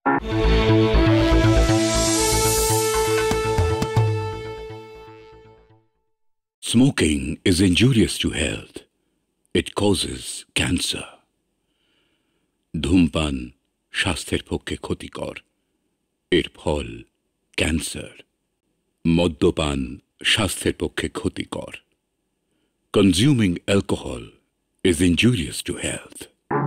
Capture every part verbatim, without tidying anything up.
Smoking is injurious to health. It causes cancer. ধূমপান স্বাস্থ্যের পক্ষে ক্ষতিকর। এর ফল ক্যান্সার। মদ্যপান স্বাস্থ্যের পক্ষে ক্ষতিকর। Consuming alcohol is injurious to health.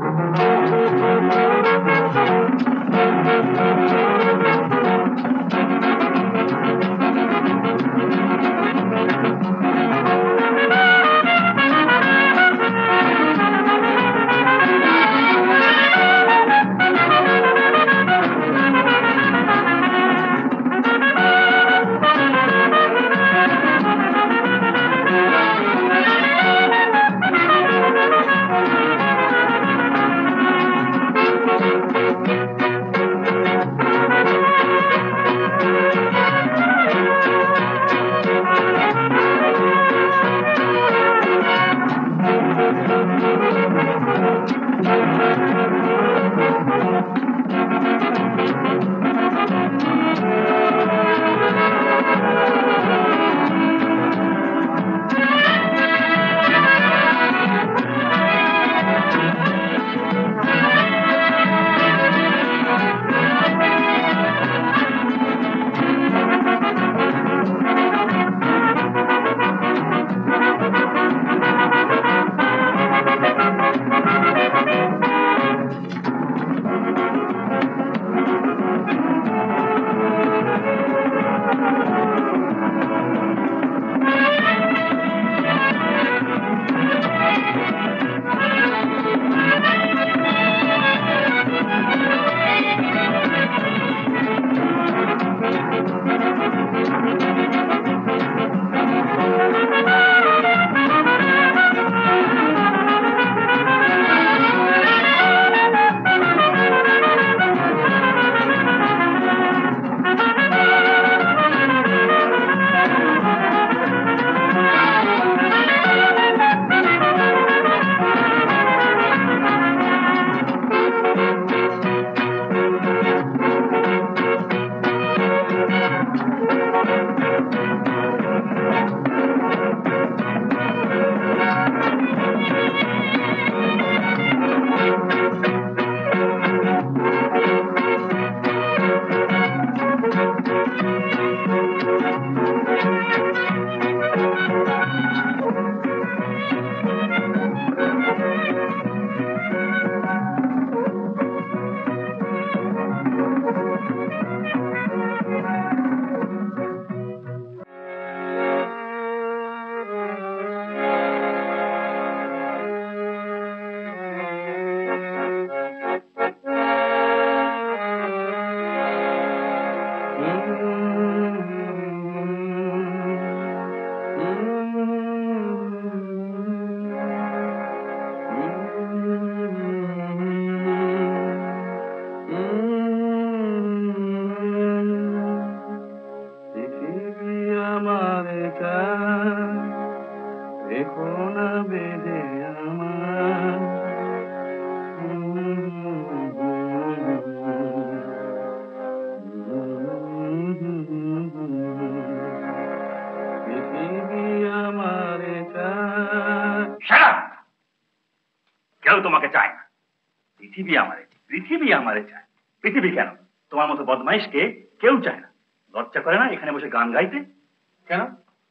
পৃথিবী কেন তোমার মতো বদমাইশকে কেউ চায় না। লজ্জা করে না এখানে বসে গান গাইতে? কেন?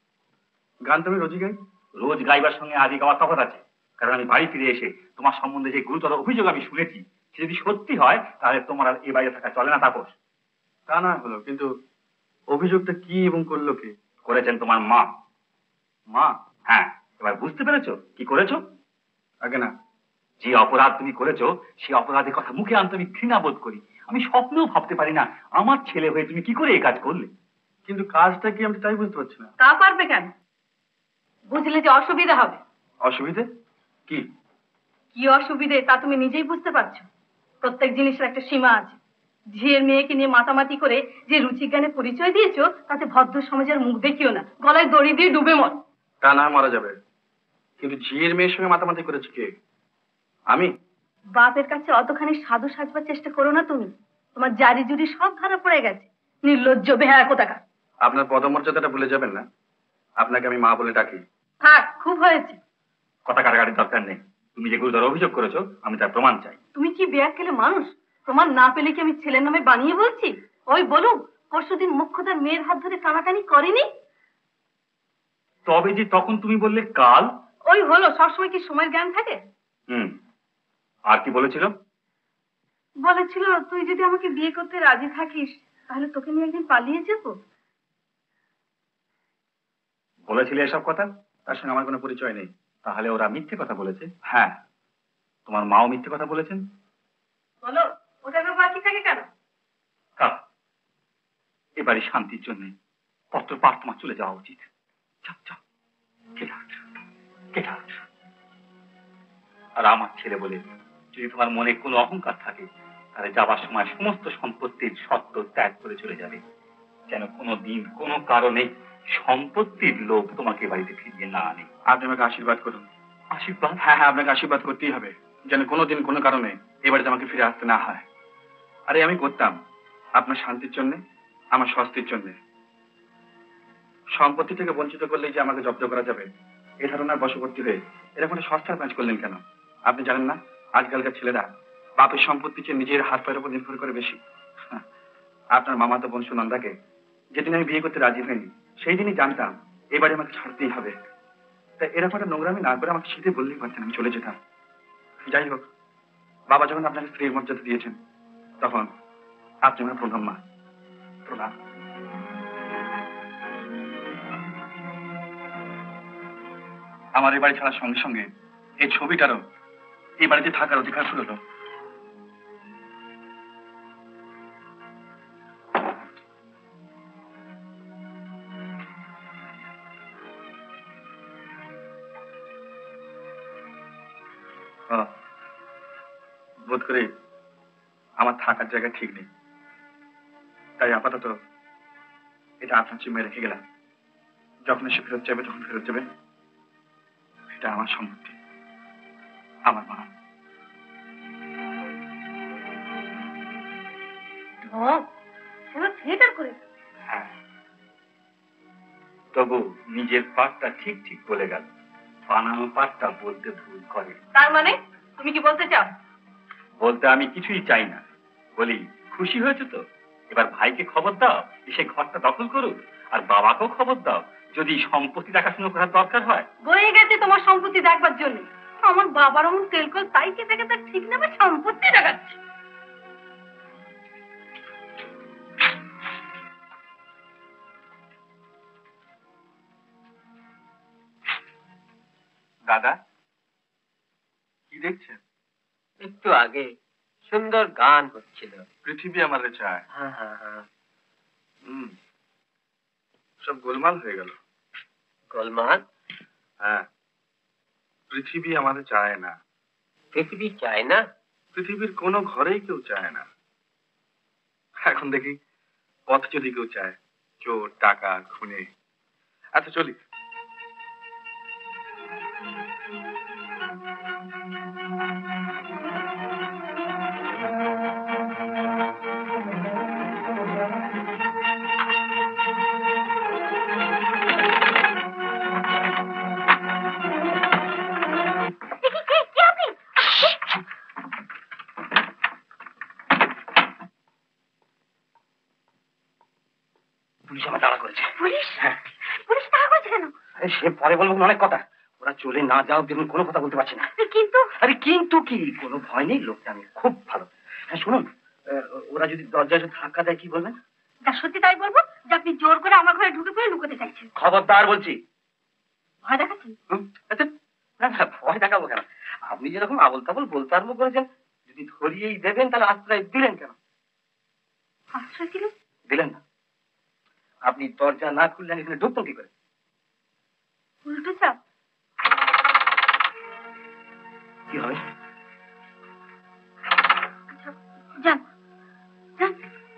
গান তুমি রোজই গাই। রোজ গাইবার সঙ্গে আজই গাওয়ার তফাৎ আছে। কারণ আমি বাড়ি ফিরে এসে তোমার সম্বন্ধে যে গুরুতর অভিযোগ আমি শুনেছি সে যদি সত্যি হয় তাহলে তোমার আর এ বাইরে থাকা চলে না। তাপস, তা না হলো, কিন্তু অভিযোগটা কি এবং করলো কে? করেছেন তোমার মা। মা? হ্যাঁ, এবার বুঝতে পেরেছো কি করেছো? আগে না। যে অপরাধ তুমি করেছো সেই অপরাধের কথা মুখে আনতে আমি ঘৃণা বোধ করি। আমি স্বপ্নেও ভাবতে পারি না আমার ছেলে হয়ে তুমি কি করে এই কাজ করলে। কিন্তু কাজটা কি আমি তাই বুঝতে পারছি না। তা পারবে কেন? বুঝলে যে অসুবিধা হবে। অসুবিধে কি? কি অসুবিধে তা তুমি নিজেই বুঝতে পারছো। প্রত্যেক জিনিসের একটা সীমা আছে। ঝিয়ের মেয়েকে নিয়ে মাতামাতি করে যে রুচিজ্ঞানে পরিচয় দিয়েছো তাতে ভদ্র সমাজের মুখ দেখিও না। গলায় দড়ি দিয়ে ডুবে মর। তা না মারা যাবে, কিন্তু ঝিয়ের মেয়ের সঙ্গে মাতামাতি করেছে কে? আমি? বাপের কাছে অতখানি সাধু সাজবার চেষ্টা করো না তুমি। তোমার জারি জুরি সব ধরা পড়ে গেছে। নির্লজ্জ বেহায়া কোথাকার। আপনার পদমর্যাদাটা ভুলে যাবেন না। আপনাকে আমি মা বলে ডাকি। থাক, খুব হয়েছে। কথা কাটাকাটির দরকার নেই। তুমি যে গুরুতর অভিযোগ করেছো আমি তার প্রমাণ চাই। তুমি কি বেয়াক্কেলে মানুষ? প্রমাণ না পেলে কি আমি ছেলের নামে বানিয়ে বলছি? ওই বলুক পরশুদিন মুখ্যদার মেয়ের হাত ধরে টানাটানি করেনি? তবে যে তখন তুমি বললে কাল। ওই হলো, সবসময় কি সময়ের জ্ঞান থাকে? হুম, আর কি বলেছিল? বলেছিল তুই যদি আমাকে বিয়ে করতে রাজি থাকিস তাহলে তোকে নিয়ে একদিন পালিয়ে যাবো। বলেছিলে এসব কথা? তার সঙ্গে আমার কোনো পরিচয় নেই। তাহলে ওরা মিথ্যে কথা বলেছে? হ্যাঁ, তোমার মাও মিথ্যে কথা বলেছেন। বলো, ওটা বাকি থাকে কেন? থাক, এবারে শান্তির জন্য পত্র পাঠ তোমার চলে যাওয়া উচিত। যাও যাও, গেট আউট, গেট আউট। আর আমার ছেলে বলে যদি তোমার মনে কোনো অহংকার থাকে তাহলে যাবার সময় সমস্ত সম্পত্তির সত্ত্ব ত্যাগ করে চলে যাবে, যেন কোনো দিন কোনো কারণে সম্পত্তির লোভ তোমাকে বাড়িতে ফিরিয়ে না আনে। আপনি আমাকে আশীর্বাদ করুন। আশীর্বাদ? হ্যাঁ হ্যাঁ, আপনাকে আশীর্বাদ করতেই হবে, যেন কোনোদিন কোনো কারণে এ বাড়িতে আমাকে ফিরে আসতে না হয়। আরে আমি করতাম আপনার শান্তির জন্য, আমার স্বস্তির জন্য। সম্পত্তি থেকে বঞ্চিত করলেই যে আমাকে জব্দ করা যাবে এ ধারণার বশবর্তী হয়ে এরকম একটা সস্তার কাজ করলেন কেন? আপনি জানেন না আজকালকার ছেলেরা বাপের সম্পত্তি চেয়ে নিজের হাত পায়ের উপর নির্ভর করে বেশি। আপনার মামাতো বোন সুনন্দাকে যেদিন আমি বিয়ে করতে রাজি হইনি সেই দিনই জানতাম এবারে আমাকে ছাড়তেই হবে। তাই এরকম একটা নোংরামি না করে আমাকে শীতে বললেই পারতেন, আমি চলে যেতাম। যাই হোক, বাবা যখন আপনাকে স্ত্রীর মর্যাদা দিয়েছেন তখন আপনি আমার প্রণাম মা, প্রণাম। আমার এই বাড়ি ছাড়ার সঙ্গে সঙ্গে এই ছবিটারও এই বাড়িতে থাকার অধিকার শুরু হলো। বোধ করে আমার থাকার জায়গা ঠিক নেই, তাই আপাতত এটা আপনার চিমে রেখে গেলাম। যখন এসে ফেরত যাবে তখন ফেরত যাবে। এটা আমার সম্পত্তি, আমার মা। থিয়েটার করে? হ্যাঁ, তবু নিজের পাঠটা ঠিক ঠিক বলে গেল, বানানো পাঠটা বলতে ভুল করে। তার মানে তুমি কি বলতে চাও? বলতে আমি কিছুই চাই না, বলি খুশি হয়েছে তো এবার ভাইকে খবর দাও এসে ঘরটা দখল করুক, আর বাবাকেও খবর দাও যদি সম্পত্তি দেখাশোনা করার দরকার হয়। বয়ে গেছে তোমার সম্পত্তি দেখবার জন্য। আমার বাবার অমন তেলকল তাই কে থেকে তার ঠিক নেবে সম্পত্তি দেখাচ্ছে। দাদা কি দেখছেন? একটু আগে সুন্দর গান হচ্ছিল। পৃথিবী আমার চায়। হ্যাঁ হ্যাঁ হ্যাঁ। হম, সব গোলমাল হয়ে গেল। গোলমাল? হ্যাঁ, পৃথিবী আমাদের চায় না। পৃথিবী চায় না? পৃথিবীর কোনো ঘরেই কেউ চায় না। এখন দেখি পথ যদি কেউ চায়, চোর টাকা খুনে। আচ্ছা চলি। পুলিশ আমার তাড়া করেছে। পুলিশ? হ্যাঁ। পুলিশ তাড়া করেছে কেন? সে পরে বলবো অনেক কথা। ওরা চলে না যাও দেখুন, কোনো কথা বলতে পারছি না। কিন্তু আরে কিন্তু কি, কোনো ভয় নেই, লোকটা আমি খুব ভালো। হ্যাঁ শুনুন, ওরা যদি দরজায় ধাক্কা দেয় কি বলবেন? যা সত্যি তাই বলবো যে আপনি জোর করে আমার ঘরে ঢুকে পড়ে লুকোতে চাইছেন। খবরদার বলছি। ভয় দেখাচ্ছেন? না না, ভয় দেখাবো কেন? আপনি যেরকম আবল তাবল বলতে আরম্ভ করেছেন, যদি ধরিয়েই দেবেন তাহলে আশ্রয় দিলেন কেন? আশ্রয় দিলেন? দিলেন না। আপনি দরজা না খুললেন এখানে ঢুকতেন কি করে? উল্টো চাপ। কি হবে? যান যান।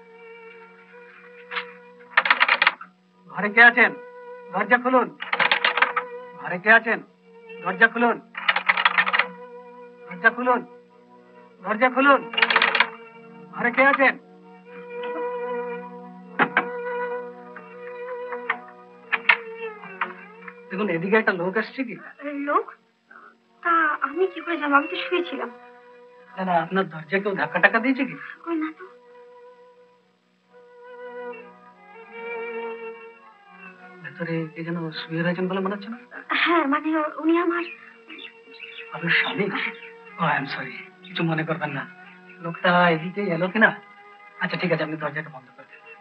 ঘরে কে আছেন? দরজা খুলুন। ঘরে কে আছেন? দরজা খুলুন। দরজা খুলুন। দরজা খুলুন। ঘরে কে আছেন? দেখুন এদিকে একটা লোক আসছে কি? লোক? তা আমি কি করে জানবো? আমি তো শুয়েছিলাম। না না, আপনার দরজা কেউ ধাক্কা টাক্কা দিয়েছে কি? কই না তো। ভেতরে কে যেন শুয়ে রয়েছেন বলে মনে হচ্ছে না? হ্যাঁ মানে উনি আমার আপনার স্বামী? ও আই এম সরি, কিছু মনে করবেন না। লোকটা এদিকে এলো কিনা? আচ্ছা ঠিক আছে, আপনি দরজাটা বন্ধ করে দেন।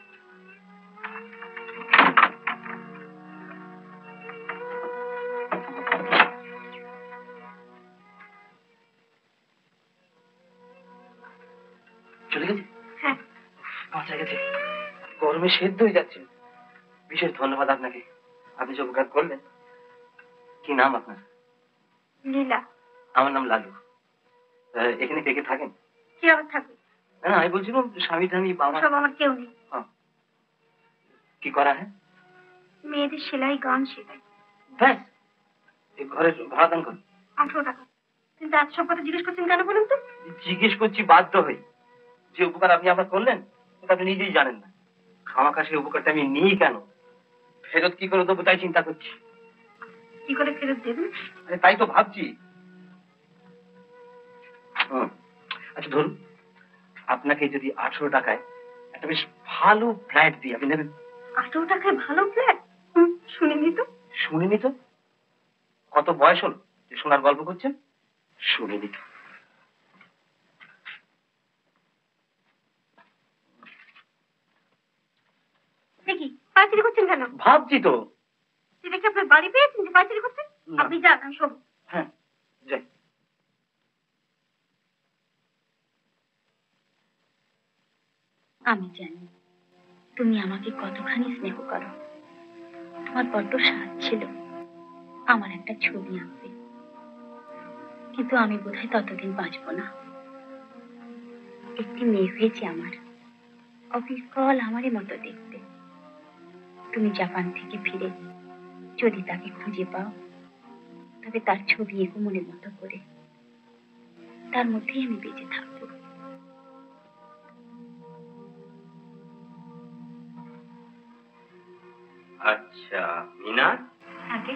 চলে গেছে? হ্যাঁ। বাঁচা গেছে। গরমে সেদ্ধ হয়ে যাচ্ছে। বিশেষ ধন্যবাদ আপনাকে, আপনি যে উপকার করলেন। কি নাম আপনার? লীলা। আমার নাম লালু। এখানে কে কে থাকেন? কি আবার থাকবে? না আমি বলছিলাম স্বামী টামি বাবা সব আমার কেউ নেই। কি করা হয়? মেয়েদের সেলাই গান শেখাই। ব্যাস, এই ঘরের ভাড়া দান করুন। আঠারো টাকা। কিন্তু এত সব কথা জিজ্ঞেস করছেন কেন বলুন তো? জিজ্ঞেস করছি বাধ্য হই। যে উপকার আপনি আমার করলেন সেটা আপনি নিজেই জানেন না। খামাখা সেই উপকারটা আমি নিই কেন? ফেরত কি করে দেবো তাই চিন্তা করছি। কি করে ফেরত দেবেন? আরে তাই তো ভাবছি। আচ্ছা ধরুন, আপনাকে যদি আঠারো টাকায় একটা বেশ ভালো ফ্ল্যাট দিই, আপনি নেবেন? আঠারো টাকায় ভালো ফ্ল্যাট? শুনিনি তো। শুনিনি তো? কত বয়স হল যে শোনার গল্প করছেন? শুনিনি তো। দেখি পাইচারি করছেন কেন? ভাবছি তো। সেটা কি আপনার বাড়ি পেয়েছেন যে পাইচারি করছেন? আপনি যান, আমি শোবো। হ্যাঁ যাই। আমি জানি তুমি আমাকে কতখানি স্নেহ করো। তোমার বড্ড সাধ ছিল আমার একটা ছবি আঁকবে, কিন্তু আমি বোধহয় ততদিন বাঁচবো না। একটি মেয়ে হয়েছে আমার, অবিকল আমারই মতো দেখতে। তুমি জাপান থেকে ফিরে যদি তাকে খুঁজে পাও, তবে তার ছবি এগো মনের মতো করে, তার মধ্যেই আমি বেঁচে থাকবো। আচ্ছা মিনা, আগে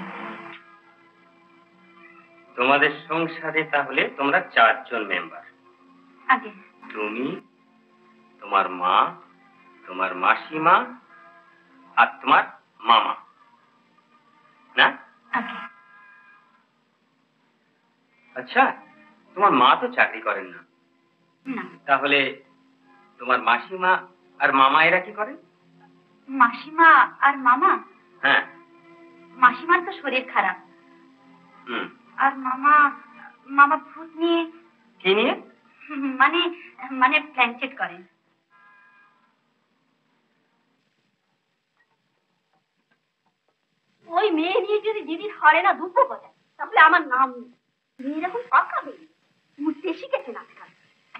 তোমাদের সংসারে তাহলে তোমরা চারজন মেম্বার। আগে তুমি, তোমার মা, তোমার মাসিমা আর তোমার মামা, না? আগে আচ্ছা, তোমার মা তো চাকরি করেন না, না। তাহলে তোমার মাসিমা আর মামা এরা কি করেন? মাসিমা আর মামা? হ্যাঁ। মাসিমার তো শরীর খারাপ। হুম। আর মামা মামা ভূত নিয়ে। কি নিয়ে? মানে মানে প্ল্যানচেট করেন। ওই মেয়ে নিয়ে যদি দিদির হরে না দুঃখ কথা, তাহলে আমার নাম নেই। মেয়ে এরকম পাকা মেয়ে, উঠতে শিখেছে আজকাল।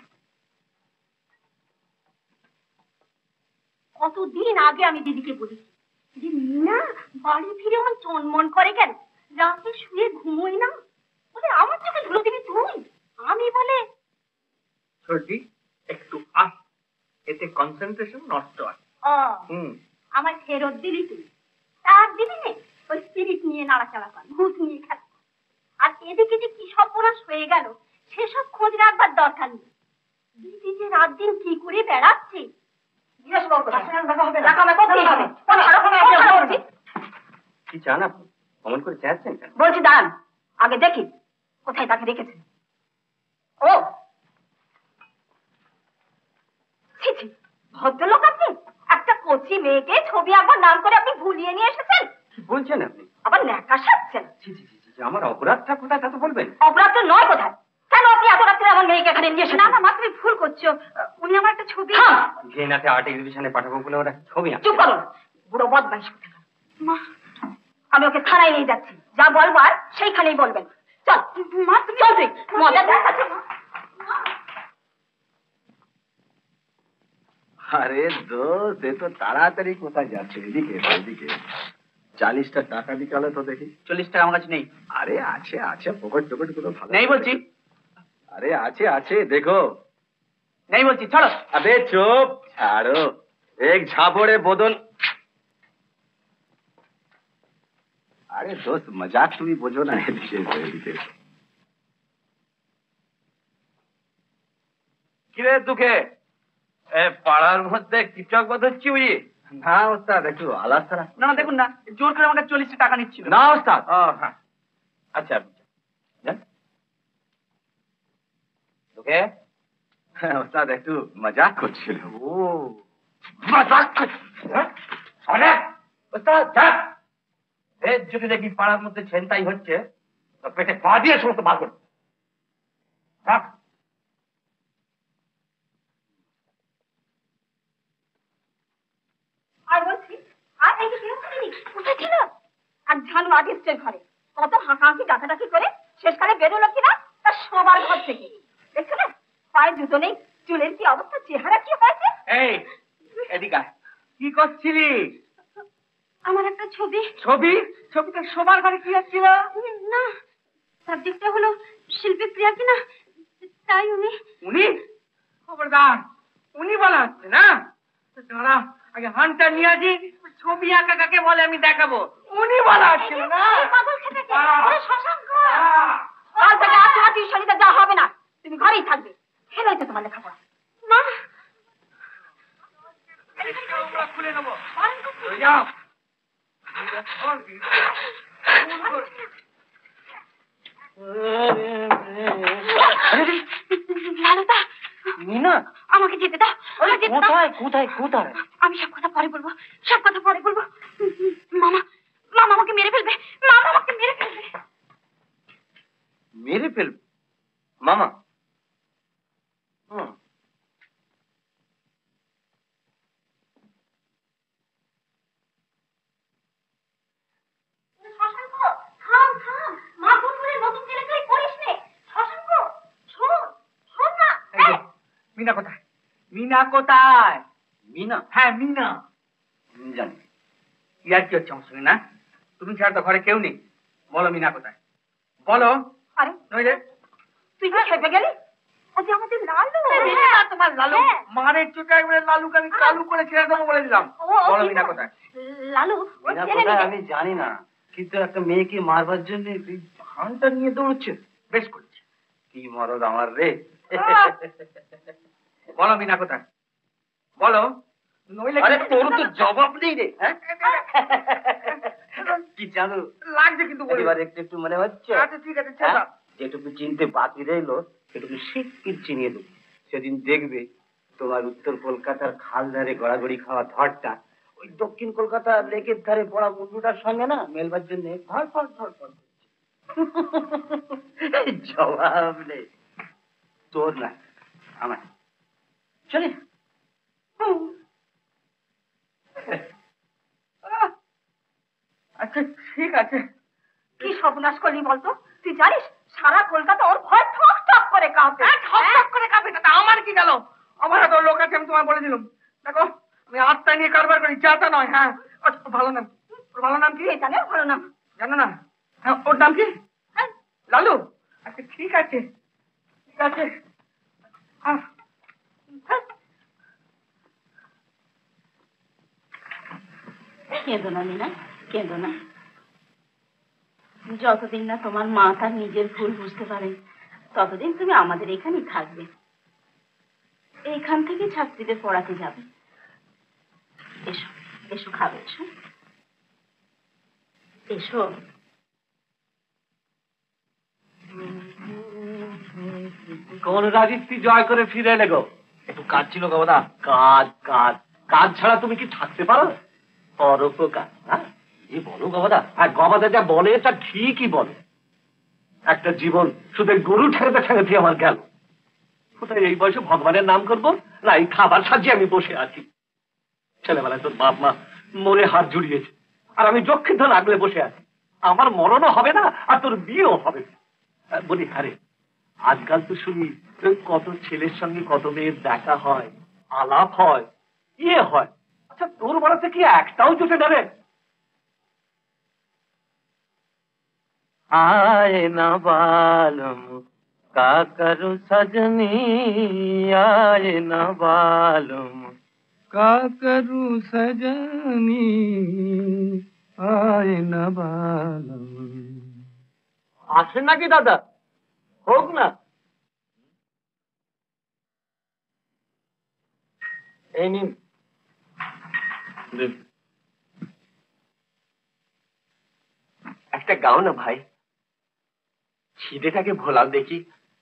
কতদিন আগে আমি দিদিকে বলেছি যে মিনা বাড়ি ফিরে আমার চনমন করে কেন, রাতে শুয়ে ঘুমোই না, বলে আমার চোখে ধুলো দিবি তুই। আমি বলে ছোটি একটু আস, এতে কনসেন্ট্রেশন নষ্ট হয়। ও হুম, আমার ফেরত দিলি তুই, তার দিবি নে ওই স্পিরিট নিয়ে নাড়াচাড়া কর, ভূত নিয়ে খেলা। আর এদিকে যে কি সর্বনাশ হয়ে গেল সেসব খোঁজ রাখবার দরকার নেই। দিদি যে রাত দিন কি করে বেড়াচ্ছে। কি চান আপনি? অমন করে চেয়েছেন কেন? বলছি দাঁড়ান, আগে দেখি কোথায় তাকে রেখেছেন। ও ভদ্রলোক আপনি, একটা কচি মেয়েকে ছবি আঁকবার নাম করে আপনি ভুলিয়ে নিয়ে এসেছেন। কি বলছেন আপনি? আবার ন্যাকা সাজছেন। ছি ছি ছি ছি, আমার অপরাধটা কোথায় তা তো বলবেন। অপরাধ তো নয় কোথায়, কেন আপনি এত রাত্রে আমার মেয়েকে এখানে নিয়ে এসেছেন? না না মা, তুমি ভুল করছো। উনি আমার একটা ছবি। ঘেনাতে আর্ট এক্সিবিশনে পাঠাবো বলে ওরা ছবি আঁকছে। চুপ করুন, বুড়ো বদমাইশ কোথাকার। মা, আমি ওকে থানায় নিয়ে যাচ্ছি, যা বলবার সেইখানেই বলবেন। চল মা, তুমি চল, তুই মজা দেখাচ্ছ। আরে দোস্ত, এ তো তাড়াতাড়ি কোথায় যাচ্ছে? এদিকে এদিকে চালিশটা টাকা দিকালে তো দেখি। চল্লিশ টাকা আমার কাছে নেই। আরে আছে আছে, পকেট টকেট গুলো ভালো নেই বলছি। আরে আছে আছে, দেখো। নেই বলছি, ছাড়ো। আবে চুপ, ছাড়ো। এক ঝাপড়ে বদন। আরে দোস্ত মজাক তুমি বোঝো না, এদিকে এসো, এদিকে এসো। কিরে দুঃখে পাড়ার মধ্যে কীটক হচ্ছি বুঝি? না ওস্তাদ, একটু আলাদা ছাড়া। না না দেখুন না, জোর করে আমাকে চল্লিশ টাকা নিচ্ছিল। না ওস্তাদ। ও হ্যাঁ, আচ্ছা যান। দুঃখে হ্যাঁ ওস্তাদ, একটু মজাক করছিল। ও মজাক অনেক ওস্তাদ যান। এর যদি দেখি পাড়ার মধ্যে ছেনতাই হচ্ছে, তো পেটে পা দিয়ে সমস্ত বার করবে। থাক। আর বলছি, আর এই যে গৃহস্থালী কোথায় ছিল? আর ঝানু আর্টিস্টের ঘরে কত হাঁকাহাঁকি ডাকাডাকি করে শেষকালে বেরোলো কিনা তার সবার ঘর থেকে। দেখছো না, পায়ে জুতো নেই, চুলের কি অবস্থা, চেহারা কি হয়েছে। এই এদিকে কি করছিলি? আমার একটা ছবি। ছবি? ছবিটা সবার ঘরে কি হচ্ছিল? না, সাবজেক্টটা হলো শিল্পী প্রিয়া কিনা, তাই উনি। উনি? খবরদার, উনি বলা হচ্ছে না। দাঁড়া, আগে হানটা নিয়ে আসি, ছবি আঁকা কাকে বলে আমি দেখাবো। উনি বলা হচ্ছিল না। পাগল খেতে শশাঙ্ক, কাল থেকে আর তোমার টিউশনিতে যাওয়া হবে না, তুমি ঘরেই থাকবে। খেলে হয়েছে তোমার লেখাপড়া। মা খুলে নেবো, যাও। লালুদা, মিনা, আমাকে যেতে দাও। কোথায় কোথায় কোথায়? আমি সব কথা পরে বলবো, সব কথা পরে বলবো। মামা, মামা আমাকে মেরে ফেলবে, মামা আমাকে মেরে ফেলবে। মেরে ফেলবে? মামা? হুম। শশাঙ্ক, থাম থাম, মা বুলবুলের নতুন ছেলেকে করিস নে। শশাঙ্ক, শোন, শোন না। মিনা কোথায়? মিনা কোথায়? মিনা? হ্যাঁ মিনা। জানি ইয়ার কি হচ্ছে আমার সঙ্গে, না? তুমি ছাড়া তো ঘরে কেউ নেই। বলো মিনা কোথায়, বলো। আরে নইলে তুই কি খেপে গেলি? ও যে আমাদের লালু। হ্যাঁ, তোমার লালু মারের চোটে একবারে লালুকে আমি কালু করে ছেড়ে দেবো বলে দিলাম। বলো মিনা কোথায়? লালু মিনা কোথায় আমি জানি না, কিন্তু একটা মেয়েকে মারবার জন্য হানটা নিয়ে দৌড়চ্ছে। বেশ করেছে, কি মরদ আমার রে। বলো মিনা কোথায়, বলো। নইলে তোর তো জবাব নেই রে। কি জানো লাগছে, কিন্তু এবার একটু একটু মনে হচ্ছে। আচ্ছা ঠিক আছে, যেটুকু চিনতে বাকি রইলো সেটুকু শিগগির চিনিয়ে দেবো। সেদিন দেখবে তোমার উত্তর কলকাতার খাল ধারে গড়াগড়ি খাওয়া ধরটা ওই দক্ষিণ কলকাতা লেকের ধারে পড়া মুন্ডুটার সঙ্গে না মেলবার জন্য ধরপড় ধরপড় করছে। জবাব নেই তোর, না আমার। চলে আচ্ছা ঠিক আছে। কি সর্বনাশ করলি বলতো? তুই জানিস সারা কলকাতা ওর ভয় ঠক ঠক করে কাঁপে। ঠক ঠক করে কাঁপে, তা আমার কি গেল? আমার এত লোক আছে, আমি তোমায় বলে দিলাম। দেখো আমি আত্মা নিয়ে কারবার করি, যাতা নয়। হ্যাঁ, ভালো নাম, ওর ভালো নাম কি জানে? ভালো নাম জানো না? হ্যাঁ, ওর নাম কি? লালু। আচ্ছা ঠিক আছে, ঠিক আছে। কেঁদো না মিনা, কেঁদো না। যতদিন না তোমার মা তার নিজের ভুল বুঝতে পারে ততদিন তুমি আমাদের এখানেই থাকবে। এইখান থেকে ছাত্রীদের পড়াতে যাবে। এসো এসো, খাবে, এসো এসো। কোন রাজত্বী জয় করে ফিরে এলে গো? একটু কাজ ছিল গো দাদা। কাজ কাজ কাজ ছাড়া তুমি কি থাকতে পারো? পরোপকার, হ্যাঁ এই বলো গবাদা। আর গবাদা যা বলে তা ঠিকই বলে। একটা জীবন শুধু গরু ঠেকাতে ঠেকাতে আমার গেল। কোথায় এই বয়সে ভগবানের নাম করবো না এই খাবার সাজিয়ে আমি বসে আছি। ছেলেবেলায় তোর বাপ মা মরে হাত জুড়িয়েছে, আর আমি যক্ষিত লাগলে বসে আছি। আমার মরণও হবে না, আর তোর বিয়েও হবে না। বলি হারে, আজকাল তো শুনি কত ছেলের সঙ্গে কত মেয়ের দেখা হয়, আলাপ হয়, ইয়ে হয়। আচ্ছা তোর বলাতে কি একটাও জুটে যাবে? आए न बालम का करूं सजनी, आए न बालम का करूं सजनी, আয়না বানাও। আসেন নাকি দাদা? হোক না। এই নিন। একটা গাও না ভাই, খিদেটাকে ভোলাও দেখি।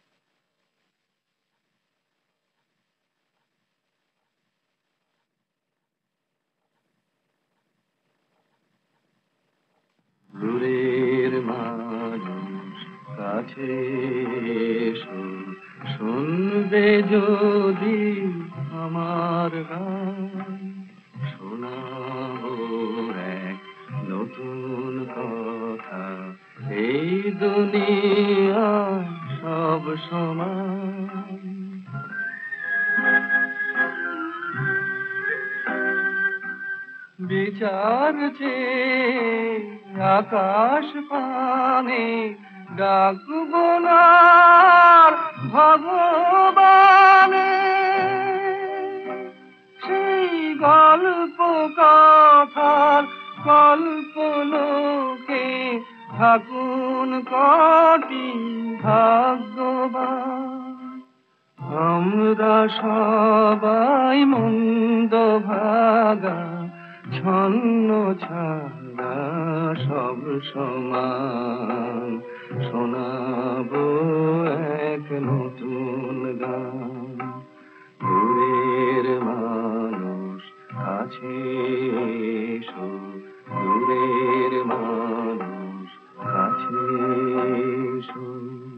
দূরের মানুষ কাছে এসো, শুনবে যদি আমার গান, শোনাবো এক নতুন কথা, এই দুনিয়া সব সমান। বিচার চেয়ে আকাশ পানে ডাকবো না ভগবানে, সেই গল্প কথার কল্পলোকে থাকুন কটি ভাগ্যবান। আমরা সবাই মন্দ ভাগা, ছন্ন ছাড়া সব সমান, শোনাবো এক নতুন গান। দূরের মানুষ কাছে এসো, দূরের মানুষ কাছে এসো।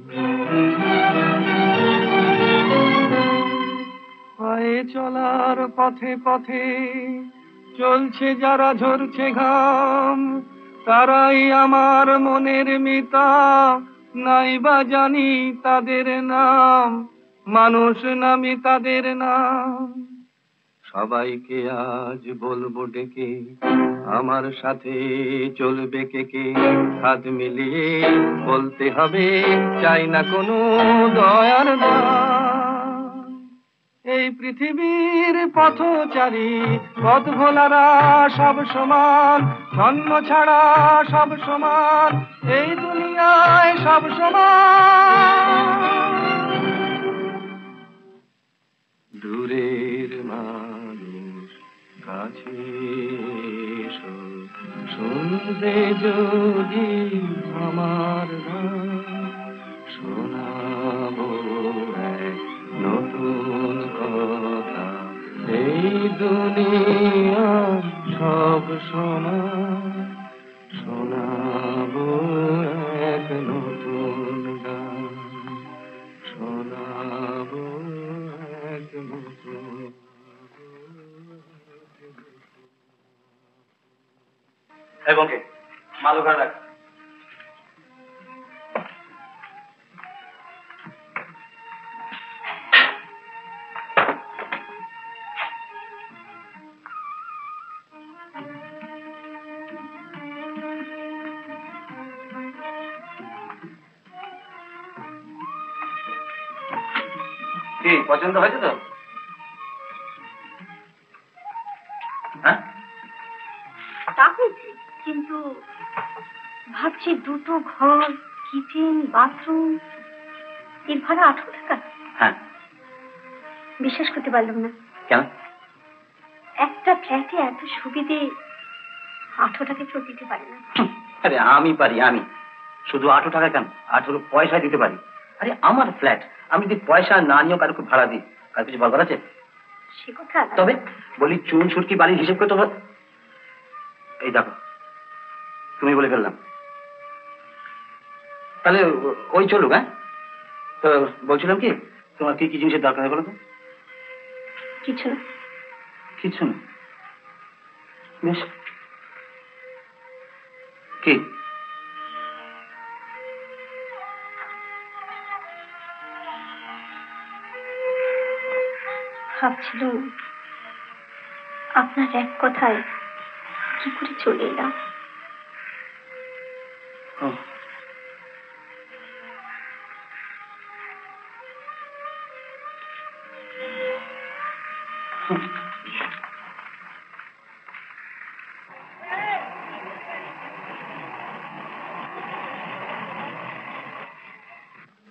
পায়ে চলার পথে পথে চলছে যারা, ঝরছে ঘাম, তারাই আমার মনের মিতা, নাইবা জানি তাদের নাম, মানুষ নামি তাদের নাম। সবাইকে আজ বলবো ডেকে, আমার সাথে চলবে কে কে, হাত মিলিয়ে বলতে হবে চাই না কোনো দয়ার দান। এই পৃথিবীর পথচারী পথ ভোলারা সব সমান, জন্ম ছাড়া সব সমান, এই দুনিয়ায় সব সমান। দূরের মানুষ কাছে এসো, শুনবে যদি আমার গান, শোনাবো এক নতুন কথা, এই দুনিয়া সব সমান, শোনাবো এক নতুন গান, শোনাবো এক নতুন। এই বকে মাল ওখানে রাখ। কি পছন্দ হয়েছে তো? হ্যাঁ, তা হয়েছে, কিন্তু ভাবছি দুটো ঘর, কিচেন, বাথরুম, এর ভাড়া আঠারো টাকা। হ্যাঁ। বিশ্বাস করতে পারলাম না। কেন? একটা ফ্ল্যাটে এত সুবিধে আঠারো টাকা কেউ দিতে পারে না। আরে আমি পারি, আমি শুধু আঠারো টাকা কেন, আঠারো পয়সা দিতে পারি। আরে আমার ফ্ল্যাট, আমি যদি পয়সা না নিয়েও কারো ভাড়া দিই, আর কিছু বলবার আছে? সে কথা তবে বলি চুন সুটকি বাড়ির হিসেব করে তোমার, এই দেখো তুমি বলে ফেললাম, তাহলে ওই চলুক। হ্যাঁ, তো বলছিলাম কি, তোমার কি কি জিনিসের দরকার হয় বলো তো? কিছু না। কিছু না? বেশ, কি? ভাবছিলাম আপনার এক কথায় কি করে চলে এলাম।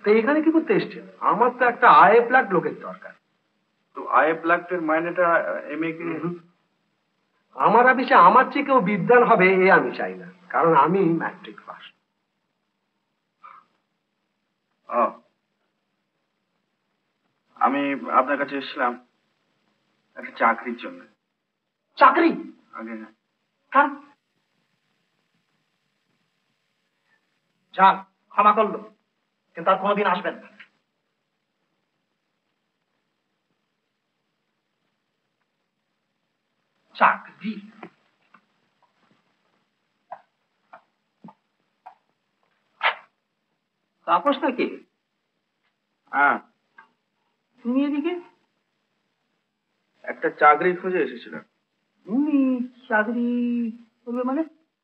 তো এখানে কি করতে এসছেন? আমার তো একটা আয়ে প্লাগ লোকের দরকার। তো আয়ে প্লাগের মাইনেটা এম এ কে? আমার অফিসে আমার চেয়ে কেউ বিদ্যান হবে এ আমি চাই না, কারণ আমি ম্যাট্রিক পাস। ও, আমি আপনার কাছে এসেছিলাম একটা চাকরির জন্য। চাকরি? আগে না, কারণ যান, ক্ষমা করলো, কিন্তু আর কোনোদিন আসবেন না। চাকরি? তাপস নাকি? হ্যাঁ, তুমি এদিকে? একটা চাকরি খুঁজে এসেছিলাম। তুমি চাকরি করবে মানে?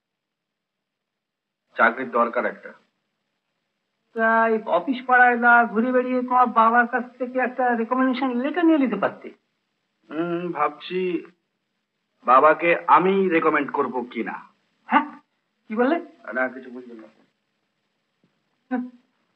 চাকরির দরকার একটা। তাই অফিস পাড়ায় না ঘুরে বেড়িয়ে তোমার বাবার কাছ থেকে একটা রেকমেন্ডেশন লেটার নিয়ে নিতে পারতে। হুম, ভাবছি বাবাকে আমি রেকমেন্ড করব কিনা। হ্যাঁ, কি বললে? না, কিছু বুঝবেন না। হ্যাঁ।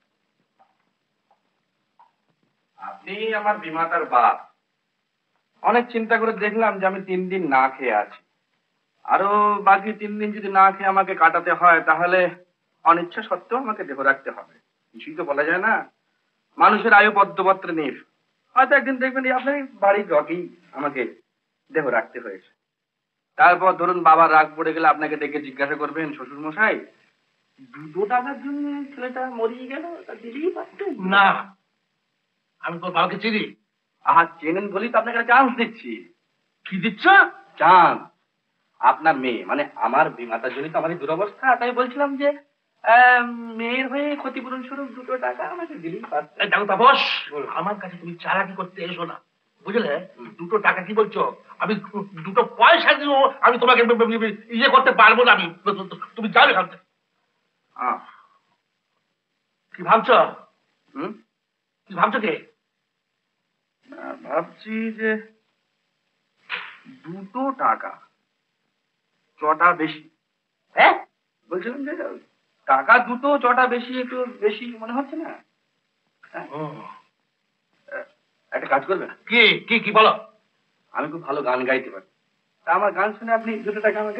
আপনি আমার বিমাতার বাপ। অনেক চিন্তা করে দেখলাম যে আমি তিন দিন না খেয়ে আছি। আরো বাকি তিন দিন যদি না খেয়ে আমাকে কাটাতে হয়, তাহলে অনিচ্ছা সত্ত্বেও আমাকে দেহ রাখতে হবে। কিছুই তো বলা যায় না, মানুষের আয়ু পদ্মপত্রে নেই। হয়তো একদিন দেখবেন এই আপনার বাড়ির রকেই আমাকে দেহ রাখতে হয়েছে। তারপর ধরুন বাবার রাগ পড়ে গেলে আপনাকে ডেকে জিজ্ঞাসা করবেন, শ্বশুর মশাই দুটো টাকার জন্য ছেলেটা মরিয়ে গেল, তা দিলেই পারতেন। না, আমি তোর বাবাকে চিনি। আহা, চেনেন বলেই তো আপনাকে চান্স দিচ্ছি। কি দিচ্ছ? চান্স। আপনার মেয়ে মানে আমার বিমাতার জন্য তো আমার এই দুরবস্থা, তাই বলছিলাম যে আহ, মেয়ের হয়ে ক্ষতিপূরণ স্বরূপ দুটো টাকা আমাকে দিলেই পারতেন। এই দেখো তাপস, আমার কাছে তুমি চালাকি করতে এসো না, বুঝলে? দুটো টাকা কি বলছো? আমি দুটো পয়সা দিও আমি তোমাকে ইয়ে করতে পারবো না। আমি, তুমি যাবে এখান থেকে। আহ, কি ভাবছো? হুম, কি ভাবছো কে? আহ, ভাবছি যে দুটো টাকা চটা বেশি। হ্যাঁ, বলছিলাম যে টাকা দুটো চটা বেশি, একটু বেশি মনে হচ্ছে না? হ্যাঁ? আহ, একটা কাজ করবেন? কি কি কি বলো? আমি খুব ভালো গান গাইতে পারি, তা আমার গান শুনে আপনি দুটো টাকা আমাকে।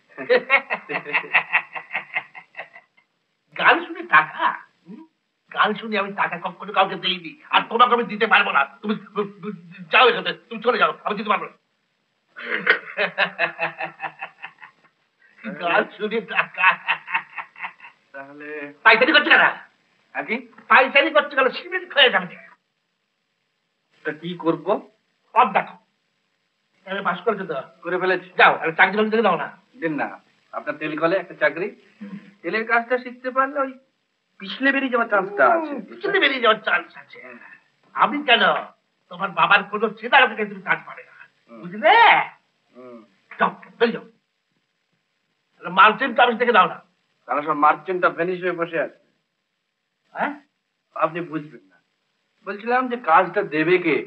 গান শুনে টাকা? হুম? গান শুনে আমি টাকা কখনো কাউকে দিইনি, আর তোমাকে আমি দিতে পারবো না। তুমি যাও এখানে, তুমি চলে যাও, আমি দিতে পারবো না। গান শুনে টাকা? তাহলে পাইচারি করছে কেন? আর কি? পাইচারি করছে কেন? সিমেন্ট খেয়ে যাবে। তা কি করবো? সব দেখো, আমি পাস করেছো তো, করে ফেলেছি। যাও আর চাকরি বাকরি থেকে দাও না। দিন না, আপনার তেল কলে একটা চাকরি, তেলের কাজটা শিখতে পারলে ওই পিছলে বেরিয়ে যাওয়ার চান্সটা আছে। পিছনে বেরিয়ে যাওয়ার চান্স আছে। আমি কেন? তোমার বাবার কোনো চেনা থেকে তুমি কাজ পাবে না, বুঝলে? হুম, যাও, বেরিয়ে যাও। মার্চেন্ট অফিস থেকে দাও না। তারা সব মার্চেন্টটা ভ্যানিশ হয়ে বসে আছে। হ্যাঁ, আপনি বুঝবেন না। বলছিলাম যে কাজটা দেবে কে?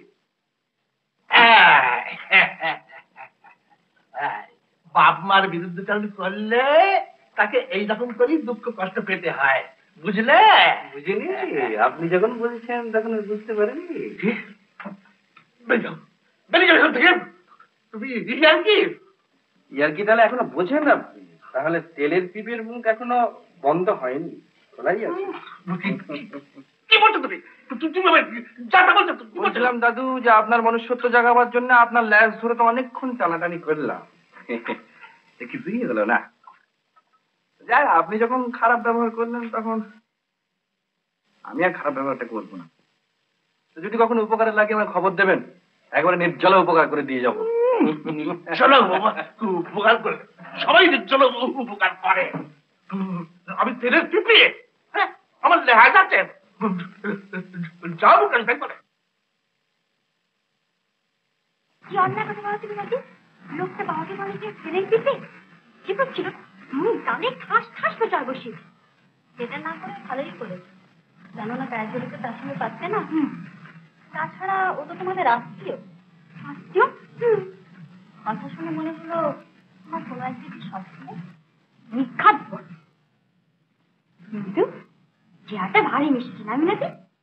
বাপ মার বিরুদ্ধে চালু করলে তাকে এইরকম করেই দুঃখ কষ্ট পেতে হয়, বুঝলে? বুঝিনি, আপনি যখন বলছেন তখন বুঝতে পারেনি। বেরিয়ে যাও, বেরিয়ে যাও এখান থেকে। তুমি আর কি ইয়ার কি তাহলে এখনো বোঝেন আপনি? তাহলে তেলের পিপের মুখ এখনো বন্ধ হয়নি, খোলাই আছে। কি বলছো তুমি? তু- তুমি আমায় যাতা বলছো? তুমি বলছো? বলছিলাম দাদু যে আপনার মনুষ্যত্ব জাগাবার জন্য আপনার ল্যাজ ধরে তো অনেকক্ষণ টানাটানি করলাম, কিছুই হলো না। যাই, আপনি যখন খারাপ ব্যবহার করলেন তখন আমি আর খারাপ ব্যবহারটা করবো না। তো যদি কখনো উপকারে লাগে আমার খবর দেবেন, একবারে নির্জলা উপকার করে দিয়ে যাবো। চলো বাবা, উপকার করে সবাই চলো উপকার করে। আমি তেলের পিঁপড়ে? হ্যাঁ, আমার লেহাজ আছে। যাও উপকার তাই করে। কি অন্যায় কথা বলো তুমি নাকি? লোকটা বাবাকে বলে যে ছেলের দিতে কি করছিল? হুম, তাহলে ঠাস ঠাস করে চার বসি। সেটা না করে ভালোই করেছে, জানো না গায়ে জড়িত তার সঙ্গে পাচ্ছে না। তাছাড়া ও তো তোমাদের আত্মীয়। আত্মীয়? হুম, কথা শুনে মনে হলো আমার কোনো একদিকে সবসময় নিখাত বল, কিন্তু চেহারাটা ভারী মিষ্টি না মিলাতে?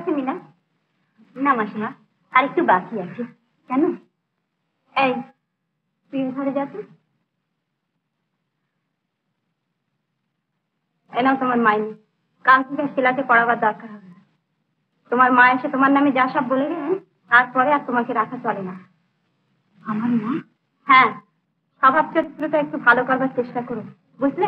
আছে মিনা? না মাসিমা, আর একটু বাকি আছে। কেন? এই তুই ঘরে যাচ্ছি। এই নাও তোমার মাইনে, কাল থেকে শিলাকে পড়াবার দরকার হবে না। তোমার মা এসে তোমার নামে যা সব বলে গেলেন, তারপরে আর তোমাকে রাখা চলে না। আমার মা? হ্যাঁ, স্বভাব চরিত্রটা একটু ভালো করবার চেষ্টা করো, বুঝলে?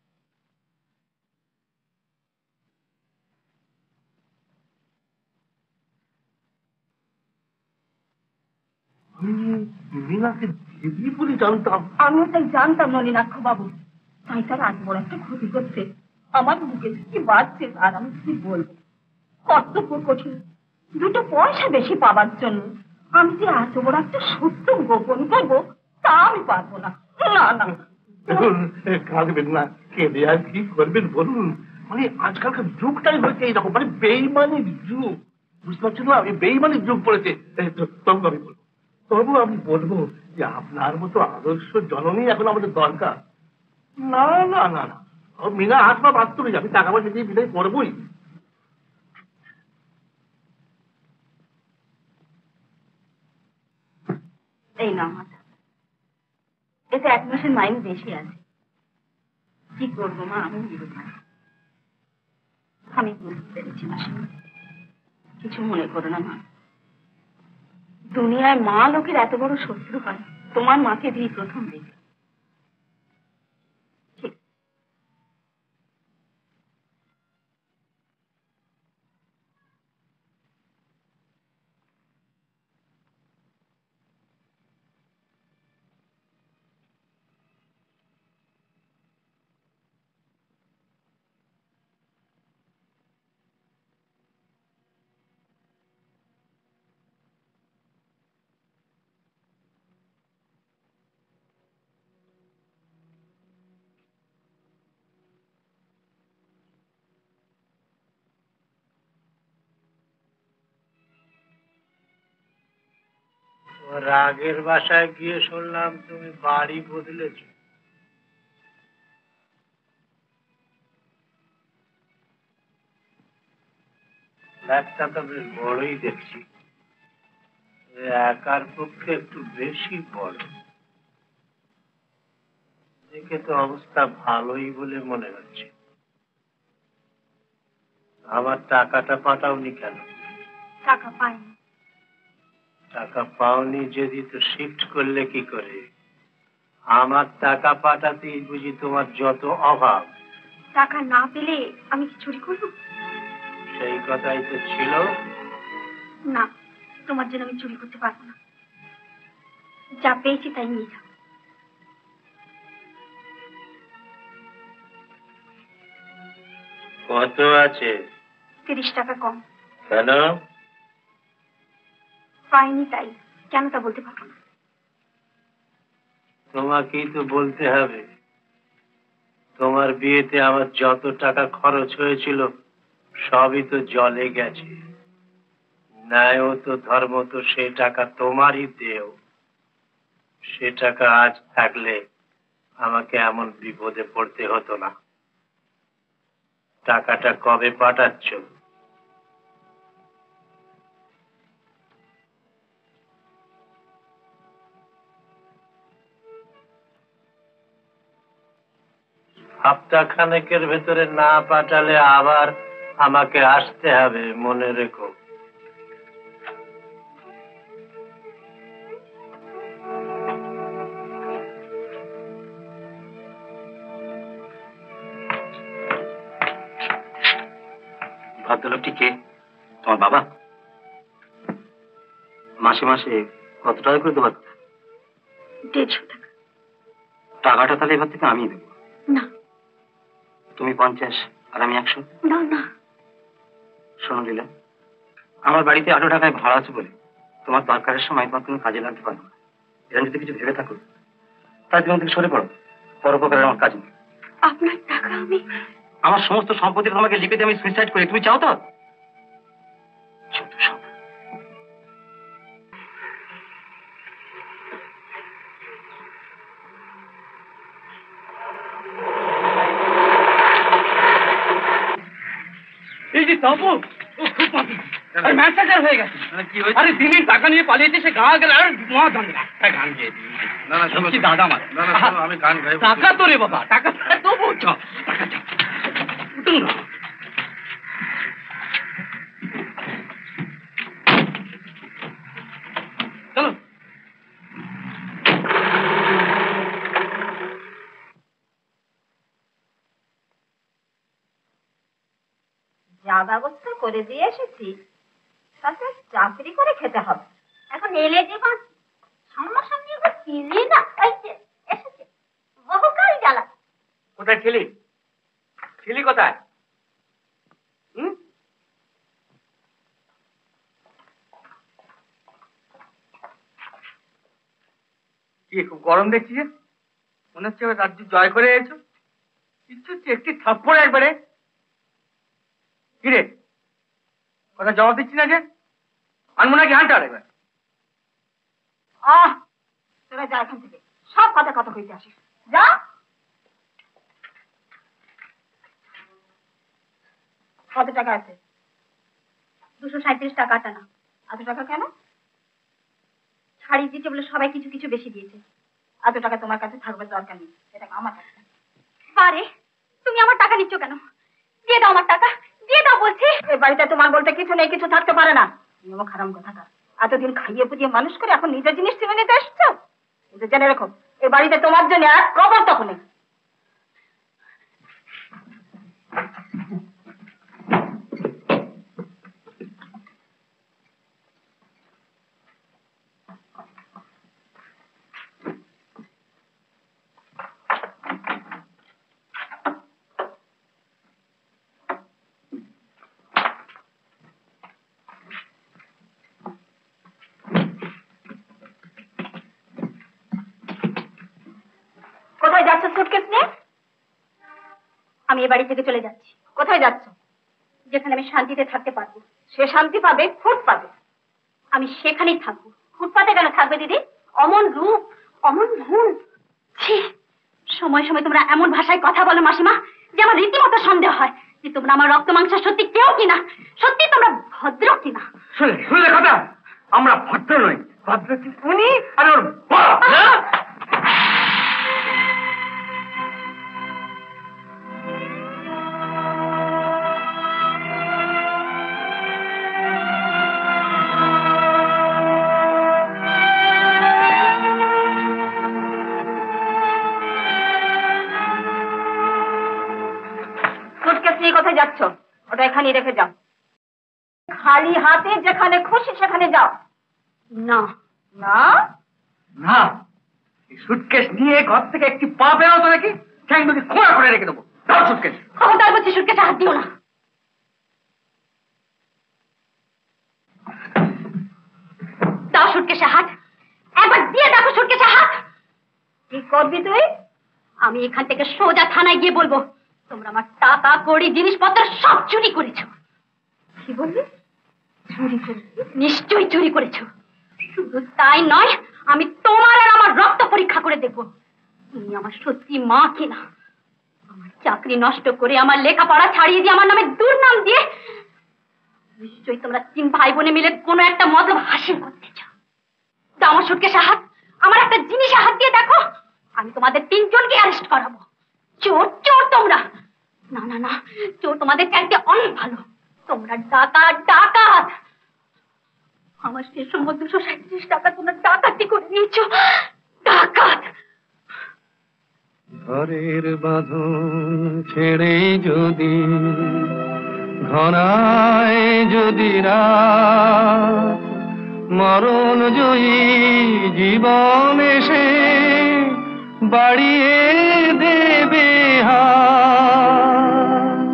মিনাকে দেবী বলে জানতাম। আমিও তাই জানতাম নলিনাক্ষ বাবু, তাই তার আজ বড় একটা ক্ষতি করছে। আমার বুকে কি বাজছে আর আমি কি বলবো। কর্তব্য কঠিন, দুটো পয়সা বেশি পাবার জন্য আমি যে এত বড় একটা সত্য গোপন করবো তা আমি পারবো না। না না কাঁদবেন না, কেঁদে আর কি করবেন বলুন। মানে আজকালকার যুগটাই হয়েছে এইরকম, মানে বেইমানির যুগ, বুঝতে পারছেন না? এই বেইমানির যুগ পড়েছে। তবু আমি বলবো তবু আমি বলবো যে আপনার মতো আদর্শ জননী এখন আমাদের দরকার। না না না না, মিনা আসবা বাস্তবে আমি টাকা পয়সা দিয়ে বিদায় করবোই। এই না মাথা, এতে এক মাসের মাইনে বেশি আছে। কি করবো মা, আমি আমি বুঝতে পেরেছি মাসিমা, কিছু মনে করো না মা। দুনিয়ায় মা লোকের এত বড় শত্রু হয় তোমার মাকে দিয়ে প্রথম দেখি। রাগের বাসায় গিয়ে শুনলাম তুমি বাড়ি বদলেছ। একটা তো বেশ বড়ই দেখছি, একার পক্ষে একটু বেশি বড়। দেখে তো অবস্থা ভালোই বলে মনে হচ্ছে। আমার টাকাটা পাঠাওনি কেন? টাকা পাইনি। টাকা পাওনি যদি তো শিফট করলে কি করে? আমার টাকা পাঠাতেই বুঝি তোমার যত অভাব। টাকা না পেলে আমি কি চুরি করবো? সেই কথাই তো ছিল। না, তোমার জন্য আমি চুরি করতে পারবো না। যা পেয়েছি তাই নিয়ে যাও। কত আছে? তিরিশ টাকা কম। কেন? পাইনি তাই। কেন তা বলতে পারবো না। তোমাকেই তো বলতে হবে। তোমার বিয়েতে আমার যত টাকা খরচ হয়েছিল সবই তো জলে গেছে। ন্যায় তো ধর্ম তো সে টাকা তোমারই দেও। সে টাকা আজ থাকলে আমাকে এমন বিপদে পড়তে হতো না। টাকাটা কবে পাঠাচ্ছ? সপ্তাহ খানেকের ভেতরে না পাঠালে আবার আমাকে আসতে হবে, মনে রেখো। ভদ্রলোকটি কে? তোমার বাবা? মাসে মাসে কত টাকা করে দেবার কথা? দেড়শো টাকা। টাকাটা তাহলে এবার থেকে আমি দেবো। না। তুমি পঞ্চাশ আর আমি একশো। না না। শোনো লীলা, আমার বাড়িতে আটো টাকায় ভাড়া আছে বলে তোমার দরকারের সময় তোমার কোনো কাজে লাগতে পারবো না। এরকম যদি কিছু ভেবে থাকো তাই তুমি থেকে সরে পড়ো। পরোপকারের আমার কাজ নেই। আপনার টাকা আমি? আমার সমস্ত সম্পত্তি তোমাকে লিখে দিয়ে আমি সুইসাইড করি, তুমি চাও তো? এই যে তপু, ও খুব পাপি, ম্যানেজার হয়ে গেছে। আরে দিনের টাকা নিয়ে পালিয়েছে, সে গা গেল আর মহা ঝামেলা। গান গিয়ে না না কি দাদা আমার আমি গান গাই। টাকা তো রে বাবা, টাকা তো বলছ, টাকা চাও উঠুন না। চলো যা ব্যবস্থা করে দিয়ে এসেছি তাতে চাকরি করে খেতে হবে। এখন এলে যখন সামনাসামনি একবার ছিলি না, এই যে এসেছে বহুকাল জ্বালা। কোথায় ছিলি? ছিলি কোথায়? হুম, কি খুব গরম দেখছি যে? মনে হচ্ছে এবার রাজ্য জয় করে এসেছো। কিচ্ছু হচ্ছে একটি থাপ্পড় একবারে। কিরে কথা জবাব দিচ্ছি না যে? আনবো নাকি হান্টার একবার? আহ তোরা যা এখান থেকে, সব কথা কথা কইতে আসিস, যা। কত টাকা আছে? দুশো সাঁত্রিশ টাকা টানা। এত টাকা কেন? ছাড়ি দিতে বলে সবাই কিছু কিছু বেশি দিয়েছে। এত টাকা তোমার কাছে থাকবে দরকার নেই, এটা আমার টাকা। আরে তুমি আমার টাকা নিচ্ছ কেন? দিয়ে দাও আমার টাকা, দিয়ে দাও বলছি। এই বাড়িতে তোমার বলতে কিছু নেই, কিছু থাকতে পারে না। নিয়ম খারাপ কথা। এতদিন খাইয়ে পুজিয়ে মানুষ করে এখন নিজের জিনিস ছিনে নিতে এসছো। কিন্তু জেনে রেখো, এই বাড়িতে তোমার জন্য এক কবর তখন নেই। কোথায় যাচ্ছ সুটকেস নিয়ে? আমি এ বাড়ি থেকে চলে যাচ্ছি। কোথায় যাচ্ছ? যেখানে আমি শান্তিতে থাকতে পারবো। সে শান্তি পাবে ফুটপাতে, আমি সেখানেই থাকবো। ফুটপাতে কেন থাকবে দিদি? অমন রূপ, অমন ভুল। ছি, সময় সময় তোমরা এমন ভাষায় কথা বলো মাসিমা যে আমার রীতিমতো সন্দেহ হয় যে তোমরা আমার রক্ত মাংস সত্যি কেউ কিনা, সত্যি তোমরা ভদ্র কিনা। শুনলে শুনলে কথা? আমরা ভদ্র নই, ভদ্র উনি আর ওর বাবা। কোথায় যাচ্ছ? ওটা এখানেই রেখে যাও। খালি হাতে যেখানে খুশি সেখানে যাও। না না না, এই সুটকেস নিয়ে ঘর থেকে একটি পা বেরোতো নাকি ঠ্যাং দুটি খোঁড়া করে রেখে দেবো। দাও সুটকেস। খবরদার বলছি, সুটকেসে হাত দিও না। দাও সুটকেসে হাত, একবার দিয়ে দেখো সুটকেসে হাত। কি করবি তুই? আমি এখান থেকে সোজা থানায় গিয়ে বলবো তোমরা আমার টাকা কড়ি জিনিসপত্র সব চুরি করেছো। কি বলবি? চুরি করেছি? নিশ্চয়ই চুরি করেছো। শুধু তাই নয়, আমি তোমার আর আমার রক্ত পরীক্ষা করে দেখবো তুমি আমার সত্যি মা কিনা। আমার চাকরি নষ্ট করে, আমার লেখাপড়া ছাড়িয়ে দিয়ে, আমার নামে দুর্নাম দিয়ে নিশ্চয়ই তোমরা তিন ভাই বোনে মিলে কোনো একটা মতলব হাসিল করতে চাও। তা আমার সুটকেসে হাত, আমার একটা জিনিসে হাত দিয়ে দেখো, আমি তোমাদের তিনজনকে অ্যারেস্ট করাবো। চোর চোর তোমরা। না না না, চোর তোমাদের চাইতে অনেক ভালো। তোমরা ডাকাত ডাকাত। আমার সে সময় দুশো সাঁত্রিশ টাকা তোমরা ডাকাতি করে নিয়েছো। ডাকাত। ঘরের বাঁধন ছেড়ে যদি ঘনায় যদি রাত, মরণ জয়ী জীবন এসে বাড়িয়ে দেবে হাত।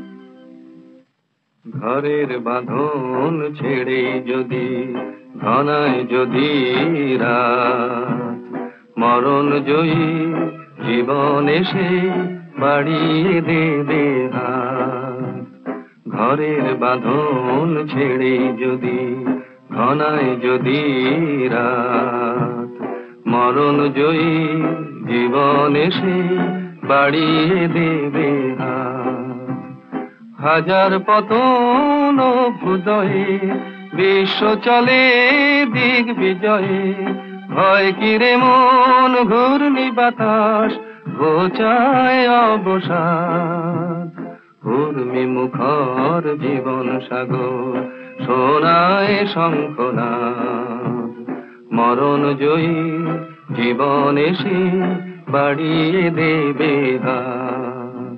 ঘরের বাঁধন ছেড়ে যদি ঘনায় যদি রাত, মরণ জয়ী জীবন এসে বাড়িয়ে দেবে হাত। ঘরের বাঁধন ছেড়ে যদি ঘনায় যদি রাত, মরণ জয়ী জীবন এসে বাড়িয়ে দেবে হাত। হাজার পতন ভুদয়ে, বিশ্ব চলে দিক বিজয়ে। ভয় কিরে মন ঘূর্ণি বাতাস, ঘোচায় অবসাদ। উর্মি মুখর জীবন সাগর, শোনায় শঙ্খনাদ। মরণ জয়ী জীবন এসে বাড়িয়ে দেবে হাত।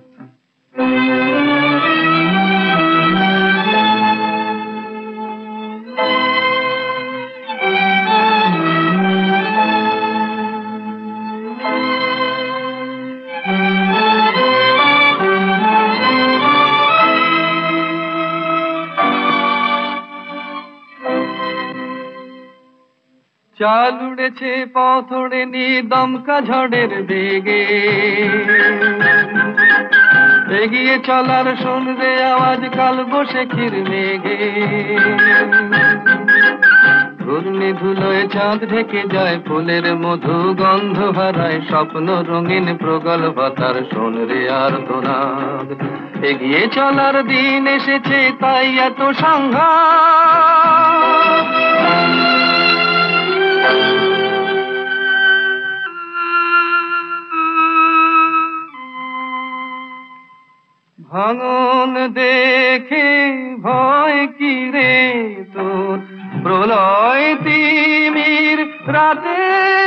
চাল উড়েছে পথড়ে নি দমকা ঝড়ের বেগে, এগিয়ে চলার শুনবে আওয়াজ কাল বৈশাখীর মেঘে। ঘূর্ণি ধুলোয় চাঁদ ঢেকে যায়, ফুলের মধু গন্ধ হারায়, স্বপ্ন রঙিন প্রগল্ভতার শোনরে আর্তনাদ। এগিয়ে চলার দিন এসেছে তাই এত সংঘাত। ভাঙন দেখে ভয় কি রে তোর, প্রলয় তিমির রাতে।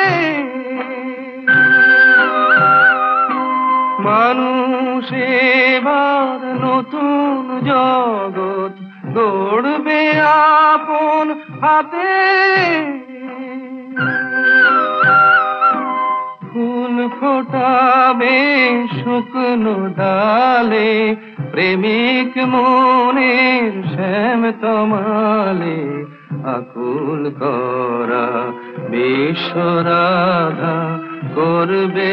মানুষ এবার নতুন জগৎ গড়বে আপন হাতে। ফুল ফোটাবে শুকনো ডালে, প্রেমিক মনের শ্যাম তমালে। আকুল করা বিশ্বরাধা করবে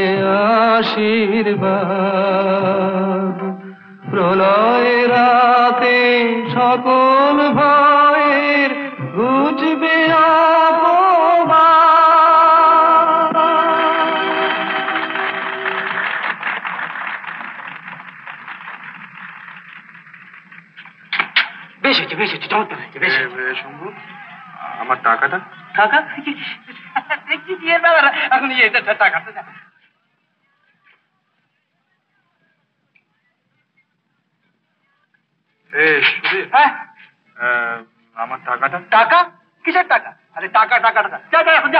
আশীর্বাদ। প্রলয় রাতে সকল ভয়ের ঘুচবে অপবাদ। বেশ হয়েছে, বেশ হয়েছে, চমৎকার হয়েছে, বেশ শম্ভু, আমার টাকাটা? টাকা কি দিয়ে ব্যাপার এখন? ইয়ে টাকা হ্যাঁ, আমার টাকাটা? টাকা? কিসের টাকা? আরে টাকা টাকা টাকা, যা যা এখন যা।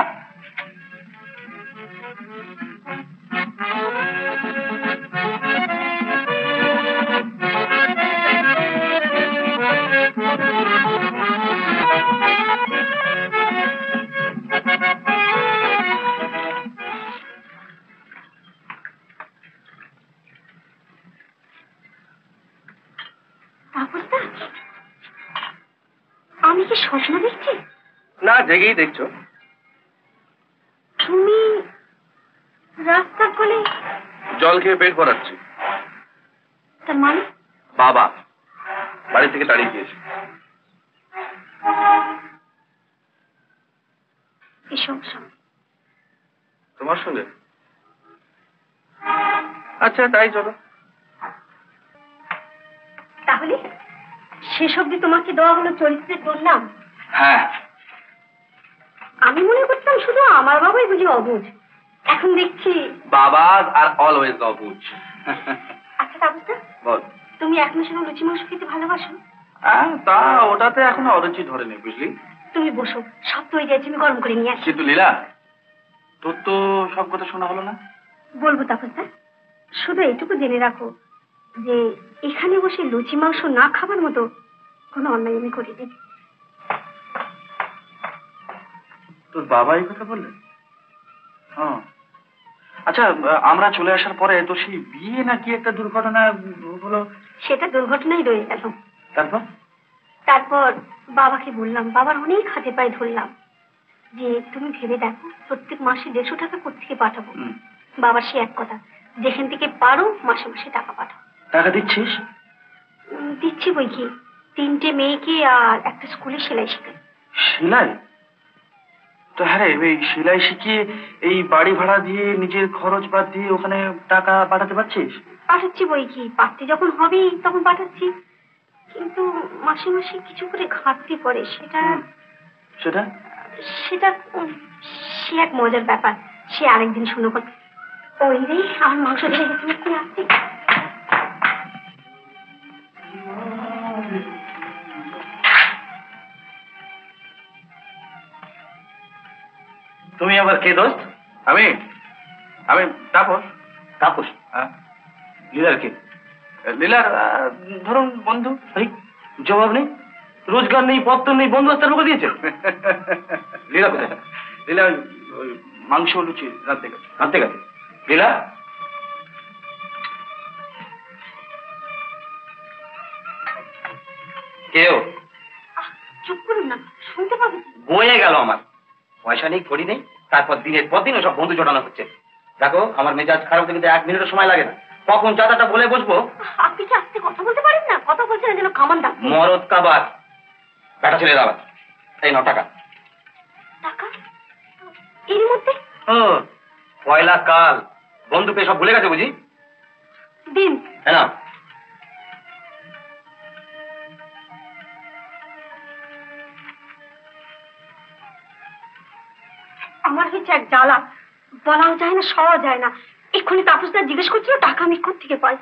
আমি কি স্বপ্ন দেখছি? না, জেগেই দেখছো। তুমি রাস্তা কোলে জল খেয়ে পেট ভরাচ্ছি। তার মানে? বাবা বাড়ি থেকে দাঁড়িয়ে গিয়েছে। এসব সঙ্গে তোমার সঙ্গে? আচ্ছা তাই চলো। তাহলে শেষ অব্দি তোমাকে দেওয়া হলো চরিত্রের বললাম। হ্যাঁ, আমি মনে করতাম শুধু আমার বাবাই বুঝি অবুঝ, এখন দেখছি বাবা আর অলওয়েজ অবুঝ। আচ্ছা তাপসদা, বল। তুমি এখনো সেরকম লুচি মাংস খেতে ভালোবাসো? হ্যাঁ, তা ওটাতে এখনো অরুচি ধরেনি, বুঝলি। তুমি বসো, সব তো হয়ে যাচ্ছে, আমি গরম করে নিয়ে আসি। কিন্তু লীলা, তোর তো সব কথা শোনা হলো না। বলবো তাপসদা, শুধু এইটুকু জেনে রাখো যে এখানে বসে লুচি মাংস না খাবার মতো কোনো অন্যায় আমি করিনি। তোর বাবা এই কথা বললেন? হ্যাঁ। আচ্ছা, আমরা চলে আসার পরে তো সেই বিয়ে নাকি একটা দুর্ঘটনা হলো। সেটা দুর্ঘটনাই রয়ে গেল। তারপর? তারপর বাবাকে বললাম, বাবার অনেক হাতে পায়ে ধরলাম যে তুমি ভেবে দেখো প্রত্যেক মাসে দেড়শো টাকা কোত্থেকে পাঠাবো। বাবার সে এক কথা, যেখান থেকে পারো মাসে মাসে টাকা পাঠাও। টাকা দিচ্ছিস? দিচ্ছি বই কি, তিনটে মেয়েকে আর একটা স্কুলে সেলাই শেখাই। সেলাই? তো হ্যাঁ রে, এই সেলাই শিখিয়ে এই বাড়ি ভাড়া দিয়ে নিজের খরচ বাদ দিয়ে ওখানে টাকা পাঠাতে পারছিস? পাঠাচ্ছি বই কি, পাঠতে যখন হবেই তখন পাঠাচ্ছি। কিন্তু মাসে মাসে কিছু করে ঘাটতি পড়ে, সেটা সেটা সেটা সে এক মজার ব্যাপার, সে আরেকদিন শুনো কথা। ওই রে আমার মাংস ধরে গেছে, কি আসছে। তুমি আবার কে দোস্ত? আমি আমি তাপস। তাপস? হ্যাঁ। লীলার কে? লীলার ধরুন বন্ধু। জবাব নেই, রোজগার নেই, পত্র নেই, বন্ধু আস্তার মুখে দিয়েছে। লীলা কোথায়? লীলা ওই মাংস লুচি রাঁধতে গেছে। রাঁধতে গেছে লীলা? কেউ চুপ করুন না, শুনতে পাবে। বয়ে গেল আমার। পয়সা নেই, করি নেই, তারপর দিনের পর দিন সব বন্ধু জটানো হচ্ছে। দেখো আমার মেজাজ খারাপ থেকে এক মিনিটের সময় লাগে না, কখন চাটাটা বলে বসবো। আপনি কি আস্তে কথা বলতে পারেন না? কথা বলছেন যেন কামান ডাক। মরদ কাবার বেটা ছেলে দাবার। এই ন টাকা। টাকা এর মধ্যে? ও পয়লা কাল, বন্ধু পেয়ে সব ভুলে গেছে বুঝি। দিন। হ্যাঁ না আমার হচ্ছে এক জ্বালা, বলাও যায় না, সওয়া যায় না। এক্ষুনি তাপসদা জিজ্ঞেস করছিল টাকা আমি কোথা থেকে পাই।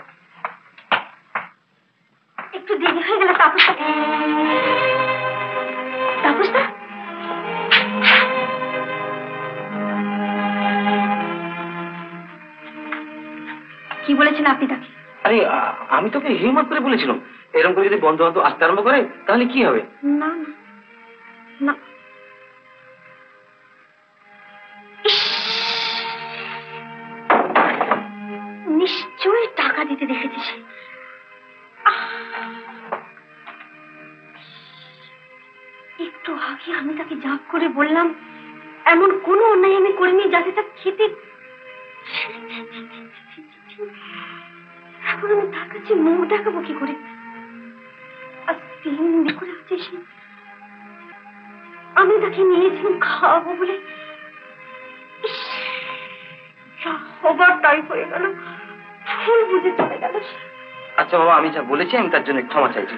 একটু দেরি হয়ে গেল তাপসদা। তাপসদা কি বলেছেন আপনি তাকে? আরে আমি তোকে হিম্মত করে বলেছিলাম, এরকম করে যদি বন্ধু বান্ধব আসতে আরম্ভ করে তাহলে কি হবে। না না, নিশ্চয়ই টাকা দিতে দেখেছে সে। একটু আগে আমি তাকে জাপ করে বললাম এমন কোনো অন্যায় আমি করিনি যাতে তা খেতে। এখন আমি তার কাছে মুখ দেখাবো কি করে? আজ তিন দিন করে আছে সে। আমি তাকে নিয়েছিলাম খাওয়াবো বলে, হবার তাই হয়ে গেল, ফুল বুঝে চলে গেল। আচ্ছা বাবা, আমি যা বলেছি আমি তার জন্য ক্ষমা চাইছি।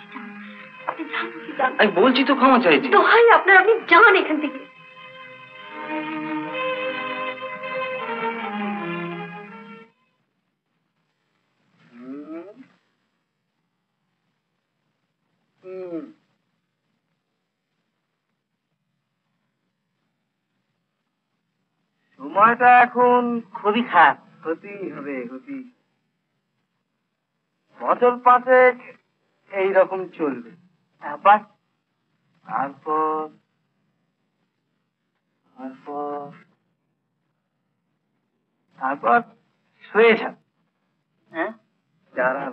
আমি বলছি তো ক্ষমা চাইছি। দোহাই আপনার, আপনি যান এখান থেকে। সময়টা এখন খুবই খারাপ, হতেই হবে হতেই। বছর পাঁচেক এইরকম চলবে, তারপর তারপর তারপর তারপর শুয়ে যান। হ্যাঁ দাঁড়ান।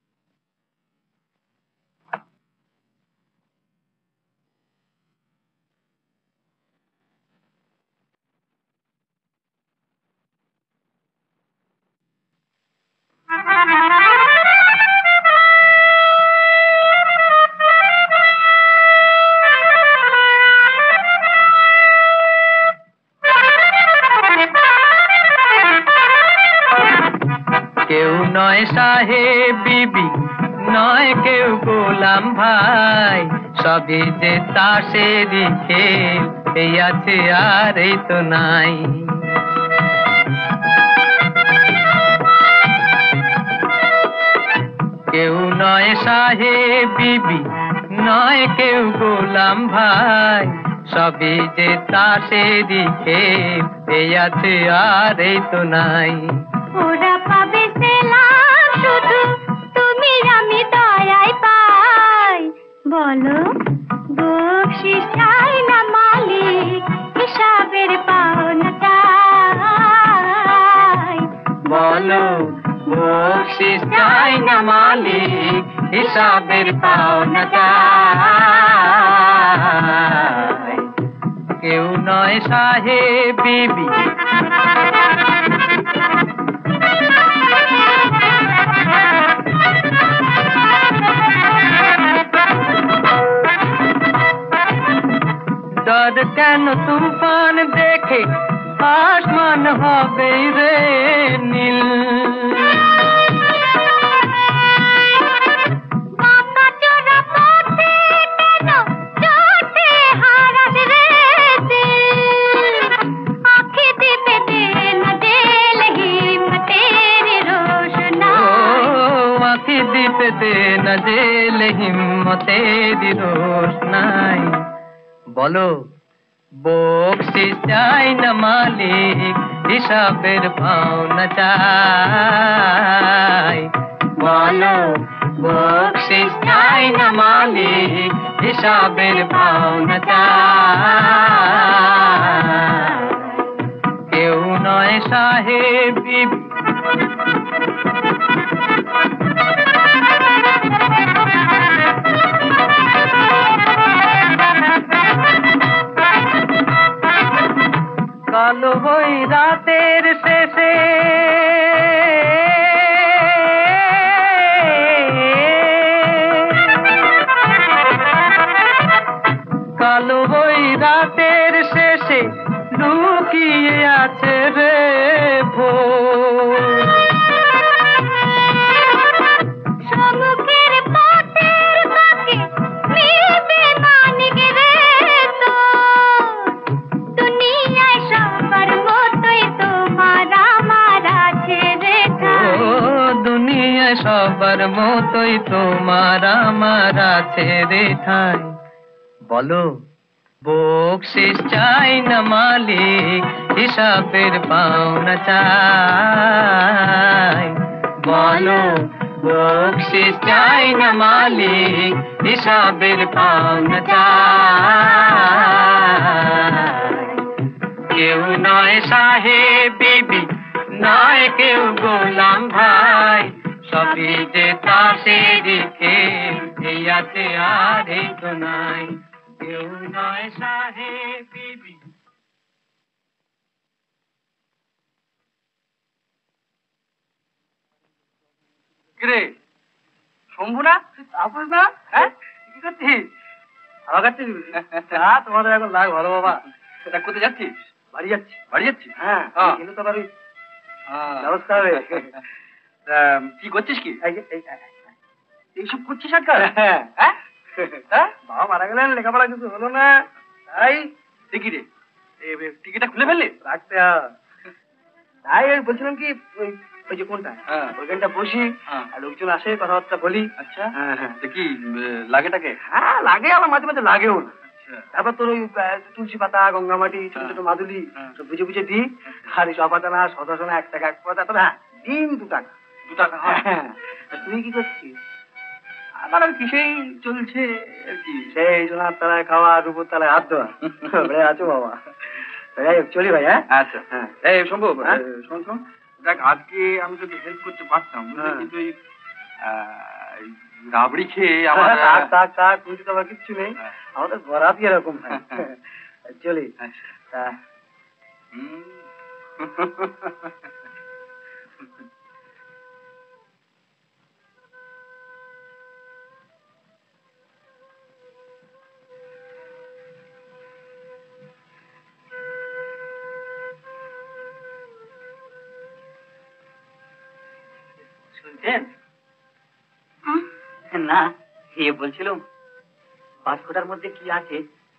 কেউ নয় সাহেব বিবি, নয় কেউ গোলাম ভাই, সবই যে তাসেরই খেল, এই আছে আর এই তো নাই। কেউ নয় সাহেব বিবি, নয় কেউ গোলাম ভাই, সবই যে তাসেরই খেল, এই আছে আর এই তো নাই। ওরা পাবে সেলাম শুধু, তুমি আমি দয়ায় পাই। বলো বকশিস চাই না মালিক, হিসাবের পাওনা চাই। বলো বকশিস চাই না মালিক, হিসাবের পাওনা চাই। কেউ নয় সাহেব বিবি। डर কেন তুফান দেখে আসমান হবে রে নীল। বাঁকা হিম্মতের রোষ নাই। বলো বকশিস চাই না মালিক, হিসাবের পাওনা চাই। বলো বকশিস চাই না মালিক, হিসাবের পাওনা চাই। কেউ নয় সাহেব বিবি, কালো বই রাতের শেষে কালো বই রাতের শেষে লুকিয়ে আছে রে ভোর। সমুখের পথের বাঁকে মিলবে মানিক রে তো, দুনিয়ায় সবার মতোই তোমার আমার আছে রে ঠাঁই। ও দুনিয়ায় সবার মতোই তোমার আমার আছে রে ঠাঁই। বলো বকশিস চাই না মালিক, হিসাবের পাওনা চাই। বলো বকশিস চাই না মালিক, হিসাবের পাওনা চাই। কেউ নয় সাহেব বিবি, নয় কেউ গোলাম ভাই, সবই যে তাসে রেখে এই আছে আর এই তো নাই। কেউ নয় সাহেব বিবি। কিরে শম্ভু না তাপস না? হ্যাঁ কি করছিস? হাওয়া খাচ্ছিস? হ্যাঁ তোমাদের এখন লাগ ভালো বাবা। সেটা কোথায় যাচ্ছিস? বাড়ি যাচ্ছি। বাড়ি যাচ্ছিস? হ্যাঁ কিন্তু তো বাড়ি ব্যবস্থা হবে। কি করছিস কি এইসব করছিস আজকাল? হ্যাঁ হ্যাঁ বাবা মারা গেলেন, লেখাপড়া কিছু হলো না, তাই দেখি রে টিকিটটা খুলে ফেললি রাখতে। তাই আমি বলছিলাম কি ওই ওই যে কোনটা ওইখানটা বসি আর লোকজন আসে কথাবার্তা বলি। আচ্ছা হ্যাঁ হ্যাঁ দেখি লাগেটাকে। হ্যাঁ লাগে, আমার মাঝে মাঝে লাগেও না। তারপর তোর ওই তুলসী পাতা, গঙ্গামাটি, ছোট ছোট মাদুলি সব বুঝে বুঝে দিই। আর এই সপাদানা সদাসনা এক টাকা এক পাতা, তবে হ্যাঁ দিন দু টাকা দু টাকা। হ্যাঁ তুই কি করছিস? আমার আর কিসেই চলছে আর কি, সেই সোনার তলায় খাওয়া, রূপোর তলায় হাত দেওয়া। আছো বাবা, যাই হোক চলি ভাই। হ্যাঁ আচ্ছা হ্যাঁ এই সম্ভব শোন শোন দেখ, আজকে আমি তোকে হেল্প করতে পারতাম কিন্তু এই রাবড়ি খেয়ে আমার থাক থাক থাক বুঝতে তো আমার কিচ্ছু নেই, আমাদের বরাতই এরকম। চলি তা শুনছেন না? এ বলছিলাম বাস্কটার মধ্যে কি আছে?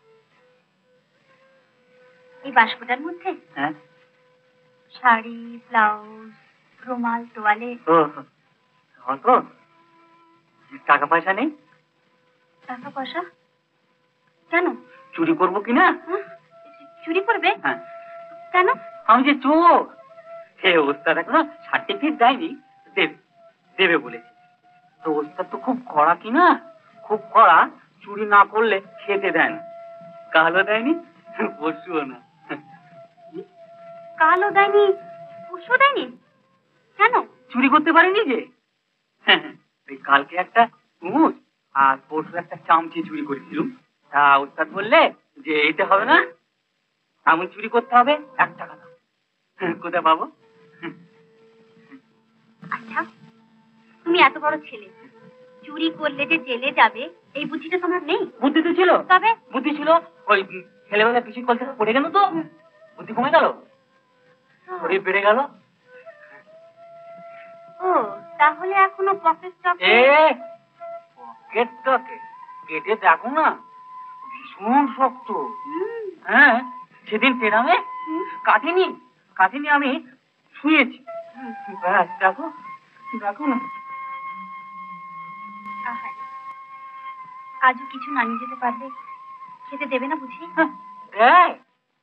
এই বাস্কটার মধ্যে হ্যাঁ শাড়ি, ব্লাউজ, রুমাল, তোয়ালে। ও তো টাকা পয়সা নেই? টাকা পয়সা কেন? চুরি করবো কিনা? চুরি করবে? হ্যাঁ কেন? আমি যে চোর। হে ওস্তাদ এখনো সার্টিফিকেট দেয়নি, দেবে দেবে বলেছে। তো ওস্তাদ তো খুব কড়া কিনা, খুব কড়া, চুরি না করলে খেতে দেয় না। কালও দেয়নি, পরশুও না। কালও দেয়নি, পরশু দেয়নি? কেন? চুরি করতে পারিনি যে। ওই কালকে একটা কুমুদ আর পরশু একটা চামচি চুরি করেছিলাম। তা ওস্তাদ বললে যে এটা হবে না, এমন চুরি করতে হবে এক টাকা দাও। কোথায় পাবো? আচ্ছা তুমি এত বড় ছেলে, চুরি করলে যে জেলে যাবে এই বুদ্ধিটা তোমার নেই? বুদ্ধি তো ছিল, তবে বুদ্ধি ছিল ওই ছেলেবেলা পিছু কল থেকে পড়ে গেল তো বুদ্ধি কমে গেল, শরীর বেড়ে গেল। ও তাহলে এখনো পকেট টকে? এ পকেট টকে কেটে দেখো না, ভীষণ শক্ত। হ্যাঁ সেদিন পেরামে কাটেনি, কাটেনি, আমি শুয়েছি। দেখো দেখো না। আজও কিছু না নিয়ে যেতে পারবে, খেতে দেবে না বুঝি? হ্যাঁ,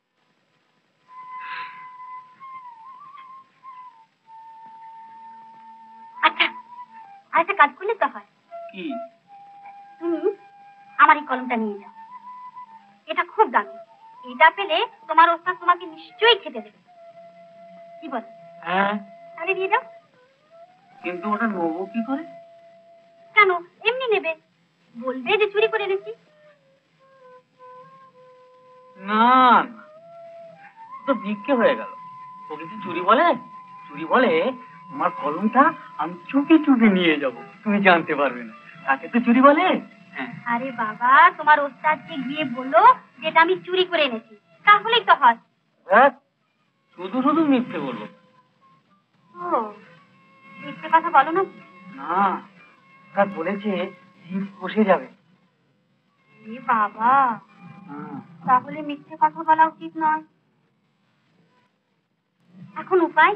আচ্ছা, আর একটা কাজ করলে তো হয়। কি? তুমি আমার এই কলমটা নিয়ে যাও, এটা খুব দামি। এটা পেলে তোমার ওস্তাদ তোমাকে নিশ্চয়ই খেতে দেবে। কি বল? হ্যাঁ, তাহলে দিয়ে যাও। কিন্তু ওটা নেবো কি করে? কেন, এমনি নেবে, বলবে যে চুরি করে এনেছি। না না, তো ভিক্ষে হয়ে গেল। ওকে কি চুরি বলে? চুরি বলে আমার কলমটা আমি চুপি চুপি নিয়ে যাব, তুমি জানতে পারবে না। তাকে তো চুরি বলে। আরে বাবা, তোমার ওস্তাদকে গিয়ে বলো যেটা আমি চুরি করে এনেছি, তাহলেই তো হয়। হ্যাঁ, শুধু শুধু মিথ্যে বলবো। ও, মিথ্যে কথা বলো না? না, তার বলেছে জিভ কষে যাবে। এ বাবা, তাহলে মিথ্যে কথা বলা উচিত নয়। এখন উপায়?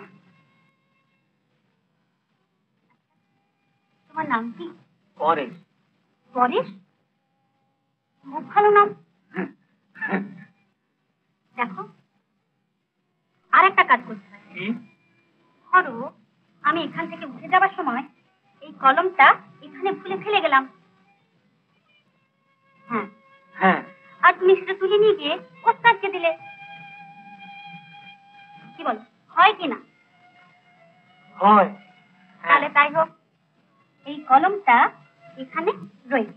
তোমার নাম কি? পরেশ। পরেশ? খুব ভালো নাম। দেখো, আর একটা কাজ করতে হয়। ধরো আমি এখান থেকে উঠে যাবার সময় এই কলমটা এখানে ভুলে ফেলে গেলাম। হ্যাঁ হ্যাঁ, আর তুমি সেটা তুলে নিয়ে গিয়ে ওস্তাদকে দিলে, কি বলো, হয় কি না? হয়। তাহলে তাই হোক, এই কলমটা এখানে রইল।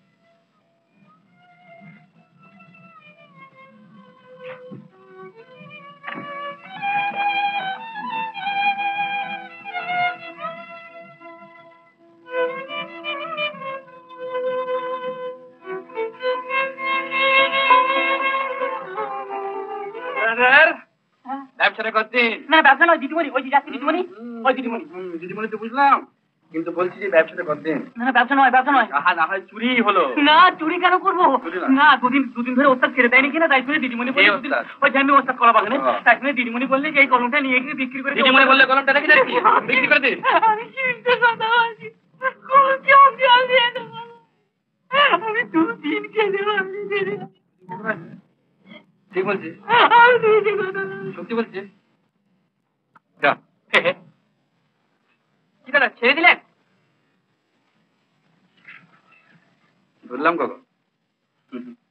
ব্যবসাটা করছেন? না, ব্যবসা নয় দিদিমণি, ওই যে যাচ্ছে দিদিমণি, ওই দিদিমণি। দিদিমণি তো বুঝলাম, কিন্তু বলছি যে ব্যবসাটা করছেন। না না, ব্যবসা নয়, ব্যবসা নয়। আহা, না হয় চুরি হলো। না, চুরি কেন করবো? চুরি না। না, দুদিন দুদিন ধরে ওস্তাদ ছেড়ে দেয়নি কিনা, তাই শুনে দিদিমণি বললে, কে দুদিন- ওস্তাদ? ওই যে আমি ওস্তাদ কলা বাগানে, ও। তাই শুনে দিদিমণি বললে যে এই কলমটা নিয়ে গিয়ে বিক্রি করে দিও। দিদিমণি বললে কলমটা রেখে যাচ্ছি, বিক্রি করে দিন। আমি চিনতে কথা বলছি, কোন চোখ জল দিয়ে দেবো। আমি দুদিন খেতে পারছি না। ঠিক বলছি, আমি দিদি কথা বলছি। সত্যি বলছি। যা, কি দাদা, ছেড়ে দিলেন? ধরলাম কখন? হুম, হুম।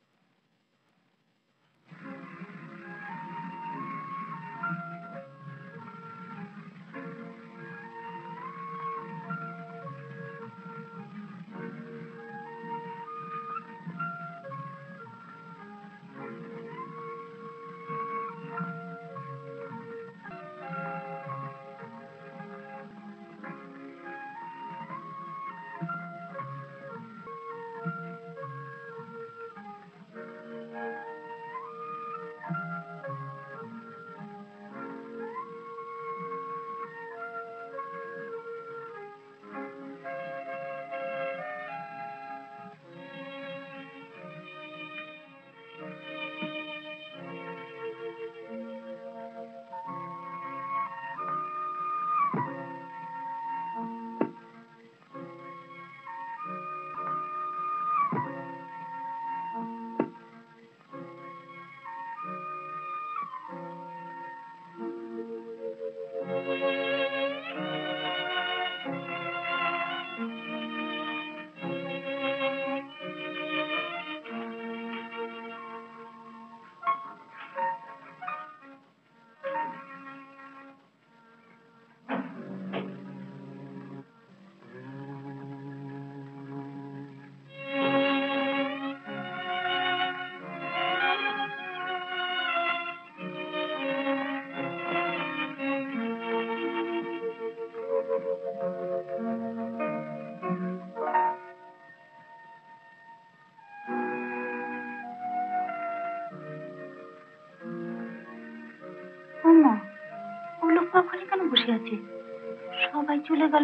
ওখানে কেন বসে আছে? সবাই চলে গেল,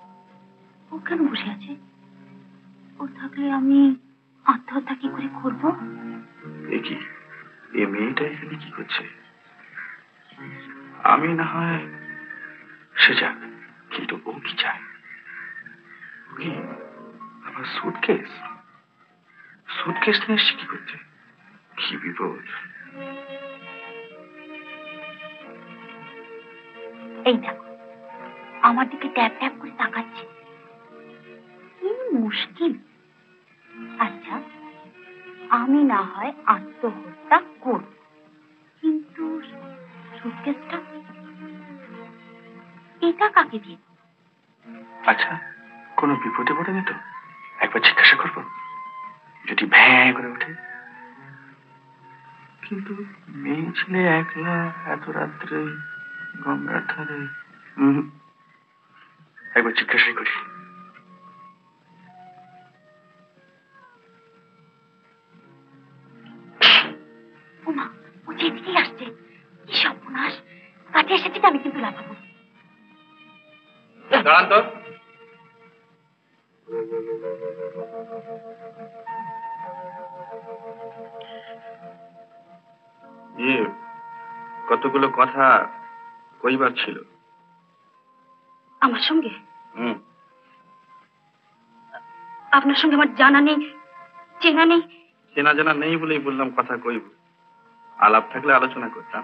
ও কেন বসে আছে? ও থাকলে আমি আত্মহত্যা কি করে করবো? দেখি এ মেয়েটা এখানে কি করছে। আমি না হয় সে যাক, কিন্তু ও কি চায়? কি আমার সুটকেস? সুটকেস নিয়ে এসছি কি করতে? কি বিপদ! এই দেখো, আমার দিকে ট্যাপ ট্যাপ করে তাকাচ্ছে। কি মুশকিল। আচ্ছা, আমি না হয় আত্মহত্যা করব, কিন্তু সুটকেসটা এটা কাকে দিয়ে? আচ্ছা, কোনো বিপদে পড়েনি তো? একবার জিজ্ঞাসা করবো, যদি ভ্যাঁ করে ওঠে। কিন্তু মেয়ে ছেলে একলা এত রাত্রে গঙ্গার ধারে, হম, একবার জিজ্ঞাসাই করি। ওমা, ও যেদিকেই আসছে। কি সর্বনাশ! কাছে এসেছি আমি কিন্তু লাফাবো। দাঁড়ান তো। ইয়ে, কতগুলো কথা কইবার ছিল। আমার সঙ্গে? হুম। আপনার সঙ্গে আমার জানা নেই, চেনা নেই। চেনা জানা নেই বলেই বললাম কথা কইব। আলাপ থাকলে আলোচনা করতাম।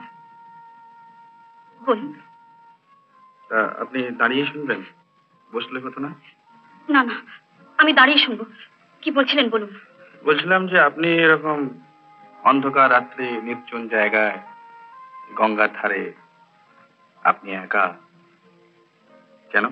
বলুন। তা আপনি দাঁড়িয়ে শুনবেন? বসলে হতো না? না না, আমি দাঁড়িয়ে শুনবো। কি বলছিলেন বলুন। বলছিলাম যে আপনি এরকম অন্ধকার রাত্রে নির্জন জায়গায় গঙ্গার ধারে আপনি একা কেন?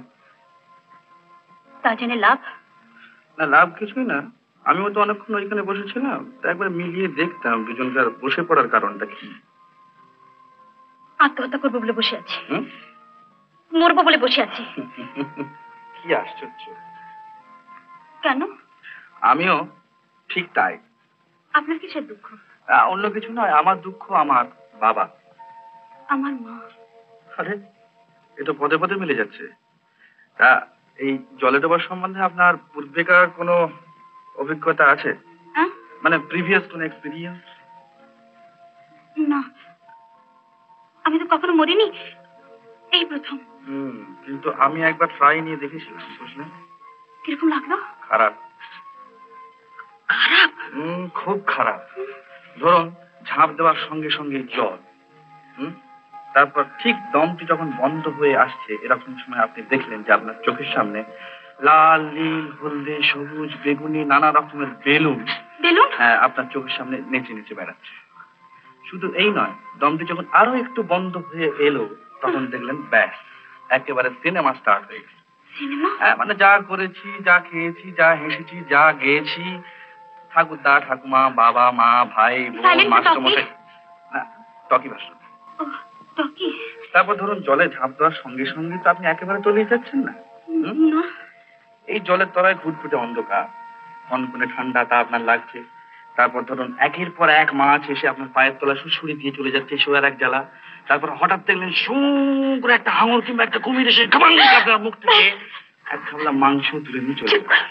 তা জেনে লাভ? না, লাভ কিছুই না। আমিও তো অনেকক্ষণ ওইখানে বসেছিলাম, তা একবার মিলিয়ে দেখতাম দুজনকার বসে পড়ার কারণটা কি। আত্মহত্যা করবো বলে বসে আছি, হুম? মরবো বলে বসে আছি। কি আশ্চর্য! কেন? আমিও ঠিক তাই। আপনার কিসের দুঃখ? আহ, অন্য কিছু নয়, আমার দুঃখ আমার বাবা। আমার মা? আরে, এটা পদে পদে মিলে যাচ্ছে। তা এই জলে ডোবার সম্বন্ধে আপনার পূর্বেকার কোনো অভিজ্ঞতা আছে? হ্যাঁ? মানে প্রিভিয়াস কোনো এক্সপিরিয়েন্স? না, আমি তো কখনো মরিনি, এই প্রথম। হুম, কিন্তু আমি একবার ট্রাই নিয়ে দেখেছিলাম, বুঝলেন? কিরকম লাগলো? খারাপ। খারাপ? হুম, খুব খারাপ। ধরুন, ঝাঁপ দেওয়ার সঙ্গে সঙ্গে জল, হুম, তারপর ঠিক দমটি যখন বন্ধ হয়ে আসছে, এরকম সময় আপনি দেখলেন যে আপনার চোখের সামনে লাল, নীল, হলদে, সবুজ, বেগুনি নানা রকমের বেলুন বেলুন হ্যাঁ আপনার চোখের সামনে নেচে নেচে বেড়াচ্ছে। শুধু এই নয়, দমটি যখন আরো একটু বন্ধ হয়ে এলো, তখন দেখলেন ব্যাস, একেবারে সিনেমা স্টার্ট হয়ে গেছে। সিনেমা? হ্যাঁ, মানে যা করেছি, যা খেয়েছি, যা হেসেছি, যা গেয়েছি, ঠাকুরদা, ঠাকুমা, বাবা, মা, ভাই, বোন, মাস্টারমশাই, না, টকি ভাষণ। তারপর ধরুন, জলে ঝাঁপ দেওয়ার সঙ্গে সঙ্গে তো আপনি একেবারে তলিয়ে যাচ্ছেন না। এই জলের তলায় ঘুটঘুটে অন্ধকার, কনকনে ঠান্ডাটা আপনার লাগছে। তারপর ধরুন, একের পর এক মাছ এসে আপনার পায়ের তলা সুড়সুড়ি দিয়ে চলে যাচ্ছে, সে আর এক জ্বালা। তারপর হঠাৎ দেখলেন শু করে একটা হাঙর কিংবা একটা কুমির এসে আপনার মুখ থেকে এক খাবলা মাংস তুলে নিয়ে চলে যাবে।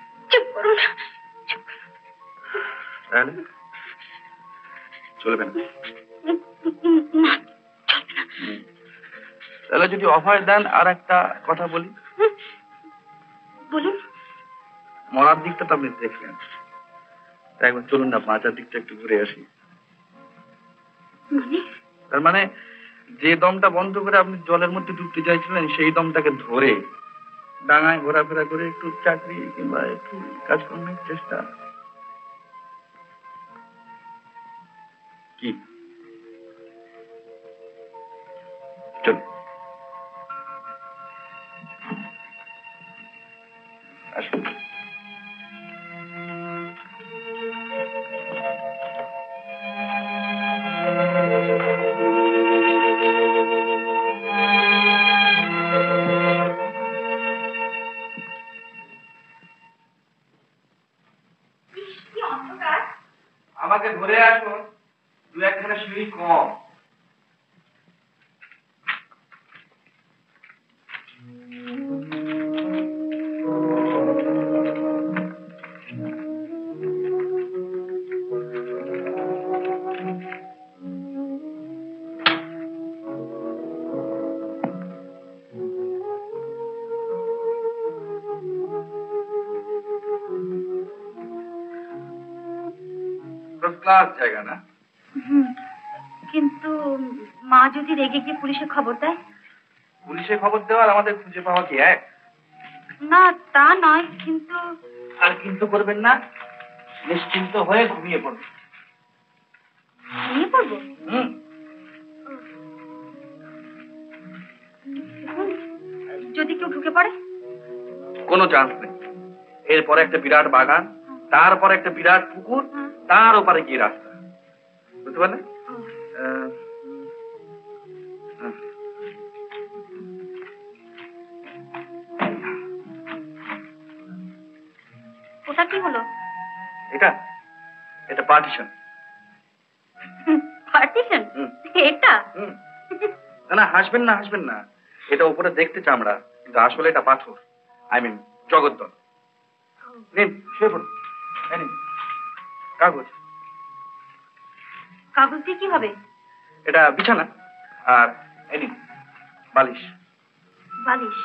তাহলে চলবে না? তাহলে যদি অফার দেন, আর একটা কথা বলি। বলুন। মরার দিকটা তো আপনি দেখলেন, তাই একবার চলুন না, বাঁচার দিকটা একটু ঘুরে আসি। তার মানে যে দমটা বন্ধ করে আপনি জলের মধ্যে ডুবতে চাইছিলেন, সেই দমটাকে ধরে ডাঙায় ঘোরাফেরা করে একটু চাকরি কিংবা একটু কাজকর্মের চেষ্টা। কি চল আসুন। আমাকে ধরে আসুন, দু একখানা সিঁড়ি কম। ক্লাস জায়গা না? কিন্তু মা যদি রেগে গিয়ে পুলিশে খবর দেয়? পুলিশে খবর দেওয়ার আমাদের খুঁজে পাওয়া কি এক? না তা নয়, কিন্তু আর কিন্তু করবেন না, নিশ্চিন্ত হয়ে ঘুমিয়ে পড়বেন। ঘুমিয়ে পড়বো? হুম। যদি কেউ ঢুকে পড়ে? কোনো চান্স নেই। এরপরে একটা বিরাট বাগান, তারপরে একটা বিরাট পুকুর, তার ওপারে গিয়ে রাস্তা। বুঝতে পারলে? ওটা কি হলো? এটা এটা পার্টিশন। পার্টিশন? এটা? না না, হাসবেন না, হাসবেন না। এটা উপরে দেখতে চামড়া, কিন্তু আসলে এটা পাথর। আই মিন জগদ্দল। নিন, শুয়ে পড়ুন। এই নিন কাগজ। কাগজ দিয়ে কি হবে? এটা বিছানা, আর এই নিন বালিশ। বালিশ?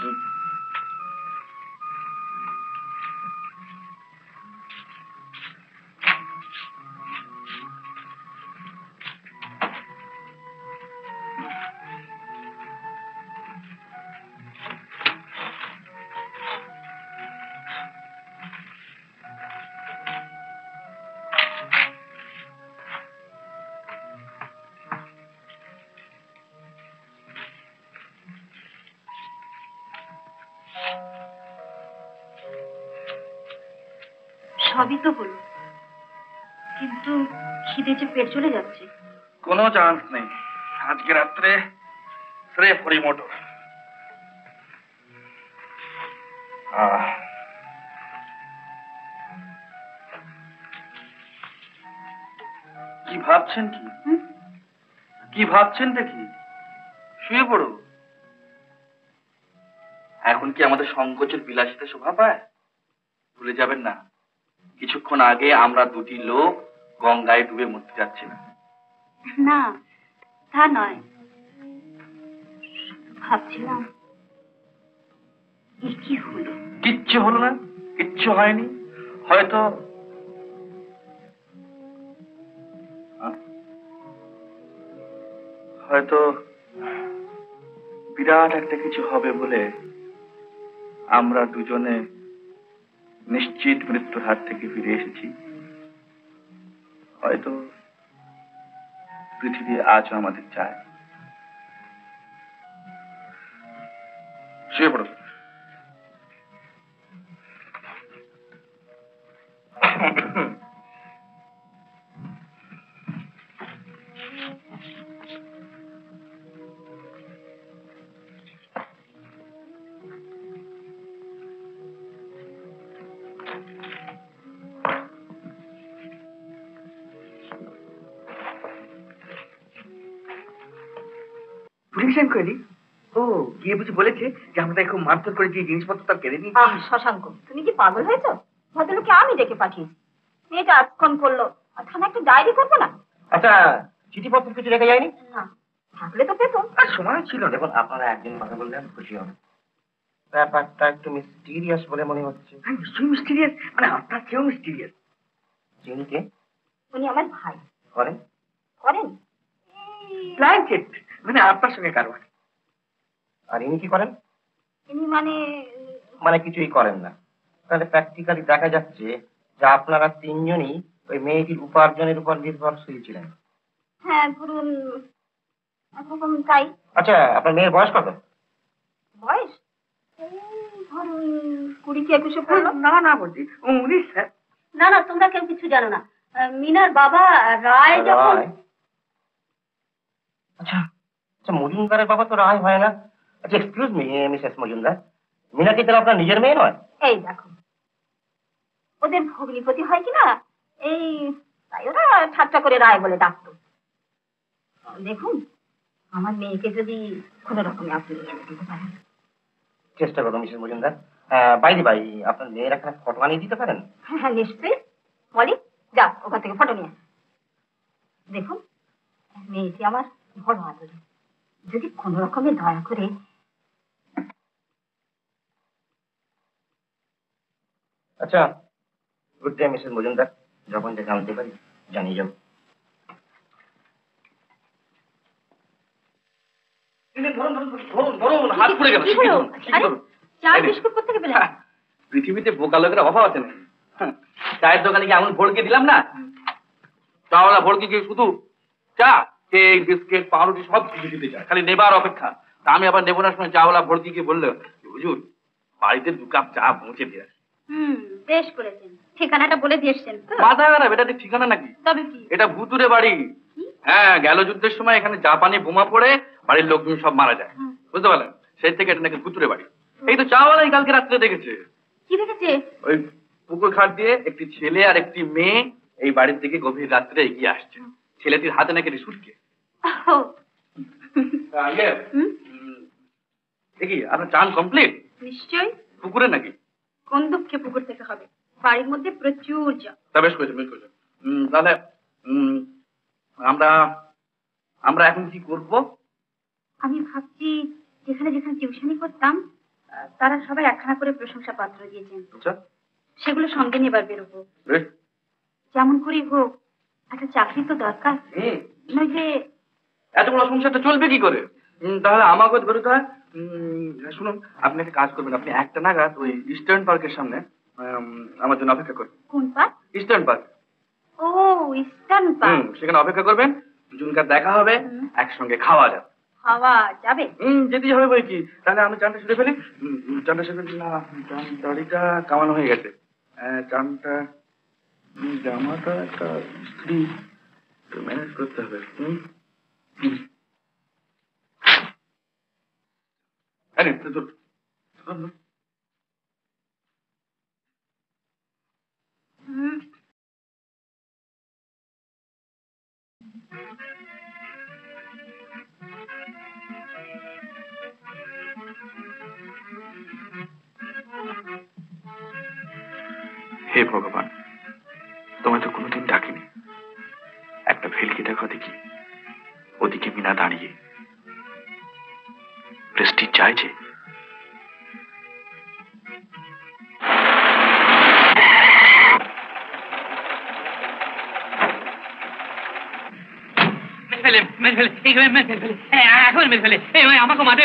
সবই তো হলো, কিন্তু খিদে যে পেট চলে যাচ্ছে। কোনো চান্স নেই, আজকে রাত্রে স্রেফ হরি মোটর। কি ভাবছেন? কি কি ভাবছেন দেখি? শুয়ে পড়ো। এখন কি আমাদের সংকোচের বিলাসিতা শোভা পায়? ভুলে যাবেন না, কিছুক্ষণ আগে আমরা দুটি লোক গঙ্গায় ডুবে মরতে যাচ্ছিলাম। না তা নয়, ভাবছিলাম কি হলো। কিচ্ছু হলো না, কিচ্ছু হয়নি। হয়তো হয়তো বিরাট একটা কিছু হবে বলে আমরা দুজনে নিশ্চিত মৃত্যুর হাত থেকে ফিরে এসেছি। হয়তো পৃথিবী আজও আমাদের চায়। শুয়ে পড়ো। Police enquiry? ও, গিয়ে বুঝি বলেছে যে আমরা খুব মারধর করে যে জিনিসপত্র তার কেড়ে নিয়েছি। আহ শশাঙ্ক, তুমি কি পাগল হয়েছো? ভদ্রলোককে আমি ডেকে পাঠিয়েছি, মেয়েটা আজক্ষণ করলো, আর থানা একটা ডায়েরি করবো না? আচ্ছা, চিঠিপত্র কিছু রেখে যায়নি? না, থাকলে তো পেতো। আর সময় ছিল। দেখুন, আপনারা একদিন কথা বললে আমি খুশি হব। ব্যাপারটা একটু মিস্টিরিয়াস বলে মনে হচ্ছে। নিশ্চয়ই মিস্টিরিয়াস, মানে আপনার চেয়েও মিস্টিরিয়াস। চিনিকে? উনি আমার ভাই। করেন? করেন ব্ল্যাঙ্কেট, মানে আপনার সঙ্গে কারবার। আর ইনি কি করেন? ইনি মানে মানে কিছুই করেন না। তাহলে প্র্যাকটিক্যালি দেখা যাচ্ছে যে আপনারা তিনজনই ওই মেয়েটির উপার্জনের উপর নির্ভরশীল ছিলেন। হ্যাঁ ধরুন এখন তাই। আচ্ছা, আপনার মেয়ের বয়স কত? বয়স এই ধরুন কুড়ি কি একুশে পড়লো। না না বলছি উনিশ। না না, তোমরা কেউ কিছু জানো না। মিনার বাবা রায় যখন। আচ্ছা আচ্ছা, মজুমদারের বাবা তো রায় হয় না। আচ্ছা, excuse me Mrs Majumdar, Meena কি তাহলে আপনার নিজের মেয়ে নয়? এই দেখো, ওদের ভগ্নিপতি হয় কিনা এই তাই ওরা ঠাট্টা করে রায় বলে ডাকতো। দেখুন, আমার মেয়েকে যদি কোনো রকমে আপনি এনে দিতে পারেন। চেষ্টা করো মিসেস মজুমদার। বাইরে বাই, আপনার মেয়ের একটা ফটো আনিয়ে দিতে পারেন? হ্যাঁ হ্যাঁ নিশ্চয়ই। বলি যা ওখান থেকে ফটো নিয়ে। দেখুন, মেয়েটি আমার বড় আদরে, যদি কোনো রকমে দয়া করে। আচ্ছা, গুড ডে মিসেস মজুমদার, যখন যে জানতে পারি জানিয়ে যাও। ধরুন ধরুন ধরুন ধরুন হাত পড়ে গেল কি হলো? আরে চা বিস্কুট কোথা থেকে পেলেন? পৃথিবীতে বোকা লোকের অভাব আছে না। চায়ের দোকানে কি এমন ভড়কে দিলাম না, চাওয়ালা ভড়কে গিয়ে শুধু চা কেক বিস্কিট পাউরুটি সব কিছু দিতে চায়, খালি নেবার অপেক্ষা। তা আমি আবার নেবো না সময় চাওয়ালা ভড়কে গিয়ে বললো, হুজুর বাড়িতে দু কাপ চা পৌঁছে দিয়ে আসি। হুম, বেশ করেছেন। ঠিকানাটা বলে দিয়ে এসছেন তো? মাথা খারাপ, এটা ঠিক ঠিকানা নাকি? তবে কি? এটা ভুতুরে বাড়ি। হ্যাঁ, গেল যুদ্ধের সময় এখানে জাপানি বোমা পড়ে বাড়ির লোকজন সব মারা যায়, বুঝতে পারলেন? সেই থেকে এটা নাকি ভুতুরে বাড়ি। এই তো চাওয়ালাই কালকে রাত্রে দেখেছে। কি দেখেছে? ওই পুকুর ঘাট দিয়ে একটি ছেলে আর একটি মেয়ে এই বাড়ির দিকে গভীর রাত্রে এগিয়ে আসছে। ছেলেটির হাতে নাকি সুটকে। দেখি আপনার চান কমপ্লিট? নিশ্চয়ই। পুকুরে নাকি? কোন দুঃখে পুকুর থেকে হবে? বাড়ির মধ্যে প্রচুর জল। তা বেশ করেছেন, বেশ করেছেন। তাহলে আমরা আমরা এখন কি করব? আমি ভাবছি যেখানে যেখানে টিউশনি করতাম তারা সবাই একখানা করে প্রশংসা পত্র দিয়েছেন, সেগুলো সঙ্গে নেবার বেরোবো। যেমন করেই হোক একটা চাকরি তো দরকার, নইলে এত বড় সংসারটা চলবে কি করে? তাহলে আমাকে বেরোতে হয়। শুনুন, আপনি একটা কাজ করবেন, আপনি একটা নাগাদ ওই ইস্টার্ন পার্কের সামনে আমার জন্য অপেক্ষা করবেন। কোন পার্ক? Eastern park. ও, ইস্টার্ন পার্ক। সেখানে অপেক্ষা করবেন, দুজনকার দেখা হবে, একসঙ্গে খাওয়া যাবে। খাওয়া যাবে? হুম, যেতেই হবে বই কি। তাহলে আমি চানটা সেরে ফেলি। চানটা সেরে ফেলি না, চান দাড়িটা কামানো হয়ে গেছে। চানটা জামাটা একটা স্ত্রী ম্যানেজ করতে হবে। হুম আরে হে ভগবান, তোমায় তো কোনোদিন ডাকিনি। একটা ভেলকি দেখা দেখি, ওদিকে মিনা দাঁড়িয়ে। প্রেস্টিজ চাইছে। আমাকে মাঠে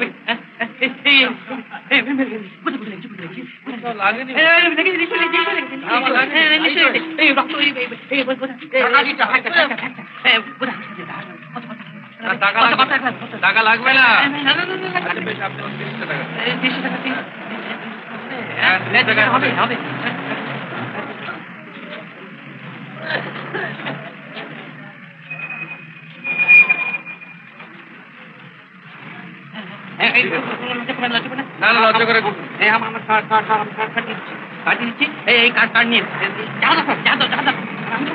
টাকা লাগবে না। হবে হবে না না লজ্জা করে আমার কার্ড কার্ড কার্ড কার্ড দিচ্ছি কার্ড দিচ্ছি এই কার্ড কার্ড নিয়ে যা দাও যা দাও যা দাও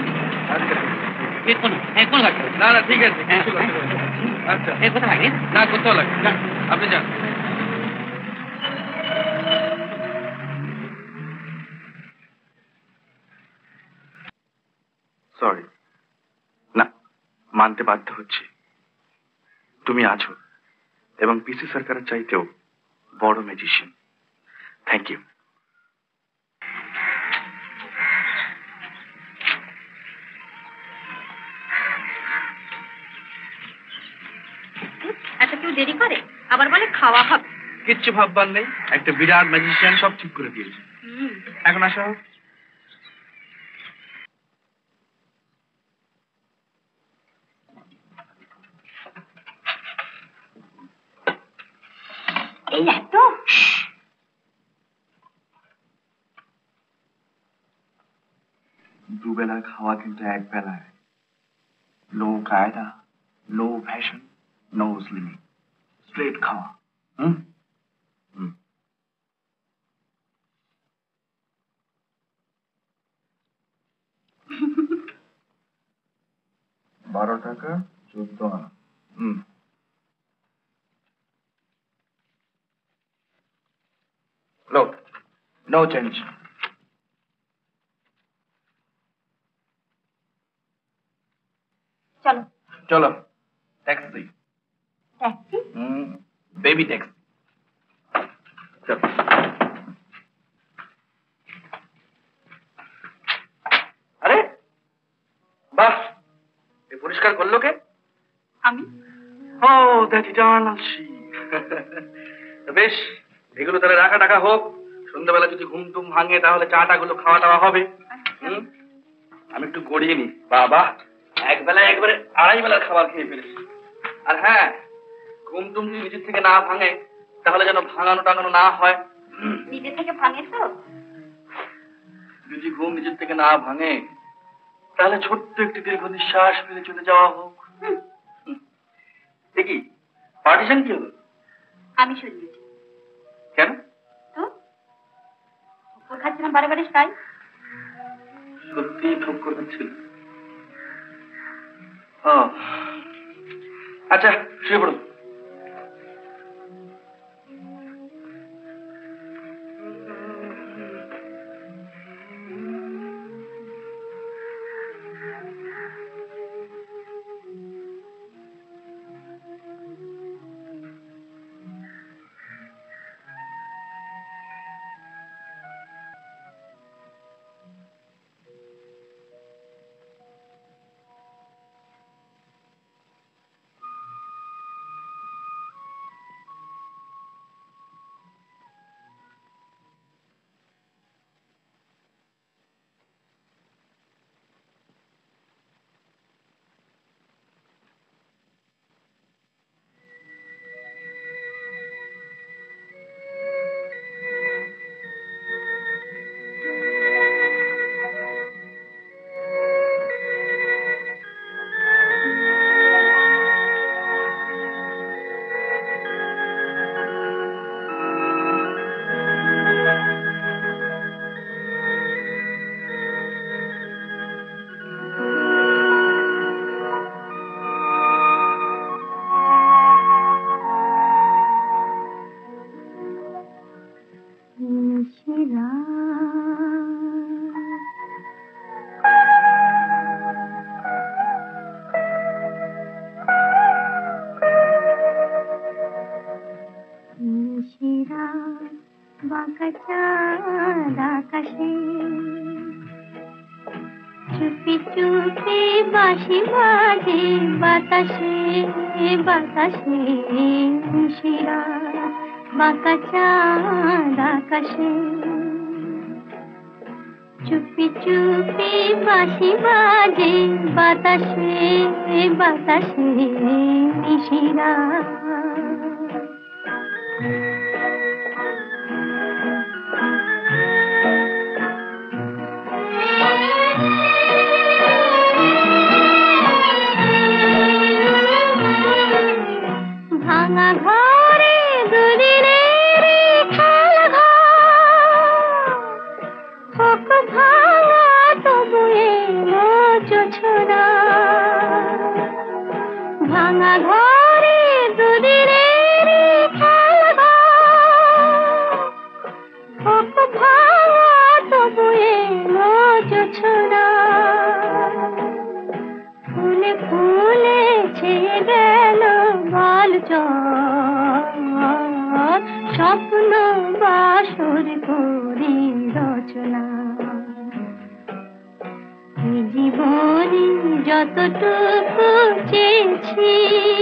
কোন কার্ড? না না ঠিক আছে, আচ্ছা এই কোথায় লাগে না, কোথাও লাগে, আপনি যান। সরি, না মানতে বাধ্য হচ্ছে, তুমি আছো এবং পিসি সরকারের চাইতেও বড় ম্যাজিশিয়ান। Thank you. এত কেউ দেরি করে, আবার বলে খাওয়া হবে। কিচ্ছু ভাববার নেই, একটা বিরাট ম্যাজিশিয়ান সব ঠিক করে দিয়েছে। এখন আসো। এই এত দুবেলার খাওয়া কিন্তু এক বেলায়। নো কায়দা, no fashion, no slimming, straight খাওয়া। হুম হুম বারো টাকা চোদ্দ আনা। হুম লো, নো চেঞ্জ। চলো চলো ট্যাক্সি। ট্যাক্সি? হুম বেবি ট্যাক্সি। চলো। আরে বাহ, পরিষ্কার করলো কে? আমি ও দ্যাট ইটার্নাল শি। বেশ, এগুলো তাহলে রাখা টাকা হোক, সন্ধ্যাবেলা যদি ঘুম টুম ভাঙে তাহলে চাটা গুলো খাওয়া টাওয়া হবে। হুম, আমি একটু গড়িয়ে নি। বাবা, এক বেলায় একবারে আড়াই বেলার খাবার খেয়ে ফেলেছি। আর হ্যাঁ, ঘুম টুম যদি নিজের থেকে না ভাঙে তাহলে যেন ভাঙানো টাঙানো না হয়। নিজে থেকে ভাঙে তো? যদি ঘুম নিজের থেকে না ভাঙে তাহলে ছোট্ট একটি দীর্ঘ নিঃশ্বাস ফেলে চলে যাওয়া হোক। দেখি পার্টিশন কি হলো? আমি সরিয়েছি। কেন? তো ঠোক্কর খাচ্ছিলাম বারে বারে, তাই। সত্যি ঠোক্কর খাচ্ছিল? ও আচ্ছা, শুয়ে পড়ো। চুপি চুপি বাঁশি বাজে বাতাসে বাতাসে, শিরা বাঁকা চাঁদ আকাশে। চুপি চুপি বাঁশি বাজে বাতাসে বাতাসে, শিরা। ভাঙা ঘরে দুদিনের খেলা ঘর, হোক ভাঙা তবু এলো জোছনা। ভাঙা ঘরে দুদিনের খেলা ঘর, হোক ভাঙা তবু এলো জোছনা। ফুলে ফুলে ছেয়ে গেল বল চল, স্বপ্ন বাসর করি রচনা। জীবনে যতটুকু চেয়েছি,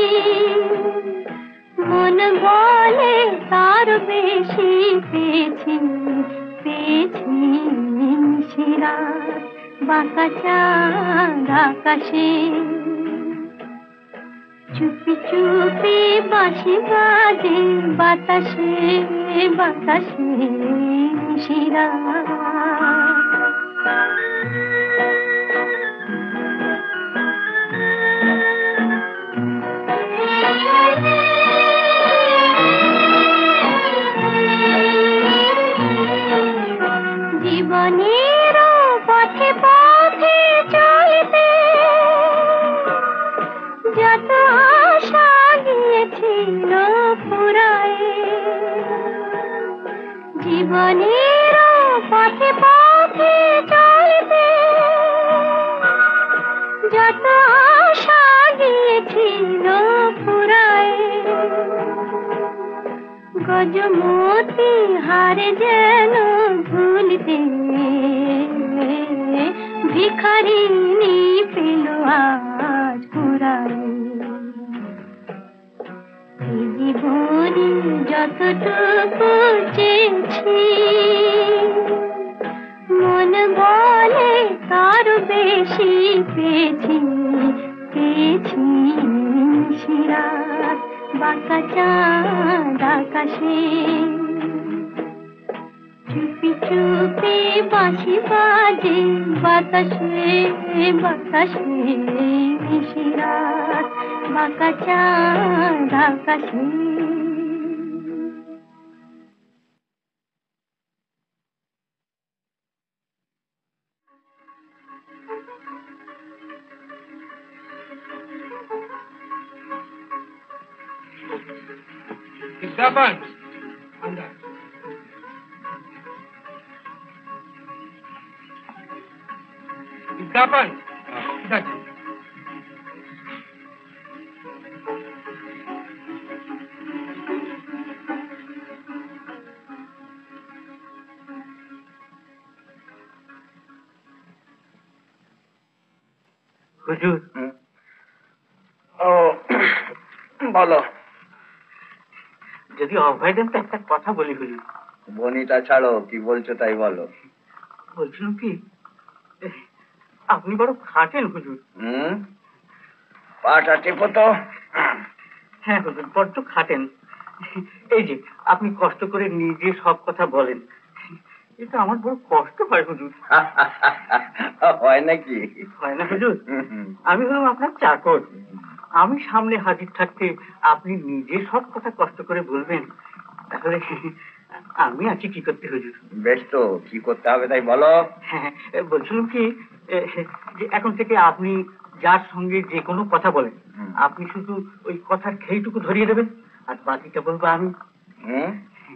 মন বলে তার বেশি পেয়েছি পেয়েছি। শিরা বাঁকা চাঁদ আকাশে, চুপি চুপি বাঁশি বাজে বাতাসে বাতাসে, শিরা। জীবনের পথে পথে চলতে যত আশা গিয়েছিল ফুরায়ে। জীবনের পথে পথে চলতে যত আশা গিয়েছিল ফুরায়ে। গজমতি হারে যেন ভুলতে ভিখারিনী পেল আজ পুরায়। যতটুকু চেয়েছি মন বলে তার বেশি পেয়েছি পেয়েছি নিশিরাত বাঁকা চাঁদ আকাশে চুপি চুপি বাঁশি বাজে বাতাসে বাতাসে নিশিরাত বাঁকা চাঁদ আকাশে। विज्ञापन अंदर विज्ञापन इधर হুজুর ও বলো। যদি অভয় দেন তো একটা কথা বলি হুজুর। বনিটা ছাড়ো, কি বলছো তাই বলো। বলছিলাম কি আপনি বড় খাটেন হুজুর। হুম, পাটা টেপো তো। হ্যাঁ হুজুর, বড্ড খাটেন। এই যে আপনি কষ্ট করে নিজে সব কথা বলেন, এটা আমার বড় কষ্ট হয় হুজুর। হয় নাকি? হয় না হুজুর? আমি হলাম আপনার চাকর, আমি সামনে হাজির থাকতে আপনি নিজে সব কথা কষ্ট করে বলবেন, তাহলে আমি আছি কি করতে হুজুর? বেশ তো, কি করতে হবে তাই বলো। হ্যাঁ, বলছিলাম কি যে এখন থেকে আপনি যার সঙ্গে যে কোনো কথা বলেন, আপনি শুধু ওই কথার খেইটুকু ধরিয়ে দেবেন, আর বাকিটা বলবো আমি। হুম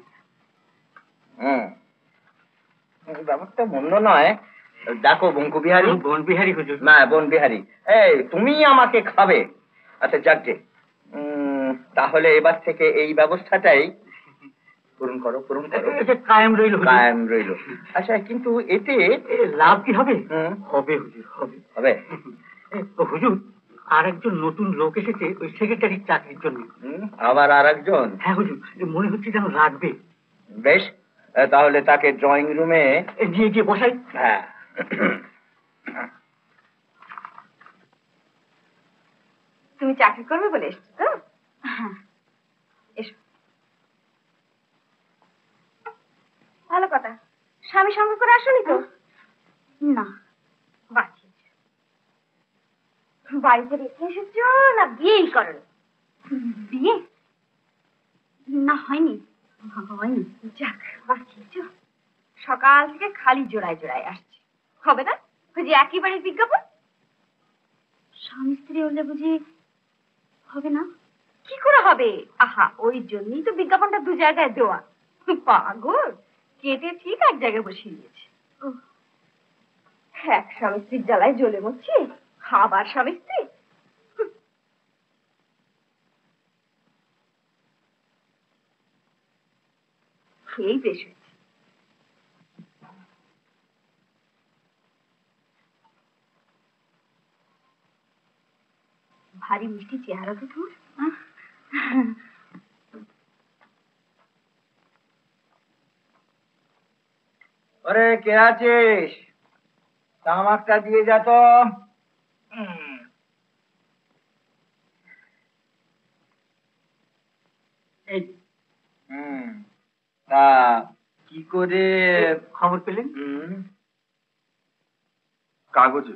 হুম ব্যাপারটা মন্দ নয়। দেখো বঙ্কু বিহারী। বন বিহারী হুজুর। না, বন বিহারী। এই তুমি আমাকে খাবে। আচ্ছা যাকে তাহলে এবার থেকে এই ব্যবস্থাটাই পূরণ করো, পূরণ করো। এটা কায়েম রইল, কায়েম রইল। আচ্ছা, কিন্তু এতে লাভ কি হবে? হুম, হবে হুজুর, হবে হবে। হুজুর, আর একজন নতুন লোক এসেছে ওই সেক্রেটারির চাকরির জন্য। আবার আর একজন? হ্যাঁ হুজুর, মনে হচ্ছে যেন লাগবে। বেশ, তাহলে তাকে ড্রয়িং রুমে নিয়ে গিয়ে বসাই। হ্যাঁ। তুমি চাকরি করবে বলে এসছো তো? হ্যাঁ, এসো। ভালো কথা। স্বামী সঙ্গে করে আসোনি তো? না। বাঁচিয়েছ। বাড়িতে রেখে এসেছো না বিয়েই করো? বিয়ে না, হয়নি হয়নি। যাক, বাঁচিয়েছ। সকাল থেকে খালি জোড়ায় জোড়ায় আসছে। হবে না? ওই যে একই বাড়ির বিজ্ঞাপন। স্বামী স্ত্রী হলে বুঝি হবে না? কি করে হবে? আহা, ওই জন্যই তো বিজ্ঞাপনটা দু জায়গায় দেওয়া। পাগল, কেটে ঠিক এক জায়গায় বসিয়ে দিয়েছে। এক স্বামী স্ত্রীর জ্বালায় জ্বলে মরছি, খাবার স্বামী স্ত্রী। এই বেশ হয়েছে। ভারী মিষ্টি চেহারা তো তোমার। ওরে, কে আছিস? তামাকটা দিয়ে যা তো। হুম, তা কি করে খবর পেলেন? কাগজে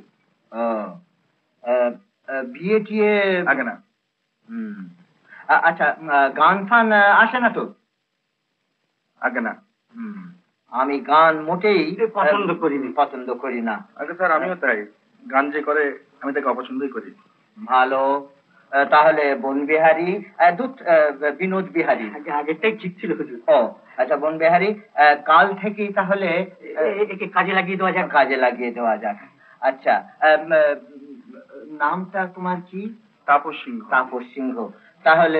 বিয়ে টিয়ে আগে না। হুম, আচ্ছা, গান ফান আসে না তো? আগে না। হুম, আমি গান মোটেই পছন্দ করি না। পছন্দ করি না। আগে স্যার, আমিও তাই। গান যে করে আমি তাকে অপছন্দই করি। ভালো, তাহলে বন বিহারী, দুধ বিনোদ বিহারী। আগেরটাই ঠিক ছিল হুজুর। ও আচ্ছা, বন বিহারী, কাল থেকেই তাহলে একে কাজে লাগিয়ে দেওয়া যাক। কাজে লাগিয়ে দেওয়া যাক। আচ্ছা, নামটা তোমার কি? তাপস সিংহ। তাপস সিংহ। তাহলে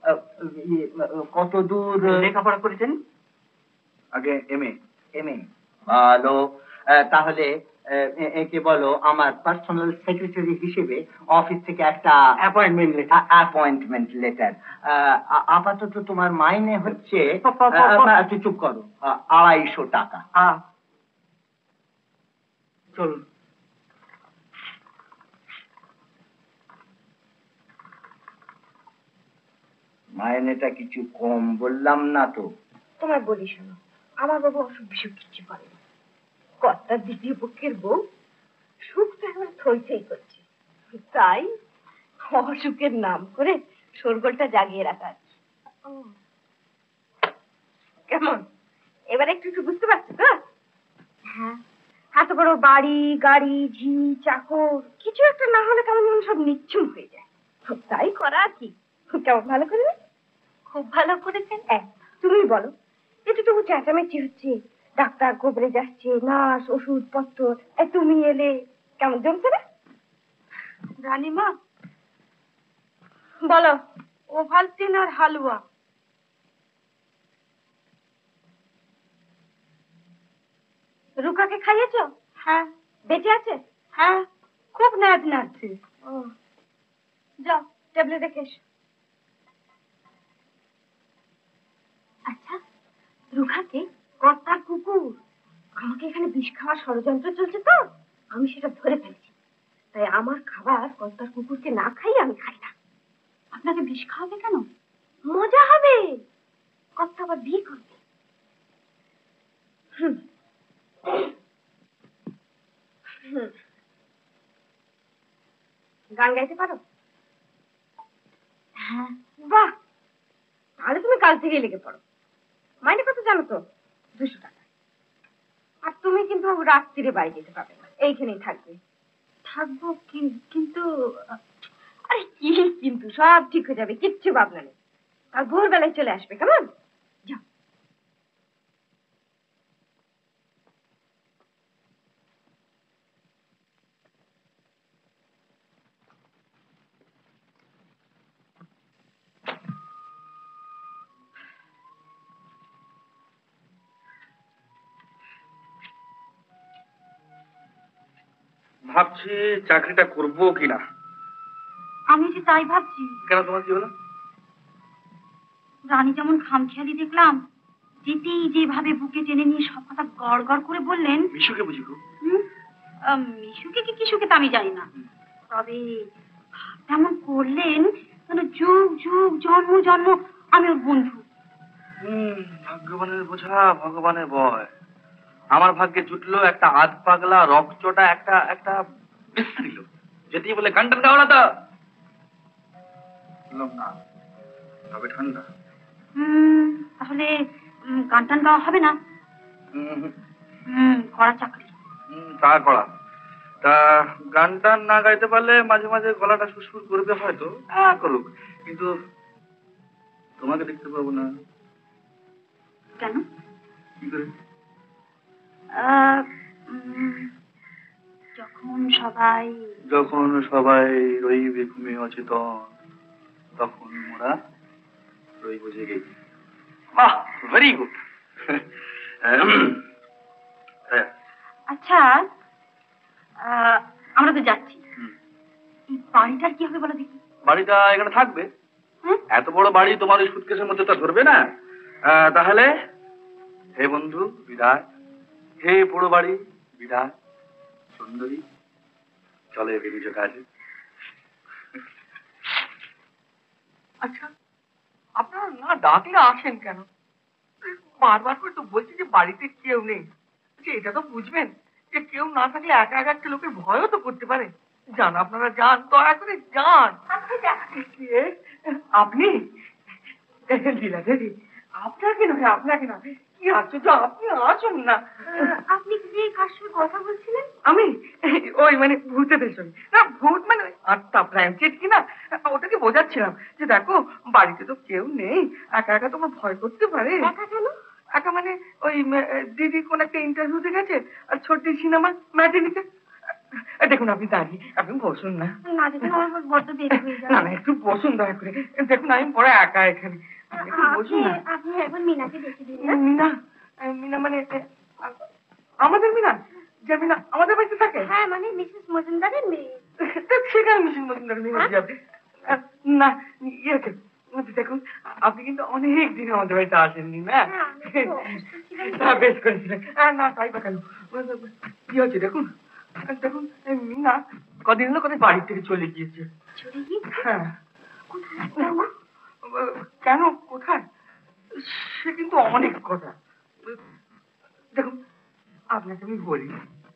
কত দূর লেখাপড়া করেছেন? আগে এম এ। M A. ভালো, তাহলে একে বলো আমার পার্সোনাল সেক্রেটারি হিসেবে অফিস থেকে একটা অ্যাপয়েন্টমেন্ট লেটার অ্যাপয়েন্টমেন্ট লেটার আপাতত তোমার মাইনে হচ্ছে তুই চুপ করো আড়াইশো টাকা। চলুন। মাইনেটা কিছু কম বললাম না তো? তোমার বলি শোনো, আমার বাবু অসুখ বিসুখ কিছু করে না। কর্তার দ্বিতীয় পক্ষের বউ সুখটা এখন থই থই করছে, তাই অসুখের নাম করে শোরগোলটা জাগিয়ে রাখা। কেমন এবার একটু একটু বুঝতে পারছো তো? হ্যাঁ, এত বড় বাড়ি গাড়ি ঝি চাকর কিছু একটা না হলে কেমন যেন সব নিচ্ছুম হয়ে যায়। তাই করা আর কি। কেমন ভালো করে? খুব ভালো করেছেন। তুমি বলো, এতটুকু চেঁচামেচি হচ্ছে, ডাক্তার গোবরে যাচ্ছে, নার্স ওষুধ পত্র, তুমি এলে কেমন জমছে না? রানীমা বলো, ওভালটিন আর হালুয়া। রুকাকে খাইয়েছো? হ্যাঁ। বেঁচে আছে? হ্যাঁ, খুব নাচ নাচছে। ও যাও ট্যাবলেট রেখে এসো। আচ্ছা, রুখাকে কর্তার কুকুর আমাকে এখানে বিষ খাওয়ার ষড়যন্ত্র চলছে তো, আমি সেটা ধরে ফেলছি। তাই আমার খাবার কর্তার কুকুরকে না খাইয়ে আমি খাই না। আপনাকে বিষ খাওয়াবে কেন? মজা হবে, কর্তা আবার বিয়ে করবে। হুম গান গাইতে পারো? হ্যাঁ। বাহ, তাহলে তুমি কাল থেকেই লেগে পড়ো। মাইনে কত জানো তো? দুশো টাকা। আর তুমি কিন্তু রাত্রিরে বাড়ি যেতে পারবে না, এইখানেই থাকবে। থাকবো কিন্তু। আরে কি কিন্তু, সব ঠিক হয়ে যাবে, কিচ্ছু ভাবনা নেই। কাল ভোরবেলায় চলে আসবে, কেমন? যাও। ভাবছি চাকরিটা করবো কিনা। আমি যে তাই ভাবছি। কেন, তোমার কি হলো? রানী যেমন খামখেয়ালি দেখলাম, যেতেই যেভাবে বুকে টেনে নিয়ে সব কথা গড় গড় করে বললেন। মিশুকে বুঝি গো? মিশুকে কি কিশুকে তা আমি জানি না, তবে তেমন করলেন মানে যুগ যুগ জন্ম জন্ম আমি ওর বন্ধু। হম ভাগ্যবানের বোঝা ভগবানের ভয়। আমার ভাগ্যে জুটলো একটা আধ পাগলা রকচটা একটা একটা বিশ্রী লোক, যেটি বলে গানটান গাওয়া তো না, তবে ঠান্ডা। হম তাহলে গান টান গাওয়া হবে না? হম কড়া চাকরি। হম তা করা। তা গান টান না গাইতে পারলে মাঝে মাঝে গলাটা সুসুর করবে হয়তো, করুক, কিন্তু তোমাকে দেখতে পাবো না। কেন? কি করে? যখন সবাই যখন সবাই রইবে ঘুমিয়ে অচেতন, তখন মোরা রইব জেগে। বাহ, ভেরি গুড। আচ্ছা, আমরা তো যাচ্ছি, এই বাড়িটার কি হবে বলো দেখি। বাড়িটা এখানে থাকবে। এত বড় বাড়ি তোমার ওই সুটকেসের মধ্যে তা ধরবে না। তাহলে হে বন্ধু বিদায়, হে বড় বাড়ি বিদায়, সুন্দরী চলে বেরিয়ে নিজ কাজে। আচ্ছা, আপনারা না ডাকলে আসেন কেন? বারবার করে তো বলছি যে বাড়িতে কেউ নেই। যে এটা তো বুঝবেন যে কেউ না থাকলে একা একা একটা লোকের ভয়ও তো করতে পারে। যান, আপনারা যান, দয়া করে যান। আপনি লীলা দেবী, আপনাকে নয়, আপনাকে না, কি আশ্চর্য, আপনি আসুন না। আপনি যে কার সঙ্গে কথা বলছিলেন? আমি ওই মানে ভূতেদের সঙ্গে, না ভূত মানে আত্মা প্রাণচিত কিনা, ওটাকে বোঝাচ্ছিলাম যে দেখো বাড়িতে তো কেউ নেই, একা একা তোমার ভয় করতে পারে। একা কেন? একা মানে ওই দিদি কোন একটা ইন্টারভিউতে গেছে আর ছোট্টি সিনেমা ম্যাটিনিতে। দেখুন আপনি দাঁড়িয়ে, আপনি বসুন না। না দেখুন, আমার বড্ড দেরি হয়ে যাবে। না না, একটু বসুন দয়া করে। দেখুন আমি পরে একা এখানে, একটু বসুন না। আপনি একবার মিনাকে দেখে দিন। মিনা? মিনা মানে আমাদের মিনা? জামিনা আমাদের বাড়িতে থাকে? হ্যাঁ, মানে মিসেস মজুমদারের মেয়ে। সেখানে মিসেস মজুমদারের মেয়ে হতে যাবে না? ইয়ে আছে, দেখুন আপনি কিন্তু অনেক দিন আমাদের বাড়িতে আসেননি না? হ্যাঁ, বেশ করেছিলেন। না তাই বা কেন, কি হচ্ছে দেখুন, দেখুন মিনা কদিন হলো কোথায় বাড়ি থেকে চলে গিয়েছে। চলে গিয়েছে? হ্যাঁ। কেন, কোথায়? সে কিন্তু অনেক কথা। দেখুন আপনাকে আমি বলি,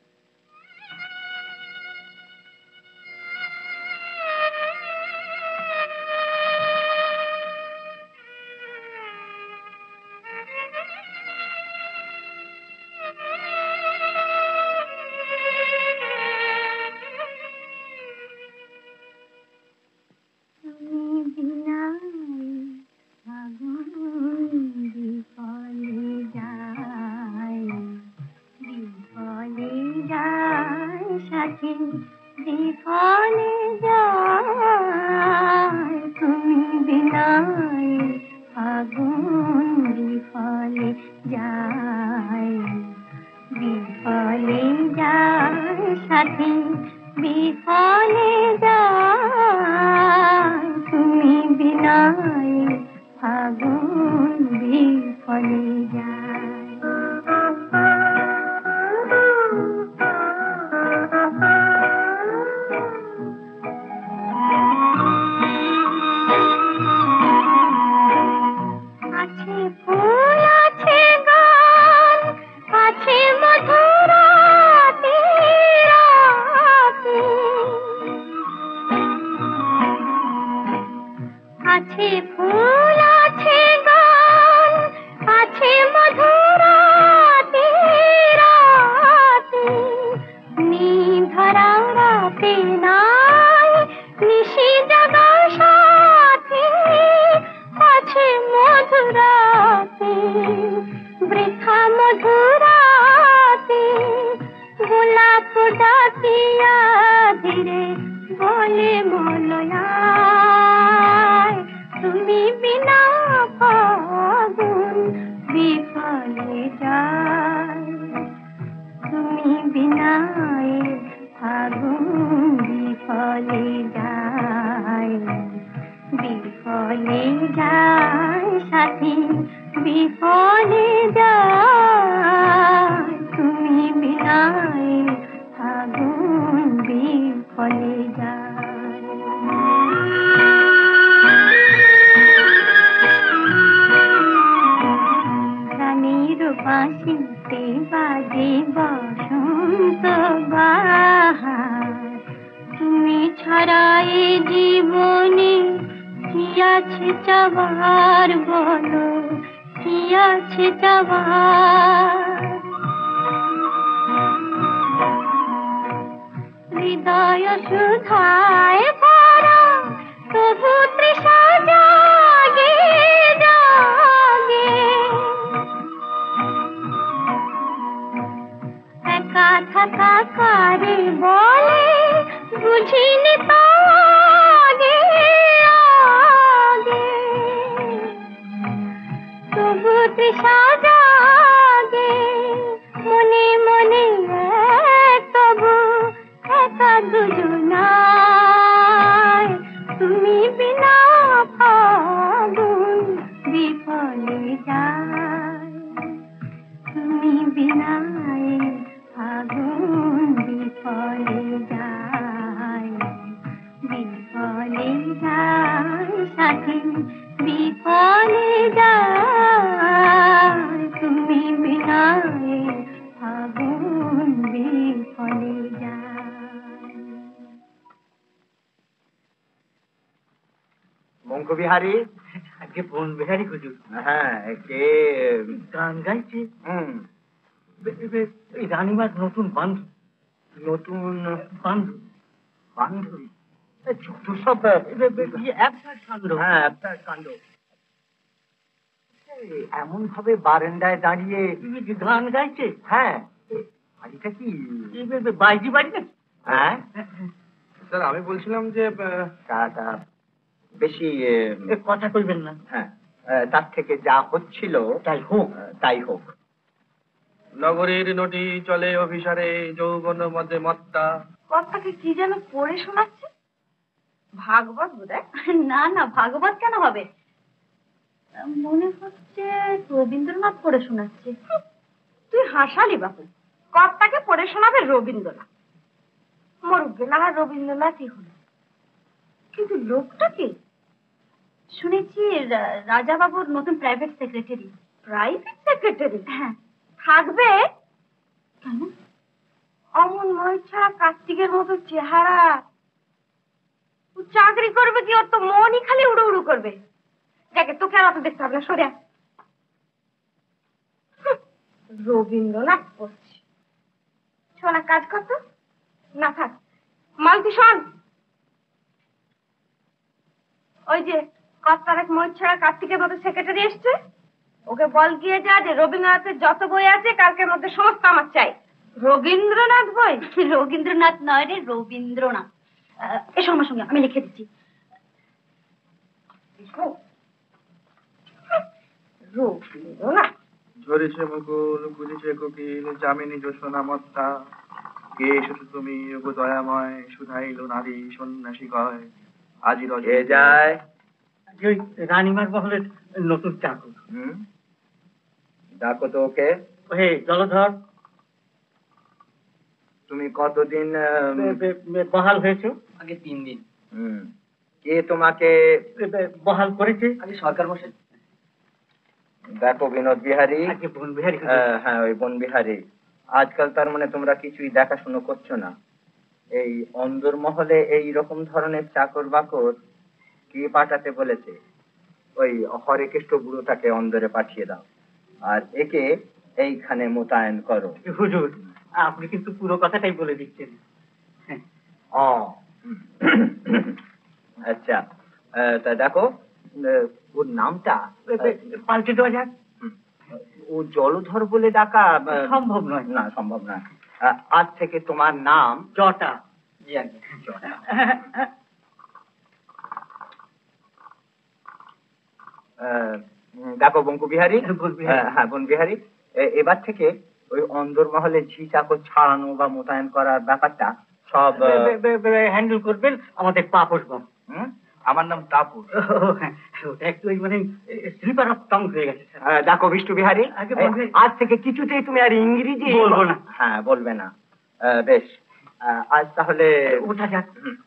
বিহারী আজকে কোন বিহারী হুজুর? হ্যাঁ, কে গান গাইছে? হুম, এই রানীমার নতুন বান্ধব। নতুন বান্ধব? বান্ধবী? যত সব অ্যাবসার্ড কাণ্ড। হ্যাঁ, অ্যাবসার্ড কাণ্ড। এমন ভাবে বারান্দায় দাঁড়িয়ে গান গাইছে। হ্যাঁ, বাড়িটা কি বাইজি বাড়ি নাকি? হ্যাঁ স্যার, আমি বলছিলাম যে বেশি কথা কইবেন না। হ্যাঁ, তার থেকে যা হচ্ছিল তাই হোক, তাই হোক। নগরীর নটি চলে অভিসারে যৌবন মধ্যে মত্তা। কর্তাকে কি যেন পড়ে শোনাচ্ছে? ভাগবত বোধহয়। না না, ভাগবত কেন হবে? মনে হচ্ছে রবীন্দ্রনাথ পড়ে শোনাচ্ছে। তুই হাসালি বাপু, কর্তাকে পড়ে শোনাবে রবীন্দ্রনাথ? মরুক গেলে আর রবীন্দ্রনাথই হলো। কিন্তু লোকটা কি? শুনেছি রাজা বাবুর নতুন প্রাইভেট সেক্রেটারি। Private secretary? হ্যাঁ। থাকবে কেন? অমন ময় ছাড়া কার্তিকের মতো চেহারা। চাকরি করবে কি? ওর তো মনই খালি উড়ো উড়ো করবে। যাকে তোকে আর অত দেখতে হবে না, সরে আয়। রবীন্দ্রনাথ পড়ছে। শোনা, কাজ করতো না থাক। মালতি শোন, ওই যে কর্তার এক ময় ছাড়া কার্তিকের মতো সেক্রেটারি এসছে, ওকে বল গিয়ে যা যে রবীন্দ্রনাথের যত বই আছে কালকের মধ্যে সমস্ত আমার চাই। রবীন্দ্রনাথ বই? রবীন্দ্রনাথ নয় রে, রবীন্দ্রনাথ। এসো আমার সঙ্গে, আমি লিখে দিচ্ছি। রবীন্দ্রনাথ। ঝরেছে মুকুল কুলিছে কোকিল যামিনী জোছনা মত্তা। কে এসেছো তুমি ওগো দয়াময় শুধাইল নারী সন্ন্যাসী কয়। আজি রজে যায় রানীমার বহলের নতুন চাকর। হুম, ডাকো তো ওকে। হে জলধর, তুমি কতদিন বহাল হয়েছে? আগে তিন দিন। হুম, কে তোমাকে বহাল করেছে? আগে সরকার মশাই। দেখো বিনোদ বিহারী, আগে বন বিহারী। হ্যাঁ ওই বন বিহারী, আজকাল তার মানে তোমরা কিছুই দেখাশুনো করছো না। এই অন্দর মহলে এই রকম ধরনের চাকর বাকর কে পাঠাতে বলেছে? ওই হরেকৃষ্ণ বুড়োটাকে অন্দরে পাঠিয়ে দাও, আর একে এইখানে মোতায়েন করো। হুজুর, আপনি কিন্তু পুরো কথাটাই বলে দিচ্ছেন। ও আচ্ছা, তা দেখো ওর নামটা পাল্টে দেওয়া যাক। ও জলধর বলে ডাকা সম্ভব নয়। না, সম্ভব নয়। আজ থেকে তোমার নাম জটা। জি আজ্ঞা, জটা। দেখো বঙ্কু বিহারী, হ্যাঁ বন বিহারী, এবার থেকে ওই অন্দর মহলে ঝি চাকর ছাড়ানো বা মোতায়েন করার ব্যাপারটা সব হ্যান্ডেল করবেন আমাদের তাপস বাবু। আমার নাম তাপস। ওটা একটু মানে স্লিপার অফ টং হয়ে গেছে। দেখো বিষ্ণু বিহারী, আজ থেকে কিছুতেই তুমি আর ইংরেজি বলবো না। হ্যাঁ, বলবে না। বেশ, আজ তাহলে ওঠা যাক।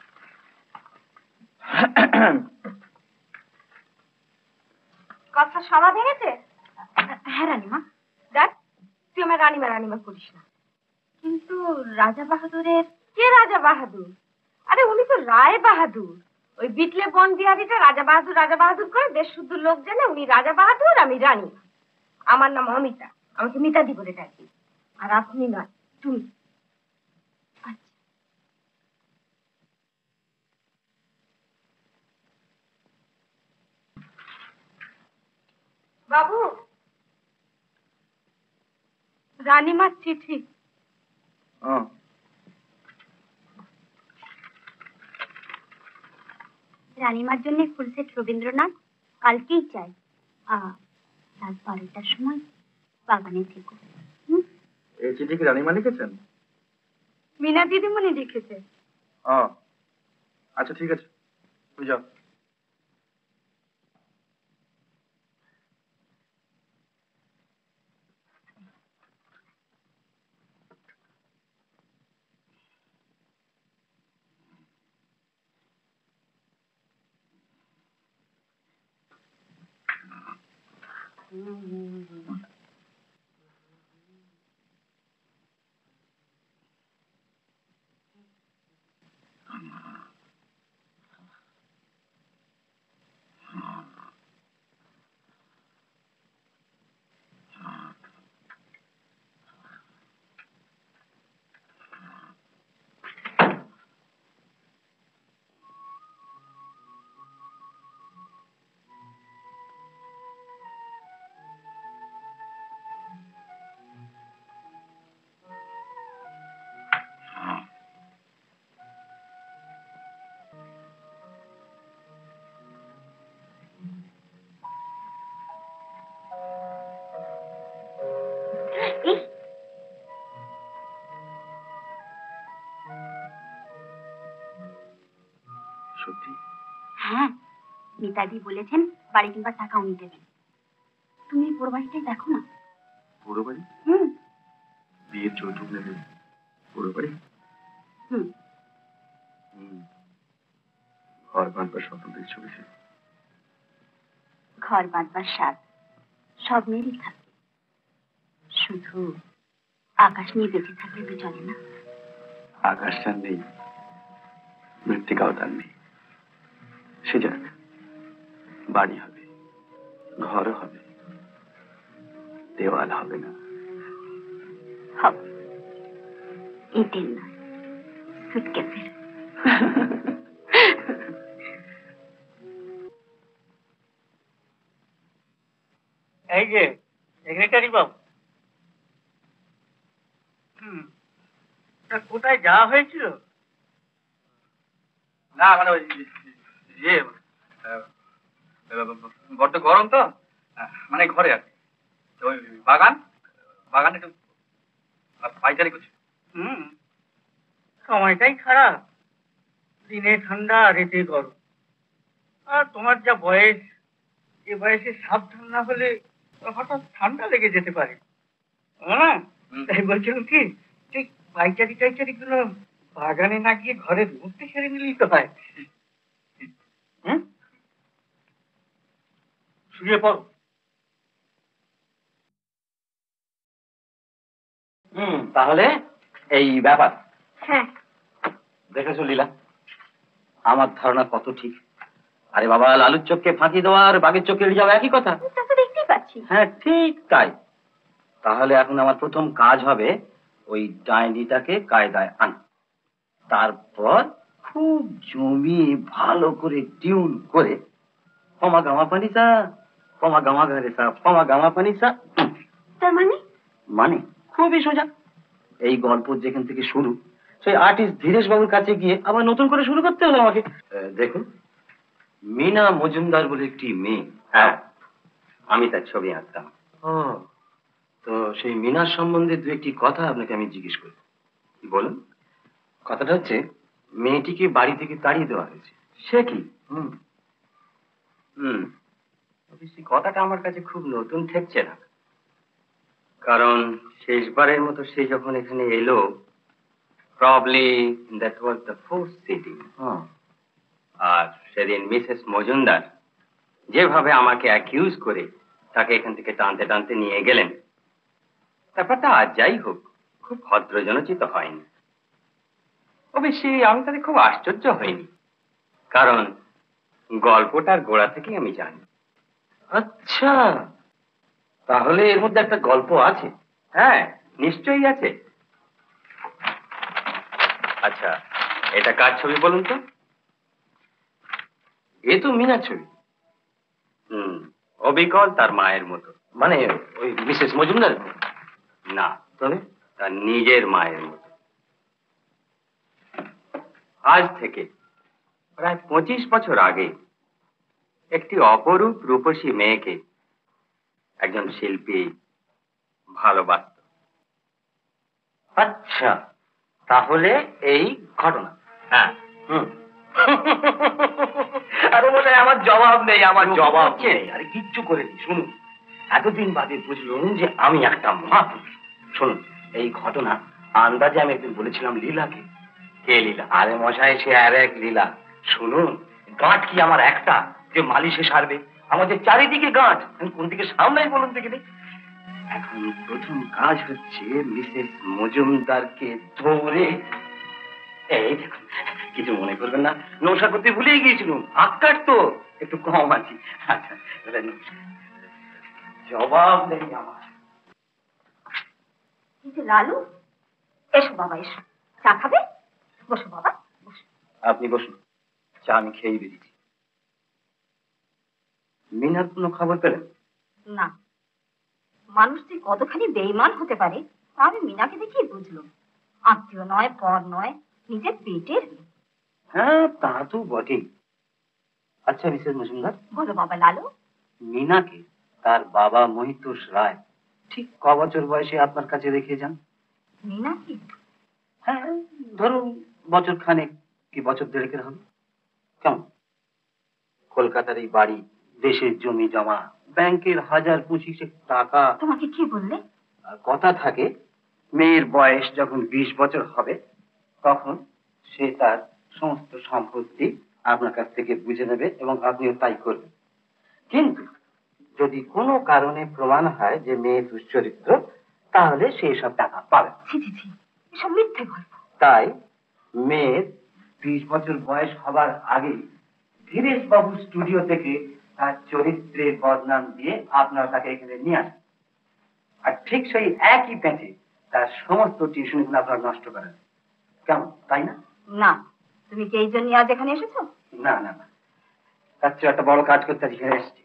কথা সভা ভেঙেছে? হ্যাঁ রানীমা। দেখ, তুই আমার রানীমা রানীমা করিস না। কিন্তু রাজা বাহাদুরের কে? রাজা বাহাদুর? আরে উনি তো রায় বাহাদুর। ওই বিটলে বন বিহারীটা রাজা বাহাদুর রাজা বাহাদুর করে দেশ শুদ্ধ লোক জানে উনি রাজা বাহাদুর, আমি রানী। আমার নাম অমিতা, আমাকে মিতাদি বলে ডাকি। আর আপনি নয়, তুমি। বাবু, রানীমার চিঠি। রানীমার জন্য ফুল সেট রবীন্দ্রনাথ কালকেই চাই। রাত বারোটার সময় বাগানে থেকো। এই চিঠি কি রানীমা লিখেছেন? মিনা দিদিমণি লিখেছে। আচ্ছা ঠিক আছে, তুমি যাও। হ্যাঁ, মিতাদি বলেছেন বাড়ি কিংবা টাকা উনি দেবেন। তুমি পুরো বাড়িটাই দেখো না। পুরো বাড়ি? হুম বিয়ের যৌতুক নেবে পুরো বাড়ি? হুম হুম ঘর বাঁধবার স্বপ্ন দেখছো বেশি? ঘর বাঁধবার স্বাদ সব মেয়েরই থাকে, শুধু আকাশ নিয়ে বেঁচে থাকলে তো চলে না। আকাশ চান নেই, মৃত্তিকাও তার নেই। সে যাক, বাড়ি হবে, ঘর হবে, দেওয়াল হবে না। হবে, ইটের নয়, সুটকেসের। এই যে সেক্রেটারি বাবু, হুম তা কোথায় যাওয়া হয়েছিল? না মানে ওই ইয়ে বড্ড গরম তো, মানে ঘরে আর কি। ওই বাগান বাগানে একটু পাইচারি করছি। হুম সময়টাই খারাপ, দিনে ঠান্ডা রাতে গরম। আর তোমার যা বয়স, এ বয়সে সাবধান না হলে হঠাৎ ঠান্ডা লেগে যেতে পারে। হ্যাঁ, তাই বলছিলাম কি, ঠিক পাইচারি টাইচারি গুলো বাগানে না গিয়ে ঘরের মধ্যে সেরে নিলেই তো হয়। হুম শুয়ে পড়ো। হুম তাহলে এই ব্যাপার হ্যাঁ, দেখেছো লীলা, আমার ধারণা কত ঠিক। আরে বাবা, লালুর চোখকে ফাঁকি দেওয়া আর বাঘের চোখে এড়িয়ে যাওয়া একই কথা। তা তো দেখতেই পাচ্ছি। হ্যাঁ ঠিক তাই। তাহলে এখন আমার প্রথম কাজ হবে ওই ডাইনিটাকে কায়দায় আনা, তারপর খুব জমিয়ে ভালো করে টিউন করে ফমা গামা পানিসা ফমা গামা গারেসা ফমা গামা পানিসা। তার মানে? মানে খুবই সোজা। এই গল্প যেখান থেকে শুরু, সেই আর্টিস্ট ধীরেশ বাবুর কাছে গিয়ে আবার নতুন করে শুরু করতে হলো আমাকে। দেখুন, মিনা মজুমদার বলে একটি মেয়ে, হ্যাঁ আমি তার ছবি আঁকতাম। ও, তো সেই মিনার সম্বন্ধে দু একটি কথা আপনাকে আমি জিজ্ঞেস করি। কি বলুন? কথাটা হচ্ছে, মেয়েটিকে বাড়ি থেকে তাড়িয়ে দেওয়া হয়েছে। সে কি? হুম হুম অবশ্যই কথাটা আমার কাছে খুব নতুন ঠেকছে না, কারণ শেষবারের মতো সে যখন এখানে এলো, probably that was the fourth sitting. আর সেদিন মিসেস মজুমদার যেভাবে আমাকে অ্যাকিউজ করে তাকে এখান থেকে টানতে টানতে নিয়ে গেলেন, ব্যাপারটা আজ যাই হোক খুব ভদ্রজনচিত হয়নি। অবশ্যই আমি তাতে খুব আশ্চর্য হইনি, কারণ গল্পটার গোড়া থেকেই আমি জানি। আচ্ছা, তাহলে এর মধ্যে একটা গল্প আছে? হ্যাঁ নিশ্চয়ই আছে। আচ্ছা, এটা কার ছবি বলুন তো? এ তো মিনার ছবি। হুম অবিকল তার মায়ের মতো, মানে ওই মিসেস মজুমদার না, তবে তার নিজের মায়ের মতো। আজ থেকে প্রায় পঁচিশ বছর আগে একটি অপরূপ রূপসী মেয়েকে একজন শিল্পী ভালোবাসত। আচ্ছা, তাহলে এই ঘটনা। হ্যাঁ হুম আরে বলে আমার জবাব নেই, আমার জবাব নেই। আরে কিচ্ছু করেনি, শুনুন। এতদিন বাদে বুঝলুম যে আমি একটা মহাপুরুষ। শুনুন, এই ঘটনা আন্দাজে আমি একদিন বলেছিলাম লীলাকে। কে লীলা? আরে মশাই, সে আর এক লীলা। শুনুন, গাঁট কি আমার একটা যে মালিশে সারবে? আমাদের চারিদিকে গাঁট, আমি কোন দিকে সামলাই বলুন দেখে। এখন প্রথম কাজ হচ্ছে মিসেস মজুমদারকে ধরে, এই দেখুন, কিছু মনে করবেন না, নৌসা করতে ভুলেই গিয়েছিলাম। আক্কার তো একটু কম আছি। আচ্ছা, জবাব নেই আমার। লালু, এসো বাবা, এসো, চা খাবে? বসো বাবা, বসো। আপনি বসুন, চা আমি খেয়েই বেরিয়েছি। মিনার কোনো খবর পেলেন? না, মানুষ যে কতখানি বেঈমান হতে পারে তা আমি মিনাকে দেখেই বুঝলাম। আত্মীয় নয়, পর নয়, নিজের পেটের। হ্যাঁ তা তো বটেই। আচ্ছা মিসেস মজুমদার, বলো বাবা লালু। মিনাকে তার বাবা মহিতোষ রায় ঠিক ক বছর বয়সে আপনার কাছে রেখে যান? মিনাকে? হ্যাঁ ধরুন বছর খানেক কি বছর দেড়েকের হবে, কেমন? কলকাতার এই বাড়ি, দেশের জমি জমা, ব্যাংকের হাজার পঁচিশে টাকা। তোমাকে কি বললে? আর কথা থাকে, মেয়ের বয়স যখন বিশ বছর হবে তখন সে তার সমস্ত সম্পত্তি আপনার কাছ থেকে বুঝে নেবে এবং আপনিও তাই করবেন। কিন্তু যদি কোনো কারণে প্রমাণ হয় যে মেয়ে দুশ্চরিত্র, তাহলে সেই সব টাকা পাবে। এসব মিথ্যে গল্প। তাই মেয়ের বিশ বছর বয়স হবার আগেই ধীরেশ বাবু স্টুডিও থেকে তার চরিত্রের বদনাম দিয়ে আপনারা তাকে এখানে নিয়ে আসেন, আর ঠিক সেই একই প্যাঁচে তার সমস্ত টিউশনগুলো আপনারা নষ্ট করেন। কেমন, তাই না? না, তুমি কি এই জন্য আজ এখানে এসেছো? না না না, তার চেয়ে একটা বড় কাজ করতে এখানে এসেছি।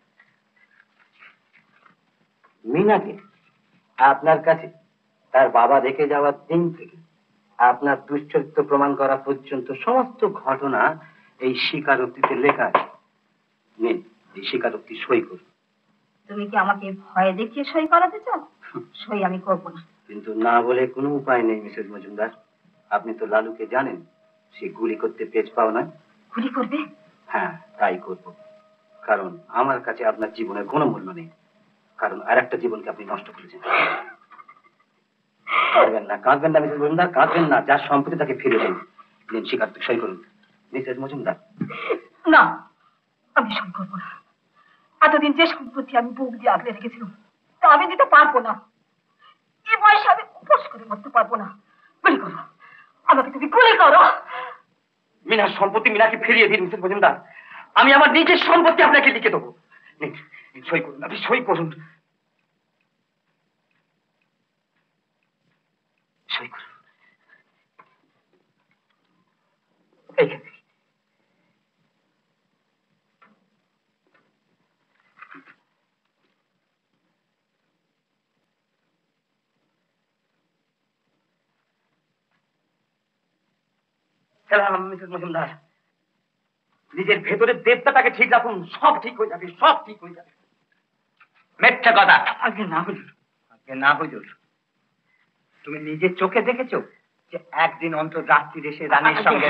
মিনাকে আপনার কাছে তার বাবা রেখে যাওয়ার দিন থেকে আপনার দুশ্চরিত্র প্রমাণ করা পর্যন্ত সমস্ত ঘটনা এই স্বীকারোক্তিতে লেখা আছে। নিন, এই স্বীকারোক্তি সই করুন। তুমি কি আমাকে ভয় দেখিয়ে সই করাতে চাও? সই আমি করবো না। কিন্তু না বলে কোনো উপায় নেই মিসেস মজুমদার। আপনি তো লালুকে জানেন, সে গুলি করতে পেজ পাও না। গুলি করবে? হ্যাঁ, তাই করব। কারণ আমার কাছে আপনার জীবনের কোনো মূল্য নেই, কারণ আর একটা জীবনকে আপনি নষ্ট করেছেন। কাঁদবেন না, কাঁদবেন না মিসেস মজুমদার, কাঁদবেন না। যার সম্পত্তি তাকে ফিরে দিন। দিন, স্বীকারোক্তি সই করুন মিসেস মজুমদার। না, আমি সই করবো না। এতদিন যে সম্পত্তি আমি বুক দিয়ে আগলে রেখেছিলাম তা আমি দিতে পারবো না। এই বয়সে আমি উপোস করে মরতে পারবো না। গুলি করো, আমাকে তুমি গুলি করো। মিনার সম্পত্তি মিনাকে ফিরিয়ে দিন মিসেস মজুমদার। আমি আমার নিজের সম্পত্তি আপনাকে লিখে দেবো। নিন, সই করুন, আপনি সই করুন, সই করুন। এইখানে মিসেস মজুমদার, নিজের ভেতরের দেবতাটাকে ঠিক রাখুন, সব ঠিক হয়ে যাবে, সব ঠিক হয়ে যাবে। মিথ্যা কথা। আগে না হুজুর, আগে না হুজুর, তুমি নিজের চোখে দেখেছো যে একদিন অন্তর রাত্রি এসে রানীর সঙ্গে?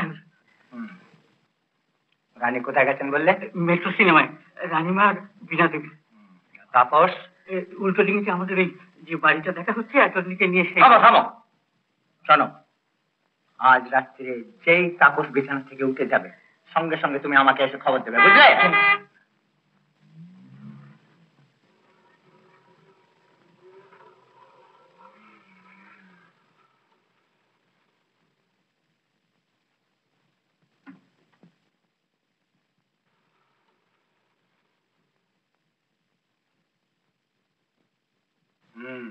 রানী কোথায় গেছেন বললে? মেট্রো সিনেমায় রানীমা বিনা দেবী। তাপস উল্টো দিকে আমাদের এই যে বাড়িটা দেখা হচ্ছে এতদিকে নিয়ে এসে। থামো থামো, শোনো, আজ রাত্রে যেই তাপস বিছানা থেকে উঠে যাবে সঙ্গে সঙ্গে তুমি আমাকে এসে খবর দেবে, বুঝলে? হুম,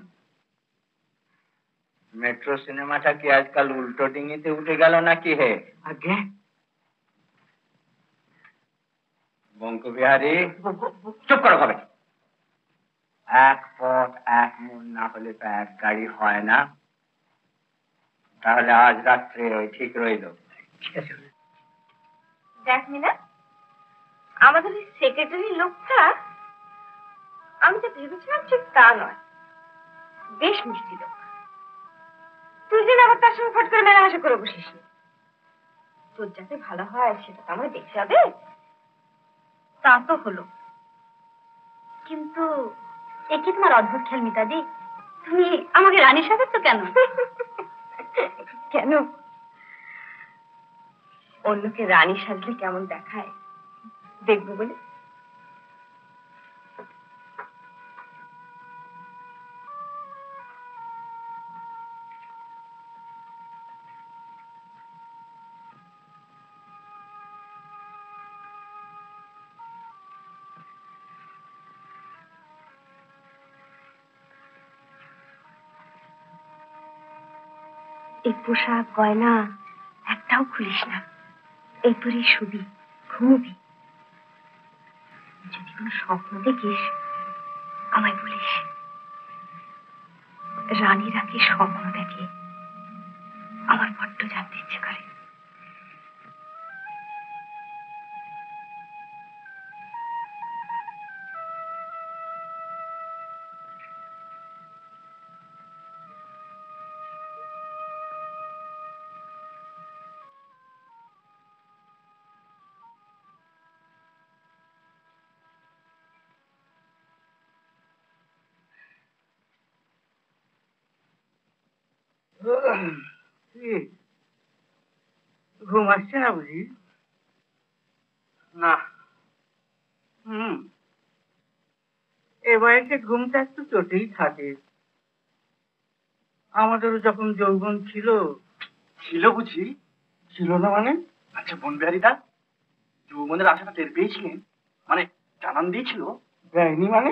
মেট্রো সিনেমাটা কি আজকাল উল্টো ডিঙিতে উঠে গেল নাকি হে? আগে বঙ্কবিহারী, চুপ করো। হবে এক পথ এক মন না হলে তো এক গাড়ি হয় না। তাহলে আজ রাত্রে ওই ঠিক রইল। দেখ মিনা, আমাদের এই সেক্রেটারি লোকটা আমি তো ভেবেছিলাম ঠিক তা নয়, বেশ মিষ্টি লোক। তুই যেন আবার তার সঙ্গে ফট করে মেলামেশা করে বসিস। তোর যাতে ভালো হয় সেটা তো আমাকে দেখতে হবে। তা তো হলো, কিন্তু এ কি তোমার অদ্ভুত খেল মিতাদি? তুমি আমাকে রানী সাজাচ্ছ কেন? কেন? অন্যকে রানী সাজলে কেমন দেখায় দেখবো বলে। এই পোশাক গয়না একটাও খুলিস না, এই তোরই শুবি, ঘুমবি। যদি কোনো স্বপ্ন দেখিস আমায় বলিস। রানীরা কি স্বপ্ন দেখে আমার বড্ড জানতে ইচ্ছে করে। ঘুম আসছে না বুঝি? না। হুম, এ বয়সে ঘুমটা একটু চোটেই থাকে। আমাদেরও যখন যৌবন ছিল। ছিল বুঝি? ছিল না মানে? আচ্ছা বনবিহারীদা, যৌবনের আশাটা টের পেয়েছিলেন? মানে জানান দিয়েছিল? দেয়নি মানে?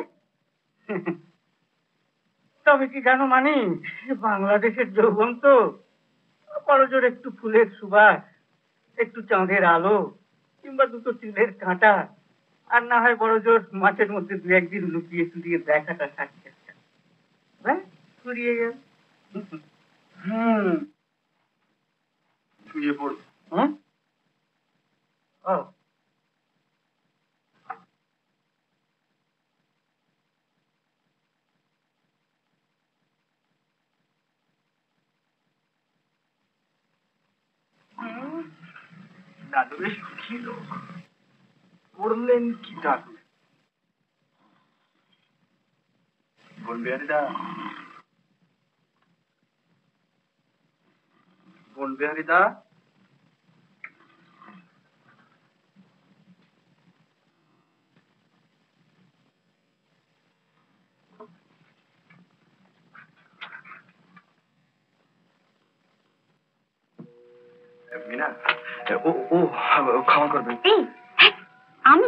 তবে কি জানো মানে, বাংলাদেশের যৌবন তো বড় জোর একটু ফুলের সুবাস, একটু চাঁদের আলো, কিংবা দুটো চুলের কাঁটা, আর না হয় বড় জোর মাছের মধ্যে দু একদিন লুকিয়ে চুরিয়ে দেখাটা সাক্ষাৎ, ব্যাস ফুরিয়ে গেল। হুম, শুয়ে পড়ো। হুম, ও দাদু বেশ সুখী লোক। করলেন কি দাদু? বনবিহারীদা, বনবিহারীদা, মিনা, ও ও ক্ষমা করবেন। এই আমি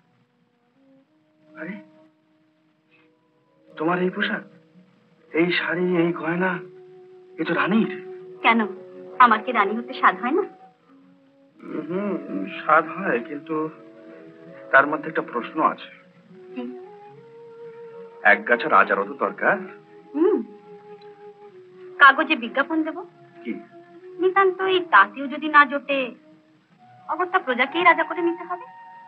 আরে তোমার এই পোশাক, এই শাড়ি, এই গয়না, এ তো রানীর। কেন, আমার কি রানী হতে স্বাদ হয় না? হুম, স্বাদ হয়, কিন্তু তার মধ্যে একটা প্রশ্ন আছে। এক গাছা রাজারও তো দরকার। হুম, কাগজে বিজ্ঞাপন দেব কি? নিতান্তই তাতেও যদি না জোটে, অগত্যা প্রজাকেই রাজা করে নিতে হবে।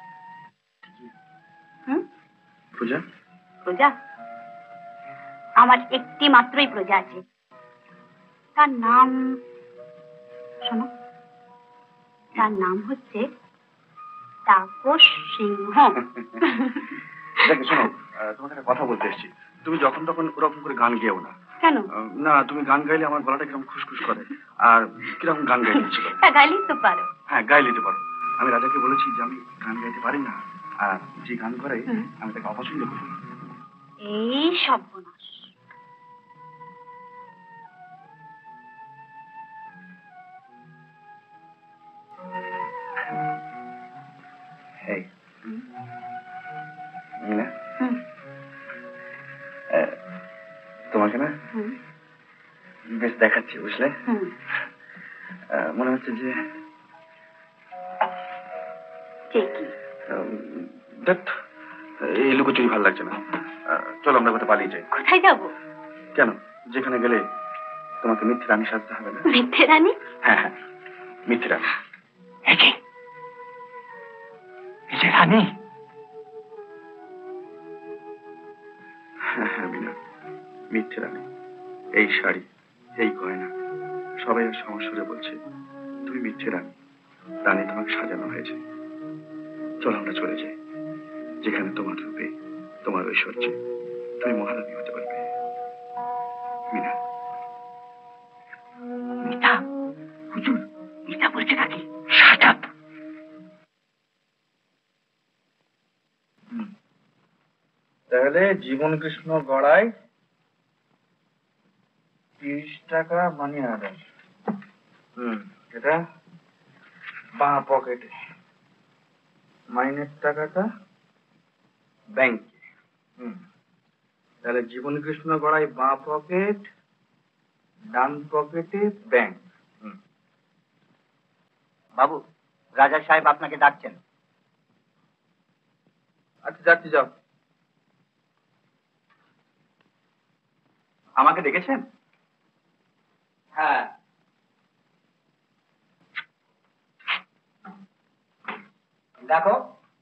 হুম, পূজা? প্রজা? আমার একটি মাত্রই প্রজা আছে, তার নাম শোনো, তার নাম হচ্ছে তাপস সিংহ। দেখো শোনো, তোমাকে একটা কথা বলতে এসেছি। তুমি যখন তখন ওরকম করে গান গেও না। কেন? না, তুমি গান গাইলে আমার গলাটা কিরকম খুশখুশ করে। আর কিরকম গান গাইতে ইচ্ছে করে। তা গাইলেই তো পারো। হ্যাঁ, গাই নিতে পারো। আমি রাজাকে বলেছি যে আমি গান গাইতে পারি না, আর যে গান করে আমি তাকে অপছন্দ করি। এই সর্বনাশ! এই মিনা, তোমাকে না বেশ দেখাচ্ছি, বুঝলে? মনে হচ্ছে যে এই লুকোচুরি ভালো লাগছে না। চলো আমরা কোথাও পালিয়ে যাই। কোথায় যাবো? কেন, যেখানে গেলে তোমাকে মিথ্যে রানী সাজতে হবে না। মিথ্যে রানী? হ্যাঁ হ্যাঁ, মিথ্যে রানী। রানী? হ্যাঁ হ্যাঁ মিনা, মিথ্যে রানী। এই শাড়ি, এই গয়না, সবাই সমস্যা বলছে তুমি মিথ্যে রানী। রানী তোমাকে সাজানো হয়েছে। চলো আমরা চলে যাই, যেখানে তোমার রূপে, তোমার ঐশ্বর্যে তুমি মহারানী হতে পারবে। মিনা। মিতা, হুজুর, মিতা বলছে নাকি? Shut up. তাহলে জীবন কৃষ্ণ গড়াই তিরিশ টাকা মানি অর্ডার। হুম, এটা বাঁ পকেটে, মাইনের টাকাটা ব্যাংকে। হুম, তাহলে জীবন কৃষ্ণ গড়াই বাঁ পকেট, ডান পকেটে ব্যাংক। হুম। বাবু, রাজা সাহেব আপনাকে ডাকছেন। আচ্ছা যাচ্ছি, যাও। আমাকে ডেকেছেন? হ্যাঁ। দেখো,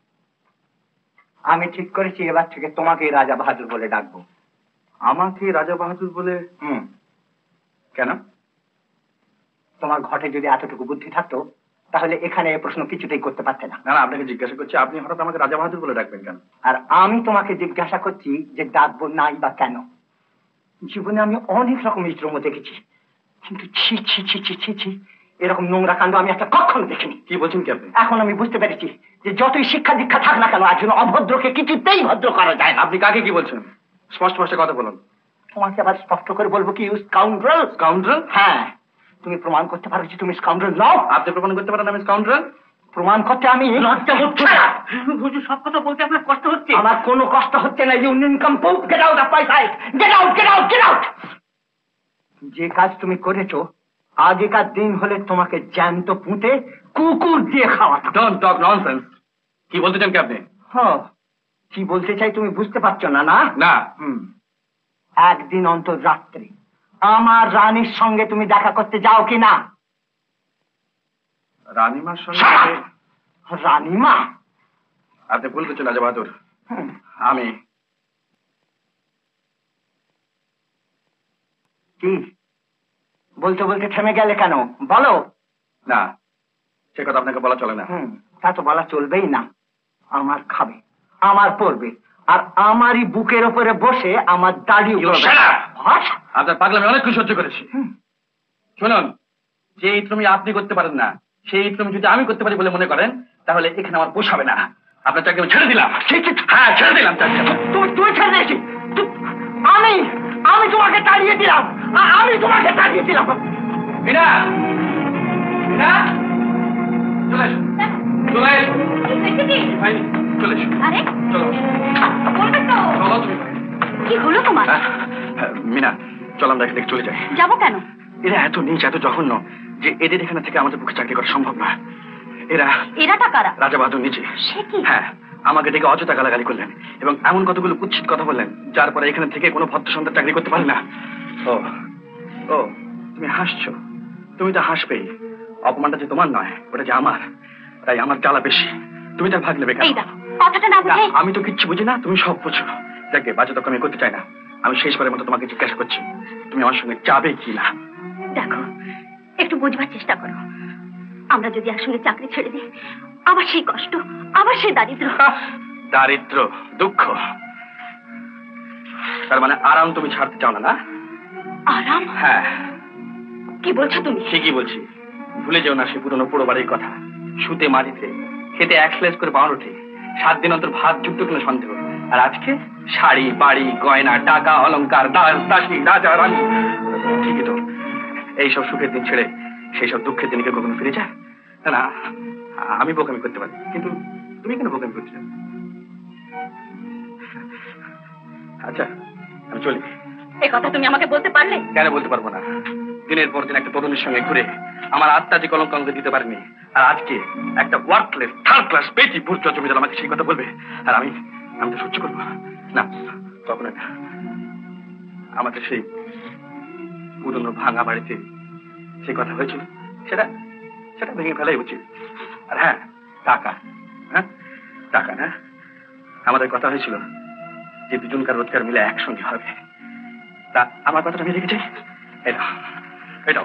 আমি ঠিক করেছি এবার থেকে তোমাকে রাজা বাহাদুর বলে ডাকবো। আমাকে রাজা বাহাদুর বলে? হুম। কেন? তোমার ঘটে যদি এতটুকু বুদ্ধি থাকতো, তাহলে এখানে এই প্রশ্ন কিছুতেই করতে পারতে না। না না, আপনাকে জিজ্ঞাসা করছি, আপনি হঠাৎ আমাকে রাজা বাহাদুর বলে ডাকবেন কেন? আর আমি তোমাকে জিজ্ঞাসা করছি যে ডাকবো নাই বা কেন। জীবনে আমি অনেক রকম দ্রব্য দেখেছি, কিন্তু ছি ছি ছি ছি ছি ছি, এরকম নোংরা কাণ্ড আমি একটা কখনো দেখিনি। কি বলছেন কি আপনি? এখন আমি বুঝতে পেরেছি যে যতই শিক্ষা দীক্ষা থাক না কেন একজন অভদ্রকে কিছুতেই ভদ্র করা যায় না। আপনি কাকে কি বলছেন? স্পষ্ট স্পষ্ট কথা বলুন। তোমাকে আবার স্পষ্ট করে বলবো কি, ইউ স্কাউন্ড্রেল। স্কাউন্ড্রেল? হ্যাঁ, তুমি প্রমাণ করতে পারো যে তুমি স্কাউন্ড্রেল নও। আপনি প্রমাণ করতে পারেন আমি স্কাউন্ড্রেল? প্রমাণ করতে আমি লজ্জা হচ্ছে না। হুজুর সব কথা বলতে আপনার কষ্ট হচ্ছে? আমার কোনো কষ্ট হচ্ছে না। You nincompoop, get out of my sight, get out, get out, get out. যে কাজ তুমি করেছো, আগেকার দিন হলে তোমাকে জ্যান্ত পুঁতে কুকুর দিয়ে খাওয়াতাম। Don't talk nonsense. কি বলতে চান কি আপনি? হ্যাঁ, কি বলতে চাই তুমি বুঝতে পারছো না? না না। হুম, একদিন অন্তর রাত্রে আমার রানীর সঙ্গে তুমি দেখা করতে যাও কি না? রানীমার সঙ্গে? রানীমা? আপনি ভুল করছেন রাজা বাহাদুর। হুম, আমি কি বলতে বলতে থেমে গেলে কেন? বলো। না, সে কথা আপনাকে বলা চলে না। হুম, তা তো বলা চলবেই না। আমার খাবে, আমার পড়বে, আর আমারই বুকের উপরে বসে আমার দাড়ি উড়াবে। আপনার পাগলামি অনেক কিছু সহ্য করেছি। শুনুন, যে ইত্রমি আপনি করতে পারেন না, সেই ইত্রমি যদি আমি করতে পারি বলে মনে করেন, তাহলে এখানে আমার পোষাবে না। আপনার চাকরি আমি ছেড়ে দিলাম। হ্যাঁ, ছেড়ে দিলাম চাকরি। তুই তুই ছেড়ে দিয়েছি? আমি আমি তোমাকে তাড়িয়ে দিলাম, আ- আমি তোমাকে তাড়িয়ে দিলাম। মিনা, মিনা, চলে এসো, চলে এসো। ভাই, চলে এসো। আরে চলো, বলবে তো চলো তুমি। কি হলো তোমার? হ্যাঁ, হ্যাঁ, মিনা, চল আমরা এখান থেকে চলে যাই। যাবো কেন? এরা এত নিচ, এত জঘন্য যে এদের এখানে থেকে আমাদের পক্ষে চাকরি করা সম্ভব না। এরা এরাটা কারা? রাজা বাহাদুর নিজে। সে কি? হ্যাঁ, আমাকে ডেকে অযথা গালাগালি করলেন এবং এমন কতগুলো কুৎসিত কথা বললেন যার পরে এখানে থেকে কোনো ভদ্র সন্তান চাকরি করতে পারে না। ও ও তুমি হাসছো? তুমি তো হাসবেই। অপমানটা যে তোমার নয়, ওটা যে আমার, তাই আমার জ্বালা বেশি। তুমি তার ভাগ নেবে কেন? এই দেখো, কথাটা না বুঝে। না, আমি তো কিচ্ছু বুঝি না, তুমি সব বুঝো। দেখে বাজে তখন আমি করতে চাই না। আমি শেষবারের মতো তোমাকে জিজ্ঞাসা করছি, তুমি আমার সঙ্গে যাবে কি না? দেখো, একটু বুঝবার চেষ্টা করো। আমরা যদি একসঙ্গে চাকরি ছেড়ে দিই, আবার সেই কষ্ট, আবার সেই দারিদ্র। দারিদ্র, দুঃখ, তার মানে আরাম তুমি ছাড়তে চাও না? না আরাম? হ্যাঁ। কি বলছো তুমি? ঠিকই বলছি। ভুলে যেও না সে পুরনো পোড়ো বাড়ির কথা। শুতে মাটিতে, খেতে এক স্লাইস করে পাউরুটি ওঠে, সাত দিন অন্তর ভাত যুক্ত কিনা সন্দেহ। আর আজকে শাড়ি, বাড়ি, গয়না, টাকা, অলংকার, দাস, দাসী, রাজা, রানী। ঠিকই তো, এইসব সুখের দিন ছেড়ে সেই সব দুঃখের দিনকে কখনো ফিরে যায় না? না, আমি বোকামি করতে পারি, কিন্তু তুমি কেন বোকামি করতে চাও? আচ্ছা, আমি চলি। এই কথা তুমি আমাকে বলতে পারলে? কেন বলতে পারবো না? দিনের পর দিন একটা তরুণীর সঙ্গে ঘুরে আমার আত্মা যে কলঙ্ক আমাকে দিতে পারেনি, আর আজকে একটা worthless third class petty bourgeois zamindar আমাকে সেই কথা বলবে, আর আমি আমি তো সহ্য করবো না। কখনো না। আমাদের সেই পুরনো ভাঙা বাড়িতে সেই কথা হয়েছিল, সেটা সেটা ভেঙে ফেলাই উচিত। আর হ্যাঁ, টাকা, হ্যাঁ টাকা না, আমাদের কথা হয়েছিল যে দুজনকার রোজগার মিলে একসঙ্গে হবে। তা আমার কথাটা আমি রেখেছি। এটা এটাও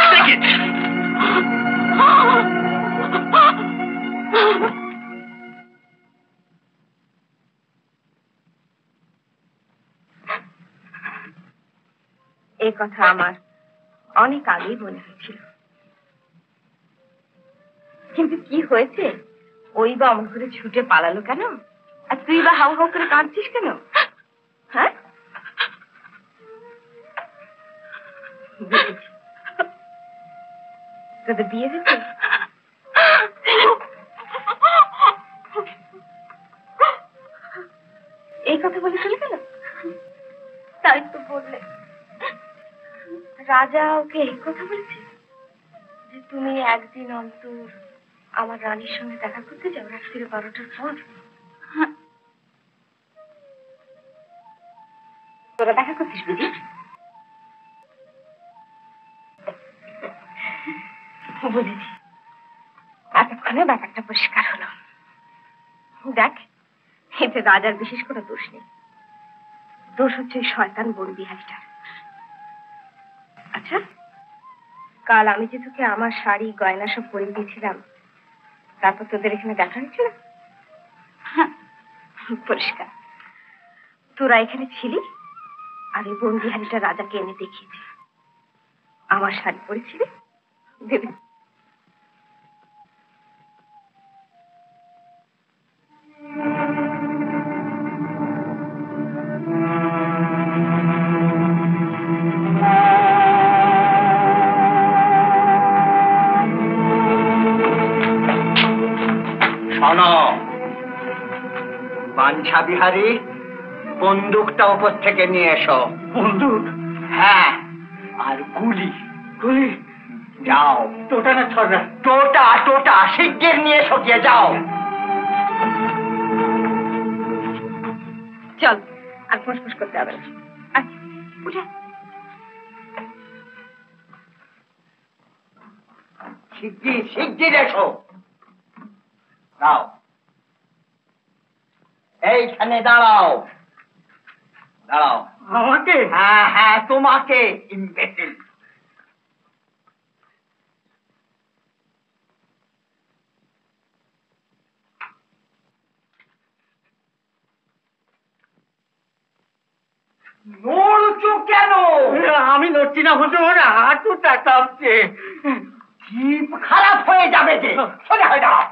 এই কথা আমার অনেক আগেই মনে হয়েছিল, কিন্তু কি হয়েছে? ওই বা অমন করে ছুটে পালালো কেন? আর তুই বা হাউ হাউ করে কাঁদছিস কেন? হ্যাঁ, তোদের বিয়ে হয়েছে? এই কথা বলে চলে গেল? তাই তো বললে। রাজা ওকে এই কথা বলেছে যে তুমি একদিন অন্তর আমার রানীর সঙ্গে দেখা করতে যাও রাত্রিরে বারোটার পর? তোরা দেখা করছিস বুঝি? বুঝেছি, এতক্ষণে ব্যাপারটা পরিষ্কার হলো। দেখ, এতে রাজার বিশেষ কোনো দোষ নেই, দোষ হচ্ছে ওই শয়তান বড় বিহারিটার। আচ্ছা, কাল আমি যে তোকে আমার শাড়ি গয়না সব পরিয়ে দিয়েছিলাম, তারপর তোদের এখানে দেখা হয়েছিল? পরিষ্কার, তোরা এখানে ছিলি আর এই বন্দিহারিটা রাজাকে এনে দেখিয়েছে। আমার শাড়ি পরেছিলে ভেবে শোনো বাঞ্ছা বিহারী, বন্দুকটা উপর থেকে নিয়ে এসো। বন্দুক? হ্যাঁ, আর গুলি। গুলি? যাও। টোটা না ছড়া? টোটা, টোটা শিগগির নিয়ে এসো, গিয়ে যাও। চল, আর ফুসফুস করতে হবে না। আয়, উঠে। শিগগির শিগগির এসো। দাও, এইখানে দাঁড়াও। দাঁড়াও। আমাকে? হ্যাঁ হ্যাঁ, তোমাকে, ইম্বেসিল। নড়ছো কেন? আমি নড়ছি না হুজুর, হাঁটুটা কাঁপছে। জিভ খারাপ হয়ে যাবে যে। সোজা হয়ে যাও।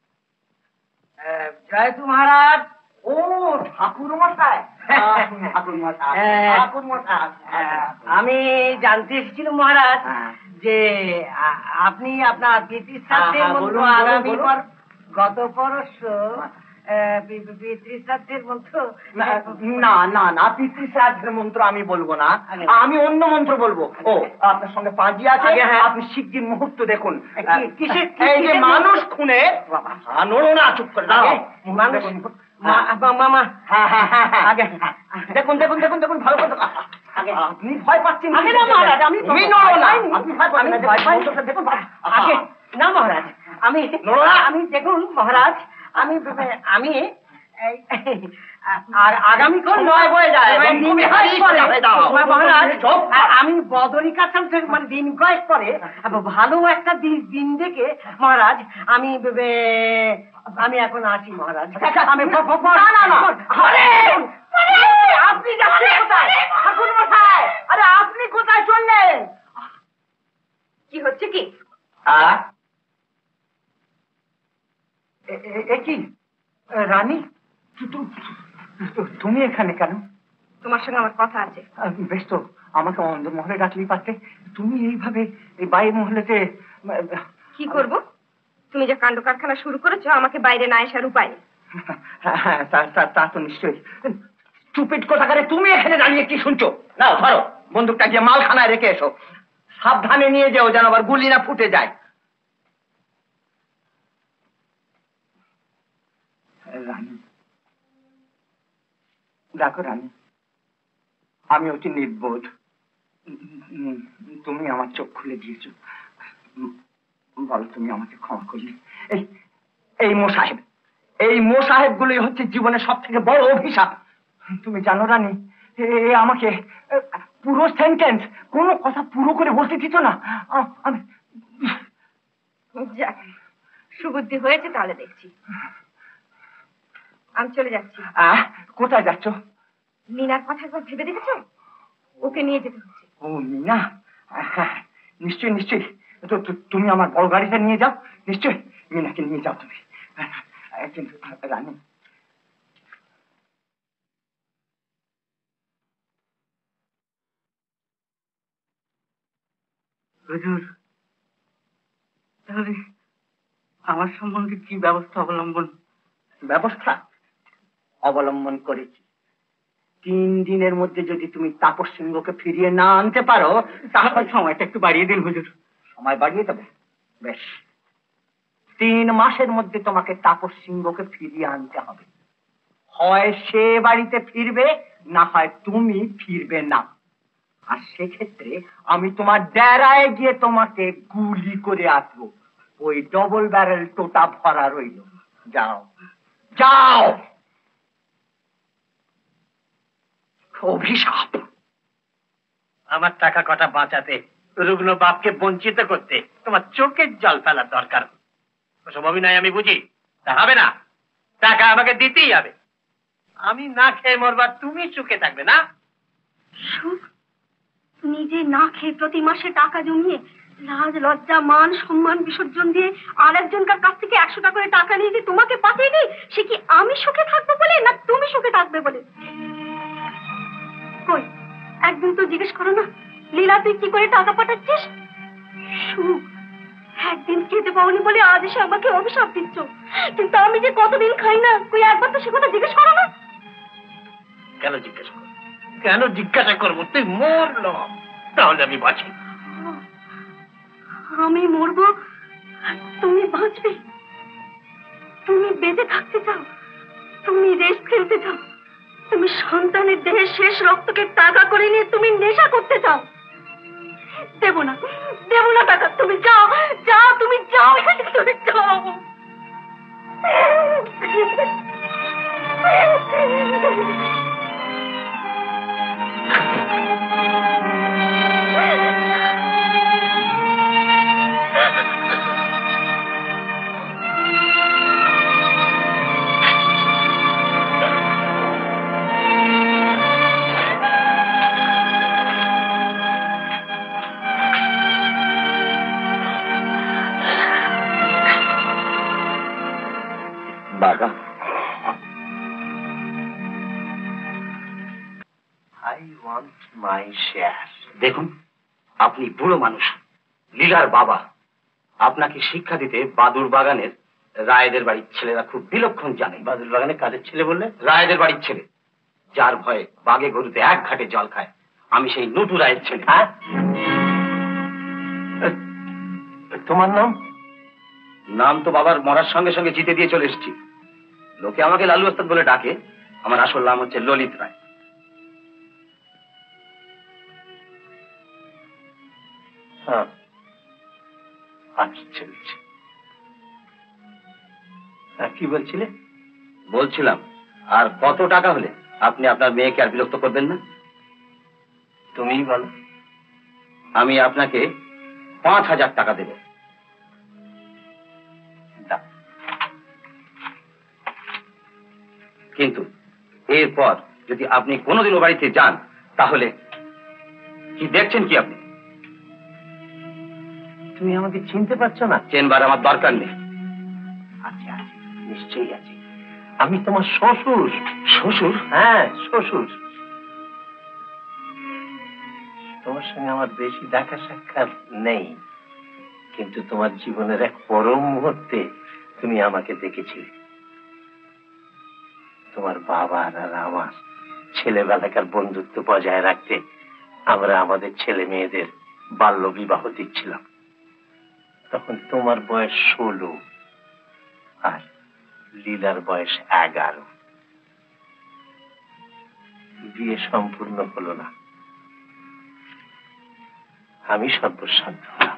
জয় তু মহারাজ। ও ঠাকুর মশাই, ঠাকুর মশাই, ঠাকুর মশাই। আমি জানতে এসেছিলাম মহারাজ যে আপনি আপনার পিতৃশ্রাদ্ধের মন্ত্র আগামী গত পরশ পিতৃশ্রাদ্ধের মন্ত্র। না না না, পিতৃশ্রাদ্ধের মন্ত্র আমি বলবো না, আমি অন্য মন্ত্র বলবো। ও আপনার সঙ্গে পাঁজি আছে, আপনি শিগগির মুহূর্ত দেখুন। এই যে মানুষ খুনে, নড়ো না, চুপ করে দাও। মানুষ মামা, হ্যাঁ হ্যাঁ হ্যাঁ হ্যাঁ, আগে দেখুন দেখুন দেখুন দেখুন ভালো করে। আপনি ভয় পাচ্ছেন? আগে না মহারাজ, আমি তুমি নড়ো না, আপনি ভয় পাচ্ছেন? ভয় পাই দেখুন আগে না মহারাজ, আমি নড়ো না, আমি দেখুন মহারাজ, আমি আমি আর আগামীকাল নয় বয়ে যায় মহারাজ, আমি বদরি কাছাম থেকে মানে দিন কয়েক পরে ভালো একটা দিন দেখে মহারাজ আমি আমি এখন আসি মহারাজ। আমি আপনি যাচ্ছেন কোথায় ঠাকুর মশাই? আরে আপনি কোথায় চললেন? কি হচ্ছে কি? কি রানী, তুমি এখানে কেন? তোমার সঙ্গে আমার কথা আছে। বেশ তো, আমাকে অন্দর মহলে ডাকলেই পারতে। তুমি এইভাবে এই বাইরের মহলেতে কি করব? তুমি যে কাণ্ড কারখানা শুরু করেছো, আমাকে বাইরে না আসার উপায়। হ্যাঁ, তা তো নিশ্চয়ই। চুপিট কোথাকারে, তুমি এখানে দাঁড়িয়ে কি শুনছো? নাও ধরো বন্দুকটা, গিয়ে মালখানায় রেখে এসো। সাবধানে নিয়ে যাও, যেন আবার গুলি না ফুটে যায়। রানী, দেখো রানী, আমি অতি নির্বোধ। তুমি আমার চোখ খুলে দিয়েছ। বলো, তুমি আমাকে ক্ষমা করলে? এই এই মোসাহেব, এই মোসাহেব গুলোই হচ্ছে জীবনের সব থেকে বড় অভিশাপ। তুমি জানো রানী, এ আমাকে পুরো সেন্টেন্স, কোনো কথা পুরো করে বলতে দিত না। আমি যাক, সুবুদ্ধি হয়েছে তাহলে দেখছি। আমি চলে যাচ্ছি। কোথায় যাচ্ছ? মিনার কথা একবার ভেবে দেখেছো? ওকে নিয়ে যেতে হচ্ছে। ও মিনা, নিশ্চয়ই নিশ্চয়ই। তো তুমি আমার বড় গাড়িটা নিয়ে যাও, নিশ্চয়ই মিনাকে নিয়ে যাও তুমি। কিন্তু রানী, হুজুর, তাহলে আমার সম্বন্ধে কি ব্যবস্থা অবলম্বন? ব্যবস্থা অবলম্বন করেছি। তিন দিনের মধ্যে যদি তুমি তাপস সিংহকে ফিরিয়ে না আনতে পারো, তাহলে সময়টা একটু বাড়িয়ে দিন হুজুর। সময় বাড়িয়ে দেবে? বেশ, তিন মাসের মধ্যে তোমাকে তাপস সিংহকে ফিরিয়ে আনতে হবে। হয় সে বাড়িতে ফিরবে, না হয় তুমি ফিরবে না। আর সেক্ষেত্রে আমি তোমার ডেরায় গিয়ে তোমাকে গুলি করে আসবো। ওই ডবল ব্যারেল টোটা ভরা রইল। যাও যাও। অভিশাপ। আমার টাকা কটা বাঁচাতে, রুগ্ন বাপকে বঞ্চিত করতে তোমার চোখের জল ফেলার দরকার। ওসব অভিনয় আমি বুঝি, তা হবে না। টাকা আমাকে দিতেই হবে। আমি না খেয়ে মরবার, তুমি সুখে থাকবে না? সুখ? নিজে না খেয়ে প্রতি মাসে টাকা জমিয়ে লাজ লজ্জা মান সম্মান বিসর্জন দিয়ে আর একজনকার কাছ থেকে একশো টাকা করে টাকা নিয়ে যে তোমাকে পাঠিয়ে দিই, সে কি আমি সুখে থাকবো বলে না তুমি সুখে থাকবে বলে? কই একদিন তো জিজ্ঞেস করো না, লীলা তুই কি করে টাকা পাঠাচ্ছিস? সুখ একদিন খেতে পাওনি বলে আজ এসে আমাকে অভিশাপ দিচ্ছ, কিন্তু আমি যে কতদিন খাই না, কই একবার তো সে কথা জিজ্ঞেস করো না। কেন জিজ্ঞেস করবো? কেন জিজ্ঞাসা করবো? তুই মরল তাহলে আমি বাঁচি। আমি মরবো তুমি বাঁচবে? তুমি বেঁচে থাকতে চাও, তুমি রেস খেলতে চাও, তুমি সন্তানের দেহের শেষ রক্তকে টাকা করে নিয়ে তুমি নেশা করতে চাও। দেব না, দেব না টাকা। তুমি যাও, যাও, তুমি যাও, তুমি যাও। বাবা, আই ওয়ান্ট মাই শেয়ার। দেখুন, আপনি বুড়ো মানুষ, লীলার বাবা। আপনাকে শিক্ষা দিতে বাদুর বাগানের রায়দের বাড়ির ছেলেরা খুব বিলক্ষণ জানে। বাদুর বাগানের কাজের ছেলে বললে? রায়দের বাড়ির ছেলে, যার ভয়ে বাগে গরুতে এক ঘাটে জল খায়। আমি সেই নটু রায়ের ছেলে। হ্যাঁ, তোমার নাম? নাম তো বাবার মরার সঙ্গে সঙ্গে জিতে দিয়ে চলে এসেছি। লোকে আমাকে লালু ওস্তাদ বলে ডাকে, আমার আসল নাম হচ্ছে ললিত রায়। হ্যাঁ, চলছে। কি বলছিলে? বলছিলাম, আর কত টাকা হলে আপনি আপনার মেয়েকে আর বিরক্ত করবেন না? তুমিই বলো। আমি আপনাকে পাঁচ হাজার টাকা দেব। কিন্তু এরপর যদি আপনি কোনোদিন ও বাড়িতে যান, তাহলে কি দেখছেন কি আপনি? তুমি আমাকে চিনতে পারছো না? চেনবার আমার দরকার নেই। আছে আছে, নিশ্চয়ই আছে। আমি তোমার শ্বশুর। শ্বশুর? হ্যাঁ, শ্বশুর। তোমার সঙ্গে আমার বেশি দেখা সাক্ষাৎ নেই, কিন্তু তোমার জীবনের এক পরম মুহূর্তে তুমি আমাকে দেখেছিলে। তোমার বাবার আর আমার ছেলেবেলাকার বন্ধুত্ব বজায় রাখতে আমরা আমাদের ছেলে মেয়েদের বাল্য বিবাহ দিচ্ছিলাম। তখন তোমার বয়স ষোলো আর লীলার বয়স এগারো। বিয়ে সম্পূর্ণ হলো না, আমি সর্বসাধ্য হলাম।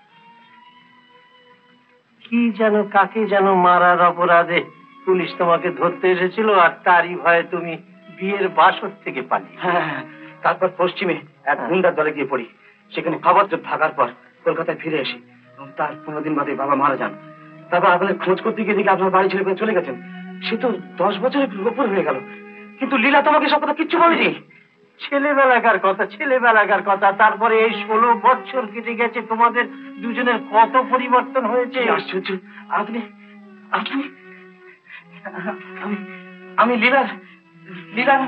কি যেন কাকে যেন মারার অপরাধে পুলিশ তোমাকে ধরতে এসেছিল, আর তারই ভয়ে তুমি বিয়ের বাসর থেকে পালিয়ে। হ্যাঁ, তারপর পশ্চিমে এক গুন্ডার দলে গিয়ে পড়ি। সেখানে খবর থাকার পর কলকাতায় ফিরে আসি এবং তার পনেরো দিন বাদে বাবা মারা যান। তারপর আপনার খোঁজ করতে গিয়ে দেখি আপনার বাড়ি ছেড়ে চলে গেছেন। সে তো দশ বছরের উপর হয়ে গেল, কিন্তু লীলা তোমাকে সব কথা কিচ্ছু বলেনি। ছেলেবেলাকার কথা, ছেলেবেলাকার কথা। তারপরে এই ষোলো বছর কেটে গেছে, তোমাদের দুজনের কত পরিবর্তন হয়েছে। আশ্চর্য! আপনি আপনি আমি আমি লীলার লীলার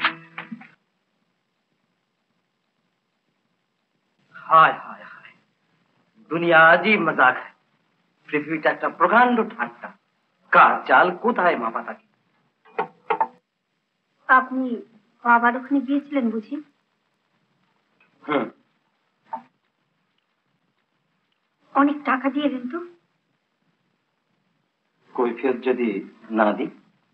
হায় হায় হায়, দুনিয়া আজই মজাক। পৃথিবীটা একটা প্রকাণ্ড ঠাট্টা, কার চাল কোথায় মাপা থাকে। আপনি বাবার ওখানে গিয়েছিলেন বুঝি? হুম, অনেক টাকা দিয়ে এলেন তো? কৈফিয়ত যদি না দিই?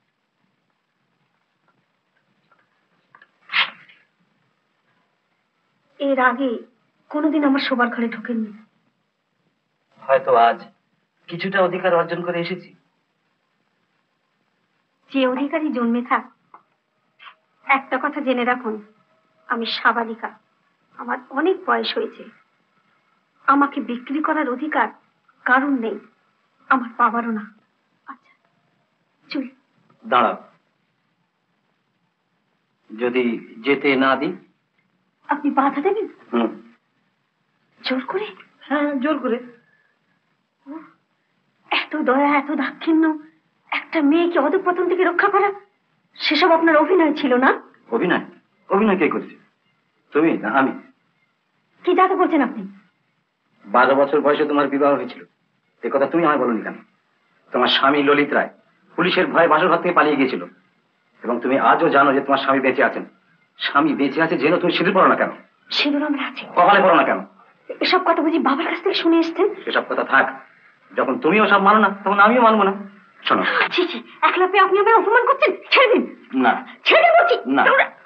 এর আগে কোনোদিন আমার শোবার ঘরে ঢোকেননি। হয়তো আজ কিছুটা অধিকার অর্জন করে এসেছি। যে অধিকারী জন্মে থাক, একটা কথা জেনে রাখুন, আমি সাবালিকা, আমার অনেক বয়স হয়েছে। আমাকে বিক্রি করার অধিকার কারণ নেই, আমার বাবারও না। আচ্ছা চল। দাঁড়াও, যদি যেতে না দিই? আপনি বাধা দেবেন? হুম, জোর করে? হ্যাঁ, জোর করে। এত দয়া, এত দাক্ষিণ্য, একটা মেয়েকে অধঃপতন থেকে রক্ষা করা, সেসব আপনার অভিনয় ছিল না? অভিনয়? অভিনয় কে করছে? তুমি না আমি? কি যাকে বলছেন আপনি? বারো বছর বয়সে তোমার বিবাহ হয়েছিল, এ কথা তুমি আমায় বলনি কেন? তোমার স্বামী ললিত রায় পুলিশের ভয়ে বাসর ঘর থেকে পালিয়ে গিয়েছিল, এবং তুমি আজও জানো যে তোমার স্বামী বেঁচে আছেন। স্বামী বেঁচে আছে জেনে তুমি সিঁদুর পড়ো না কেন? সিঁদুর আমার আছে। কপালে পড়ো না কেন? এসব কথা বুঝি বাবার কাছ থেকে শুনে এসছেন? এসব কথা থাক, যখন তুমিও সব মানো না তখন আমিও মানবো না। শোনো, ছি ছি, একলা পেয়ে আপনি আমায় অপমান করছেন। ছেড়ে দিন। না ছেড়ে দিন বলছি। না।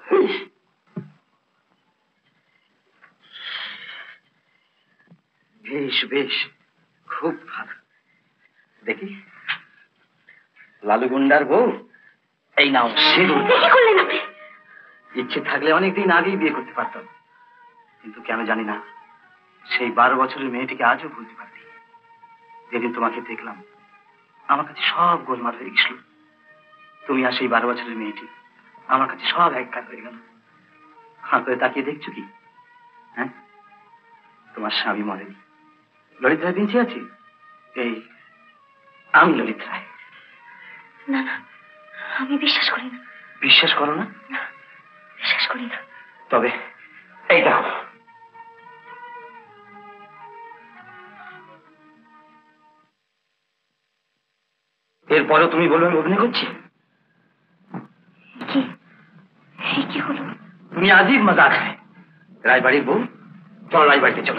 বেশ বেশ, খুব ভালো। দেখি, লালু গুন্ডার বউ, এই নাও সিঁদুর। কি করলেন আপনি? ইচ্ছে থাকলে অনেকদিন আগেই বিয়ে করতে পারতাম, কিন্তু কেন জানি না সেই বারো বছরের মেয়েটিকে আজও ভুলতে পারতি। যেদিন তোমাকে দেখলাম আমার কাছে সব গোলমাল হয়ে গেছিল। তুমি আর সেই বারো বছরের মেয়েটি আমার কাছে সব এককার হয়ে গেল। হাঁ করে তাকিয়ে দেখছো কি? হ্যাঁ, তোমার স্বামী মরেনি, ললিত রায় বেঁচে আছে। এই আমি ললিত রায়। না না, আমি বিশ্বাস করি না। বিশ্বাস করো না? না, বিশ্বাস করি না। তবে এই দেখো, এরপরেও তুমি বলবে আমি অভিনয় করছি? কি কি হলো? তুমি আজীব মজা খায়। রায়বাড়ির বউ, চলো রায়বাড়িতে চলো।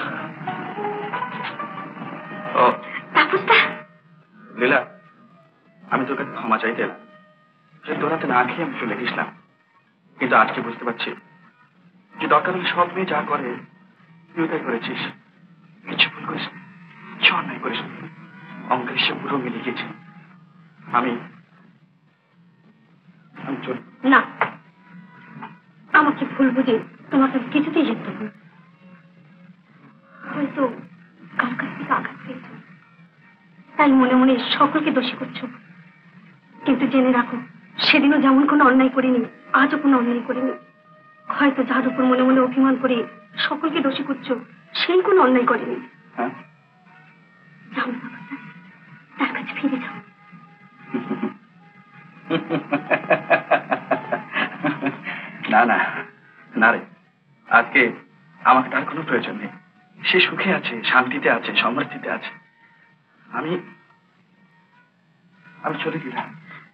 ও তাপসদা, লীলা, আমি তোর কাছে ক্ষমা চাইতে এলাম। সে তোর হাতে না খেয়ে আমি চলে গেছিলাম, কিন্তু আজকে বুঝতে পারছি যে দরকার হলে সব মেয়ে যা করে তুই তাই করেছিস। কিছু ভুল করিস, কিছু অন্যায় করিস, অঙ্কের সে পুরো মিলে গেছে। আমি আমি চল। না, আমাকে ভুল বুঝে তোমাকে কিছুতেই যেতে হবে। হয়তো কার কাছ থেকে আঘাত পেয়েছ, তাই মনে মনে সকলকে দোষী করছো। কিন্তু জেনে রাখো, সেদিনও যেমন কোনো অন্যায় করিনি, আজও কোনো অন্যায় করিনি। হয়তো যার উপর মনে মনে অভিমান করে সকলকে দোষী করছো, সেই কোনো অন্যায় করেনি। হ্যাঁ, যাও না, তার কাছে ফিরে যাও। না না না রে, আজকে আমাকে তার কোনো প্রয়োজন নেই। সে সুখে আছে, শান্তিতে আছে, সমৃদ্ধিতে আছে। আমি আমি চলে গেলাম।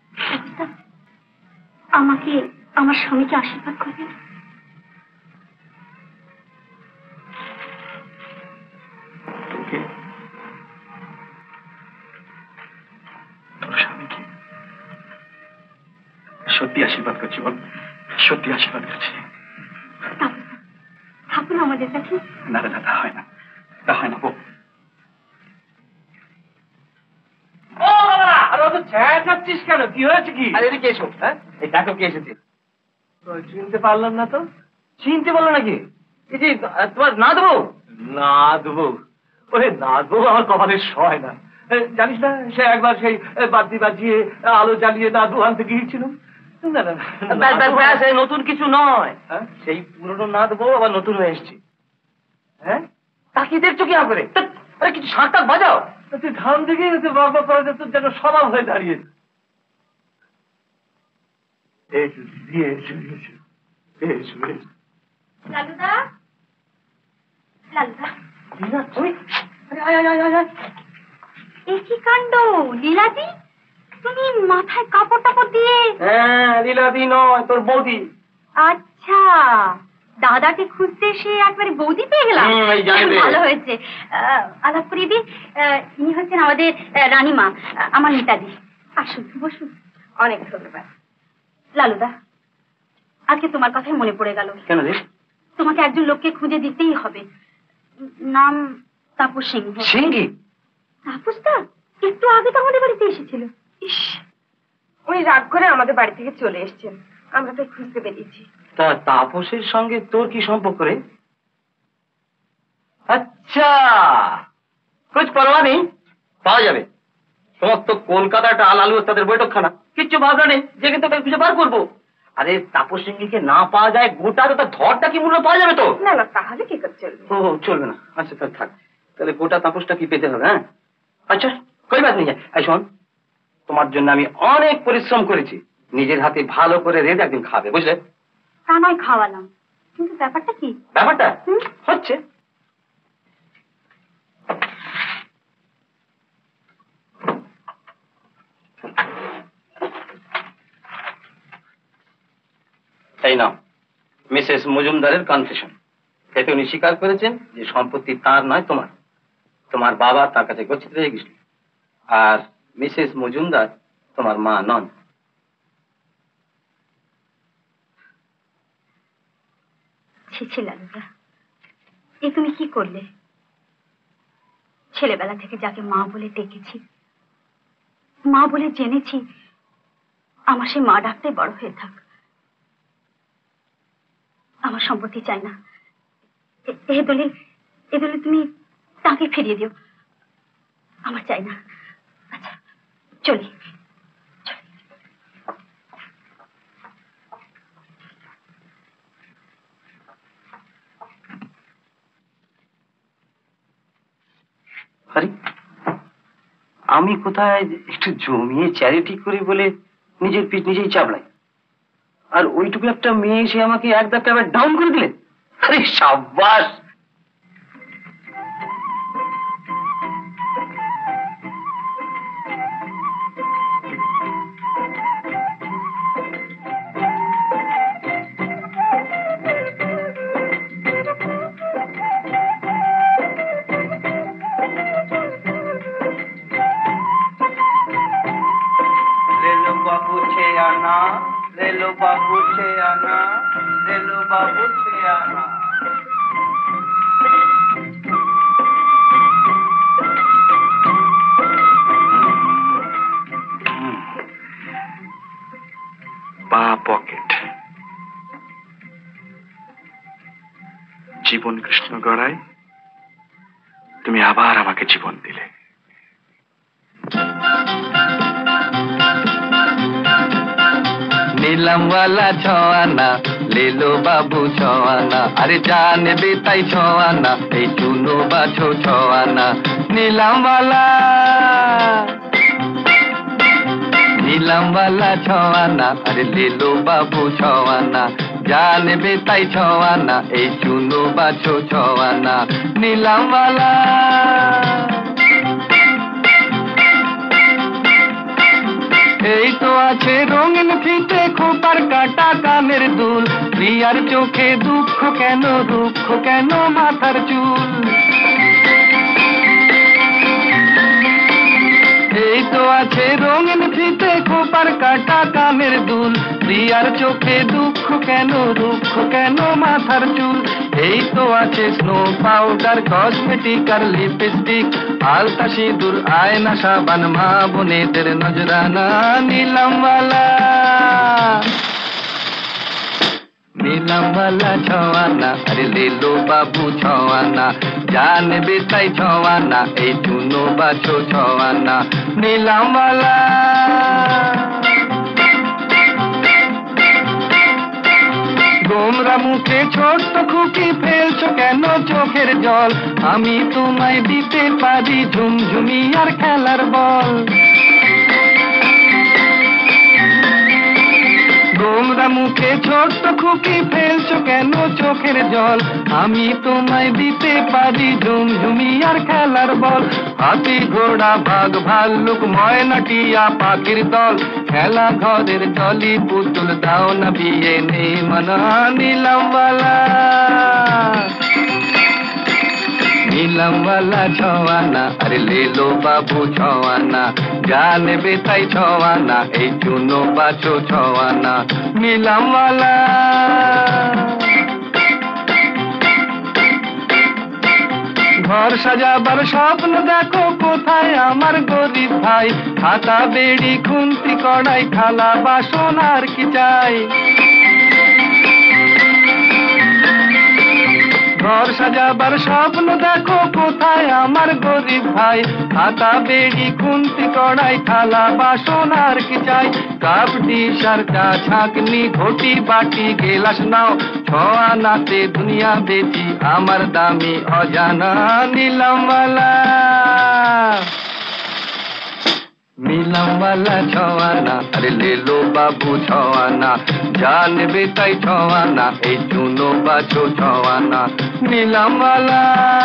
আমাকে আমার স্বামীকে আশীর্বাদ করবেন। তোকে, তোর স্বামীকে সত্যি আশীর্বাদ করছি। বল, সত্যি আশীর্বাদ করছি। থাকুন আমাদের কাছে। না রে, তা হয় না, তা হয় না। বল। ও বাবা, আর অত ছায়া যাচ্ছিস কেন? কি হয়েছে কি? আরে এদিকে এসো। হ্যাঁ, এই দেখো কে এসেছে। চিনতে পারলাম না তো। চিনতে পারলো নাকি? এই যে তোমার নাদ বউ। নাদ বউ? ওরে নাদ বউ আমার কপালের সয় না। জানিস না, সে একবার সেই বাদ্যি বাজিয়ে আলো জ্বালিয়ে নাদ বউ আনতে গিয়েছিল। না না, নতুন কিছু নয়, সেই পুরনো নাদ বউ আবার নতুন হয়ে এসছে। হ্যাঁ, তাকিয়ে দেখছো কি করে? আরে কিছু শাঁখ টাক বাজাও। তুই ধান দিকে বাবা করে তোর যেন স্বভাব হয়ে দাঁড়িয়েছে। লালুদা, লালুদা, এ কি কাণ্ড! লীলাদি, তুমি মাথায় কাপড় টাপড় দিয়ে? হ্যাঁ, লীলাদি নয়, তোর বৌদি। আচ্ছা, দাদাকে খুঁজতে সে একবারে বৌদি পেয়ে গেলাম। ভালো হয়েছে। আলাপ করিয়ে দি, ইনি হচ্ছেন আমাদের রানীমা, আমার নেতাদি। আসুন, বসুন। অনেক ধন্যবাদ। লালুদা, আজকে তোমার কথাই মনে পড়ে গেল। কেন রে? তোমাকে একজন লোককে খুঁজে দিতেই হবে। নাম তাপস সিংহ। সিংহি? তাপসদা একটু আগে তো আমাদের বাড়িতে এসেছিল। ইস, উনি রাগ করে আমাদের বাড়ি থেকে চলে এসেছেন, আমরা তাই খুঁজতে বেরিয়েছি। তা তাপসের সঙ্গে তোর কি সম্পর্ক রে? আচ্ছা, খোঁজ পরোয়া নেই, পাওয়া যাবে। তোমার তো কলকাতাটা আল আলু তাদের বৈঠকখানা, কিচ্ছু ভাবনা নেই যে কিন্তু খুঁজে বার করবো। আরে তাপসিংহীকে না পাওয়া যায় গোটা তো তার ধরটা কি মূল্য পাওয়া যাবে তো? না না, তাহলে কি করে চলবে? ও চলবে না, আচ্ছা তাহলে থাক, তাহলে গোটা তাপসটা কি পেতে হবে? হ্যাঁ আচ্ছা কই বাদ নেই। এই শোন, তোমার জন্য আমি অনেক পরিশ্রম করেছি, নিজের হাতে ভালো করে রেঁধে একদিন খাবে, বুঝলে? তা নয় খাওয়ালাম, কিন্তু ব্যাপারটা কি? ব্যাপারটা হচ্ছে এই নাও মিসেস মজুমদারের কনফেশন। এতে উনি স্বীকার করেছেন যে সম্পত্তি তার নয়, তোমার। তোমার বাবা তার কাছে গচ্ছিত হয়ে গেছিল, আর মিসেস মজুমদার তোমার মা নন। ছি ছি লালুদা, এ তুমি কি করলে? ছেলেবেলা থেকে যাকে মা বলে ডেকেছি, মা বলে জেনেছি, আমার সে মা ডাকতে বড় হয়ে থাক। আমার সম্পত্তি চাই না, এ দলিল এ দলিল তুমি তাকে ফিরিয়ে দিও, আমার চাই না। আচ্ছা চলি। আরে আমি কোথায় একটু জমিয়ে চ্যারিটি করি বলে নিজের পিঠ নিজেই চাপলাই, আর ওইটুকু একটা মেয়ে এসে আমাকে এক ধাক্কা আবার ডাউন করে দিলে। আরে সাব্বাস। बाबू छे आना, ले लो बाबू छे आना, ले लो बाबू छे आना। বা পকেট জীবন কৃষ্ণ গড়াই, তুমি আবার আমাকে জীবন দিলে। नीलम वाला छवाना ले लो बाबू छवाना, अरे जान बेताई छवाना এই চুনো বাছো ছওয়ানা। নীলম वाला नीलम वाला छवाना, अरे ले लो बाबू छवाना, जान बेताई छवाना এই চুনো বাছো ছওয়ানা। নীলম वाला এই তো আছে রঙিন ফিতে খোপার কাটা কানের দুল, প্রিয়ার চোখে দুঃখ কেন, দুঃখ কেন মাথার চুল। এই তো আছে রঙিন ফিতে খোপার কাটা কানের দুল, প্রিয়ার চোখে দুঃখ কেন, দুঃখ কেন মাথার চুল। এই তো আছে স্নো পাউডার, কসমেটিক আর লিপস্টিক, আলতা সিঁদুর, আয়না, সাবান, মা বোনেদের নজরানা। নীলম वाला नीलम वाला छवाना, अरे ले लो बाबू छवाना, जान बेताई छवाना এই চুনো বাছো ছওয়ানা। নীলম वाला গোমরা মুখে ছোট্ট খুকি ফেলছো কেন চোখের জল, আমি তোমায় দিতে পারি ঝুমঝুমি আর খেলার বল। গোমরা মুখে ছোট্ট খুকি ফেলছো কেন চোখের জল, আমি তোমায় দিতে পারি ঝুমঝুমি আর খেলার বল। হাতি ঘোড়া বাঘ ভাল্লুক ময়না টিয়া পাখির দল, খেলা ঘরের জলি পুতুল, দাও না বিয়ে নেই মানা। নীলম वाला नीलम वाला छवाना, अरे ले लो बाबू छवाना, जान बेताई छवाना এই চুনো বাছো ছওয়ানা। নীলম वाला ঘর সাজাবার স্বপ্ন দেখো কোথায় আমার গরিব ভাই, খাতা বেড়ি খুন্তি কড়াই থালা বাসন আর কি চাই। ঘর সাজাবার স্বপ্ন দেখো কোথায় আমার গরিব ভাই, খাতা বেড়ি খুন্তি কড়াই থালা বাসন আর কি চাই। কাপ ডিশ আর চা ছাঁকনি ঘটি বাটি গেলাস নাও ছ আনাতে দুনিয়া বেচি আমার দামি অজানা নীলামবালা নীলামবালা ছওয়ানা আরে লেলো বাবু ছওয়ানা জানবে তাই ছওয়ানা এই চুনো বাছো ছওয়ানা নীলামবালা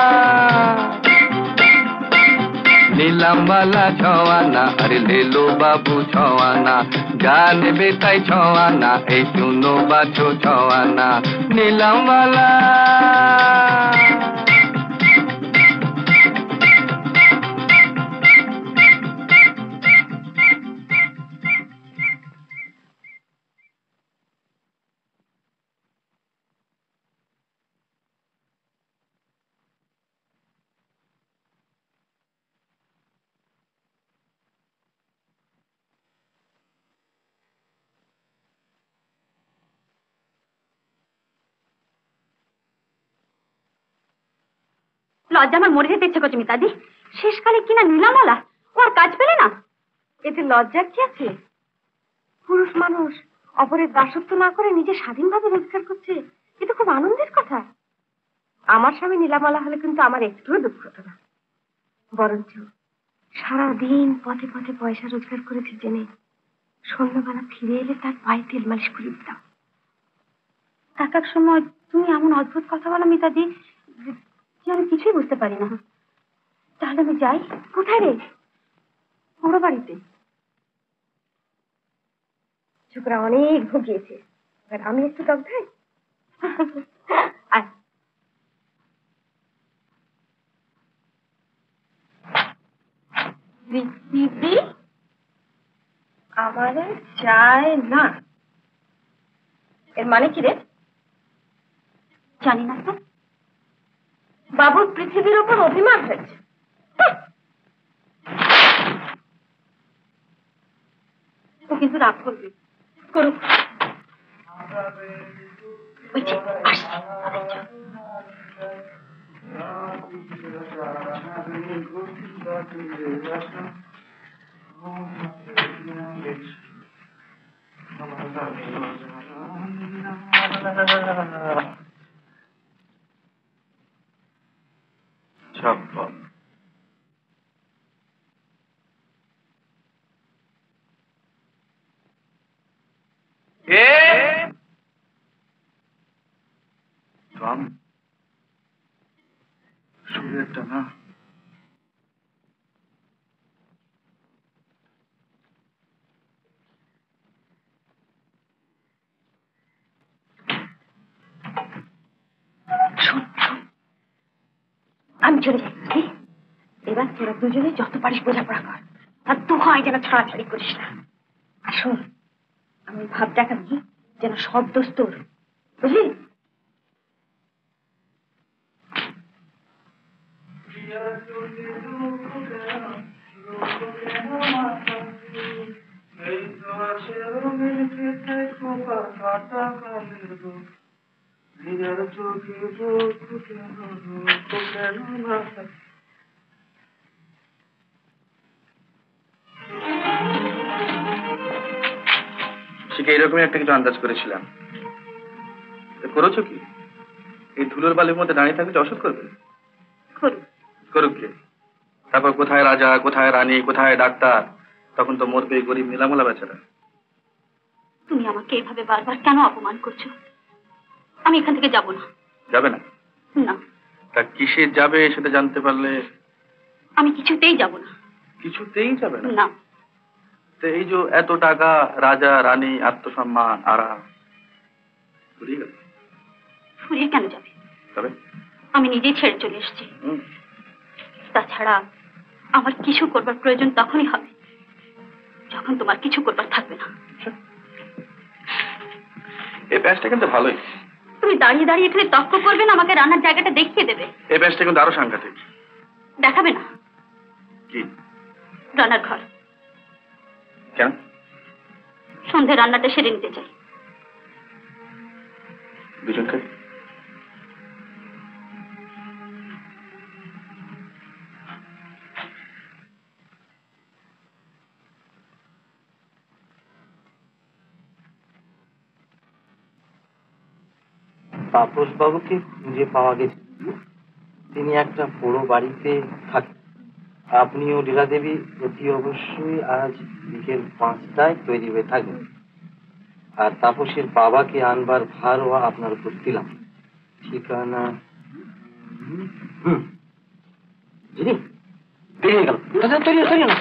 নীলামবালা ছওয়ানা আরে লেলো বাবু ছওয়ানা জানবে তাই ছওয়ানা এই চুনো বাছো ছওয়ানা নীলামবালা লজ্জা আমার মরে যেতে ইচ্ছে করছে মিতাদি। শেষকালে কিনা নীলামলা ও আর কাজ পেলে না। এতে লজ্জার কি আছে? পুরুষ মানুষ অপরের দাসত্ব না করে নিজে স্বাধীনভাবে রোজগার করছে, এটা খুব আনন্দের কথা। আমার স্বামী নীলামলা হলে কিন্তু আমার একটুও দুঃখ হতো না, বরঞ্চ সারাদিন পথে পথে পয়সা রোজগার করেছে জেনে সন্ধ্যাবেলা ফিরে এলে তার পায়ে তেল মালিশ করে দিতাম। এক এক সময় তুমি এমন অদ্ভুত কথা বলো মিতাদি যে আমি কিছুই বুঝতে পারি না। তাহলে আমি যাই। কোথায় রে? বড় বাড়িতে। ছোকরা অনেক ভুগিয়েছে, এবার আমি একটু টক খাই। দিদি আমারে চায় না, এর মানে কি রে? জানি না তো। বাবুর পৃথিবীর ওপর অভিমান হয়েছে। ও কিন্তু রাগ করবে, করুক। ছাপ্পন সুরেরটা না আমি চলে যাচ্ছি। এবার তোরা দুজনে যত পারিস বোঝাপড়া কর, আর দু হয় যেন ছাড়াছাড়ি করিস না। আসুন আমি ভাব দেখাবি যেন সব দোষ তোর, বুঝলি? শিখে এইরকমই একটা কিছু আন্দাজ করেছিলাম। করেছো কি? এই ধুলোর বালির মধ্যে দাঁড়িয়ে থাকলে অসুখ করবে? করুক কে? তারপর কোথায় রাজা, কোথায় রানী, কোথায় ডাক্তার? তখন তো মরবে গরিব নীলামলা বেচারা। তুমি আমাকে এভাবে বারবার কেন অপমান করছো? আমি এখান থেকে যাব না। যাবে না? না। তা কিসে যাবে সেটা জানতে পারলে? আমি কিছুতেই যাব না। কিছুতেই যাবে না? না। তো এই যে এত টাকা, রাজা রানী, আত্মসম্মান, আরাম ফুরিয়ে গেল। ফুরিয়ে কেন যাবে? তবে আমি নিজেই ছেড়ে চলে এসেছি। তাছাড়া আমার কিছু করবার প্রয়োজন তখনই হবে যখন তোমার কিছু করবার থাকবে না। এই প্যাচটা কিন্তু ভালোই। তুমি দাঁড়িয়ে দাঁড়িয়ে এখানে তর্ক করবে না, আমাকে রান্নার জায়গাটা দেখিয়ে দেবে। এই প্যাচটা কিন্তু আরো সাংঘাতিক। দেখাবে না? কি? রান্নার ঘর। কেন? সন্ধে রান্নাটা সেরে নিতে চাই। দুজনকে? তাপস বাবুকে খুঁজে পাওয়া গেছে। তিনি একটা পোড়ো বাড়িতে থাকেন। আপনিও লীলা দেবী অতি অবশ্যই আজ বিকেল পাঁচটায় তৈরি হয়ে থাকবেন। আর তাপসের বাবাকে আনবার ভারও আপনার উপর দিলাম। ঠিকানা হুম দিদি দেরি হয়ে গেল, তৈরি তৈরি না।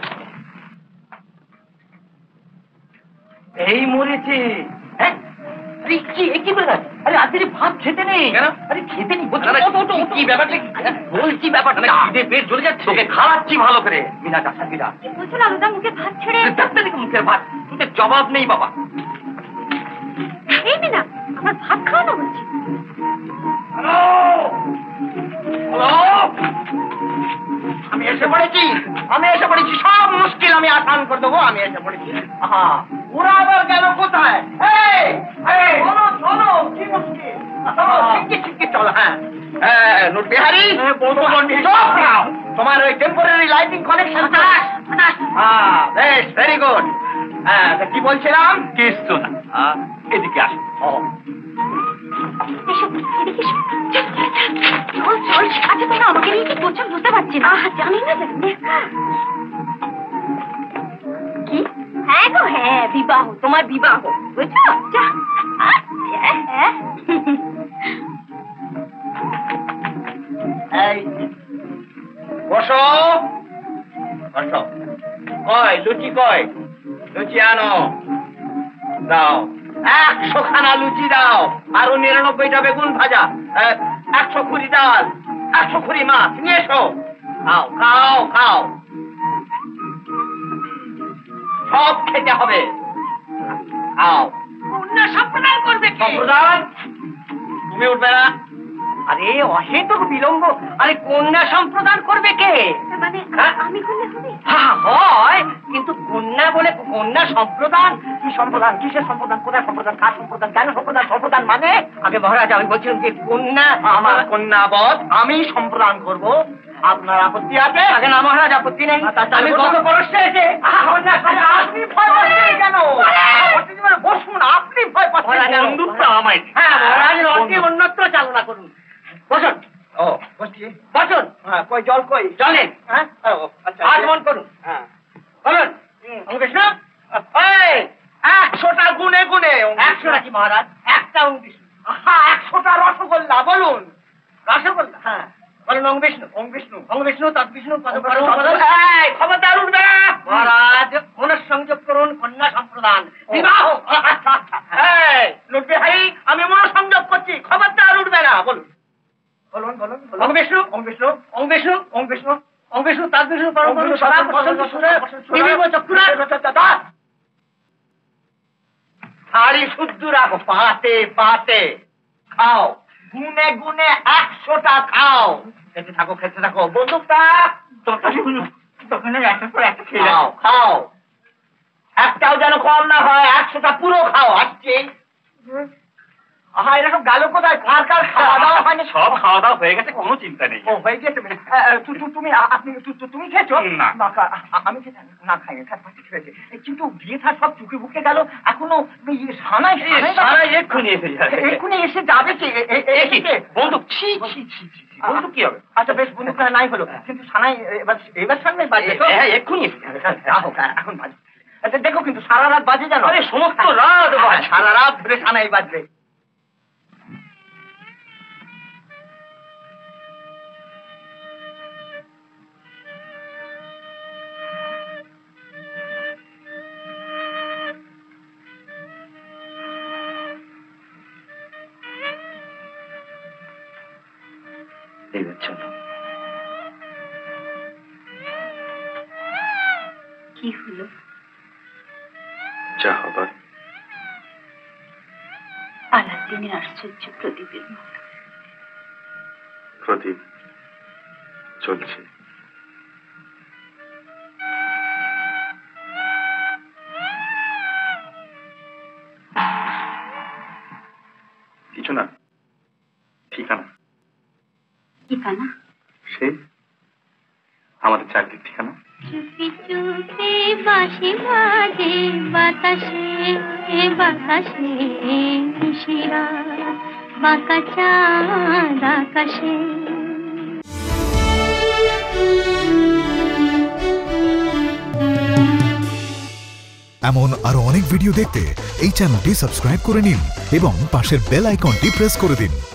এই মরেছে। আরে আজকে ভাত খেতে নেই। আরে খেতে নেই কি ব্যাপারটা? বলছি ব্যাপারটা পেট জ্বলে যাচ্ছে, তোকে খাওয়াচ্ছি ভালো করে। বিনা চাষা বিনা বলছো না রোজা মুখে ভাত ছেড়ে মুখের ভাত, তোকে জবাব নেই বাবা। এই না আমার ভাত খাওয়ানো হচ্ছে। হ্যালো হ্যালো, আমি এসে পড়েছি, আমি এসে পড়েছি। সব মুশকিল আমি আসান করে দেবো। আমি এসে পড়েছি। আহা, ওরা আবার গেল কোথায়? এই এই শোনো শোনো, কি মুশকিল? শিগগির শিগগির চলো। হ্যাঁ হ্যাঁ নুট বিহারি, তোমার ওই টেম্পোরারি লাইটিং কানেকশন হ্যাঁ বেশ, ভেরি গুড। হ্যাঁ কি বলছিলাম? কিছু না, এদিকে আসো। আচ্ছা তোমরা আমাকে নিয়ে কি করছো বুঝতে পারছি না। জানি না কি? হ্যাঁ গো হ্যাঁ, বিবাহ, তোমার বিবাহ বুঝছো? বসো বসো। কয় লুচি, কয় লুচি আনো, দাও একশো খানা লুচি দাও, আরো নিরানব্বইটা বেগুন ভাজা, একশো খুরি ডাল, একশো খুরি মাছ নিয়ে এসো। খাও খাও খাও, সব খেতে হবে। খাও। সম্প্রদান করবে সম্প্রদান তুমি উঠবে না। আরে অহেতুক বিলম্ব। আরে কন্যা সম্প্রদান করবে কে? মানে আমি করলে হবে? হ্যাঁ হয়, কিন্তু কন্যা বলে কন্যা সম্প্রদান? কি সম্প্রদান? কিসের সম্প্রদান? কোথায় সম্প্রদান? কার সম্প্রদান? কেন সম্প্রদান? সম্প্রদান মানে আগে মহারাজ আমি বলছিলাম যে কন্যা, আমার কন্যা বধ আমি সম্প্রদান করব। আপনার আপত্তি আছে? আগে না মহারাজ, আপত্তি নেই। আমি গত বর্ষে এসে আপনি ভয় পাচ্ছেন কেন? বসুন, আপনি ভয় পাচ্ছেন কেন? হ্যাঁ মহারাজ, অতি অন্যত্র চালনা করুন। বসুন। ও বসছি, বসুন। হ্যাঁ কই জল, কই জলে? হ্যাঁ আচ্ছা আগমন করুন। হ্যাঁ বলুন কৃষ্ণ। একশোটা গুনে গুনে। একশোটা কি মহারাজ? একটা উনত্রিশ। হ্যাঁ একশোটা রসগোল্লা বলুন। রসগোল্লা হ্যাঁ বলুন। অং বিষ্ণু, অং বিষ্ণু, অং বিষ্ণু, তৎ বিষ্ণু, খবরদার উঠবে না মহারাজ। মনঃসংযোগ করুন, কন্যা সম্প্রদান, বিবাহ। লুটবে ভাই, আমি মনঃসংযোগ করছি, খবরদার উঠবে না। বলুন বলুন বলুন। অং বিষ্ণু, অং বিষ্ণু, অং বিষ্ণু, অং বিষ্ণু, অং বিষ্ণু, তৎ বিষ্ণু, পরম সদা চক্ষুরা শাড়ি শুদ্ধ রাখো, পাতে পাতে খাও, গুনে গুনে একশোটা খাও। খেতে থাকো খেতে থাকো। বন্দুকটা খাও খাও, একটাও যেন কম না হয়, একশোটা পুরো খাও। আসছে হ্যাঁ এরকম গেল কোথায়? কার কার খাওয়া দাওয়া হয়নি? সব খাওয়া দাওয়া হয়ে গেছে, কোনো চিন্তা নেই। ও হয়ে গেছে। তুমি আপনি তুমি খেয়েছো? না আমি না খাই, খেয়েছি, কিন্তু বিয়ে থার সব চুকে বুকে গেল। এখনো সানাই সানাই এক্ষুনি এসে যাবে, এক্ষুনি এসে যাবে। কি বন্দুক? ছি ছি ছি ছি, বন্দুক কি হবে? আচ্ছা বেশ, বন্দুক নাই হলো, কিন্তু সানাই এবার এবার সামনে বাজবে। হ্যাঁ এক্ষুনি এসে যাবে। এখন বাজবে। আচ্ছা দেখো কিন্তু সারা রাত বাজে জানো? আরে সমস্ত রাত, সারা রাত ধরে সানাই বাজবে। কি হলো? যা হবার আলাদিনের আশ্চর্য প্রদীপের মতো। প্রদীপ চলছে। কিছু না, ঠিকানা। ঠিকানা? সে আমাদের চাকরির ঠিকানা। চুপি চুপি বাঁশি বাজে বাতাসে বাতাসে শিরা বাঁকা চাঁদ আকাশে। এমন আরো অনেক ভিডিও দেখতে এই চ্যানেলটি সাবস্ক্রাইব করে নিন এবং পাশের বেল আইকনটি প্রেস করে দিন।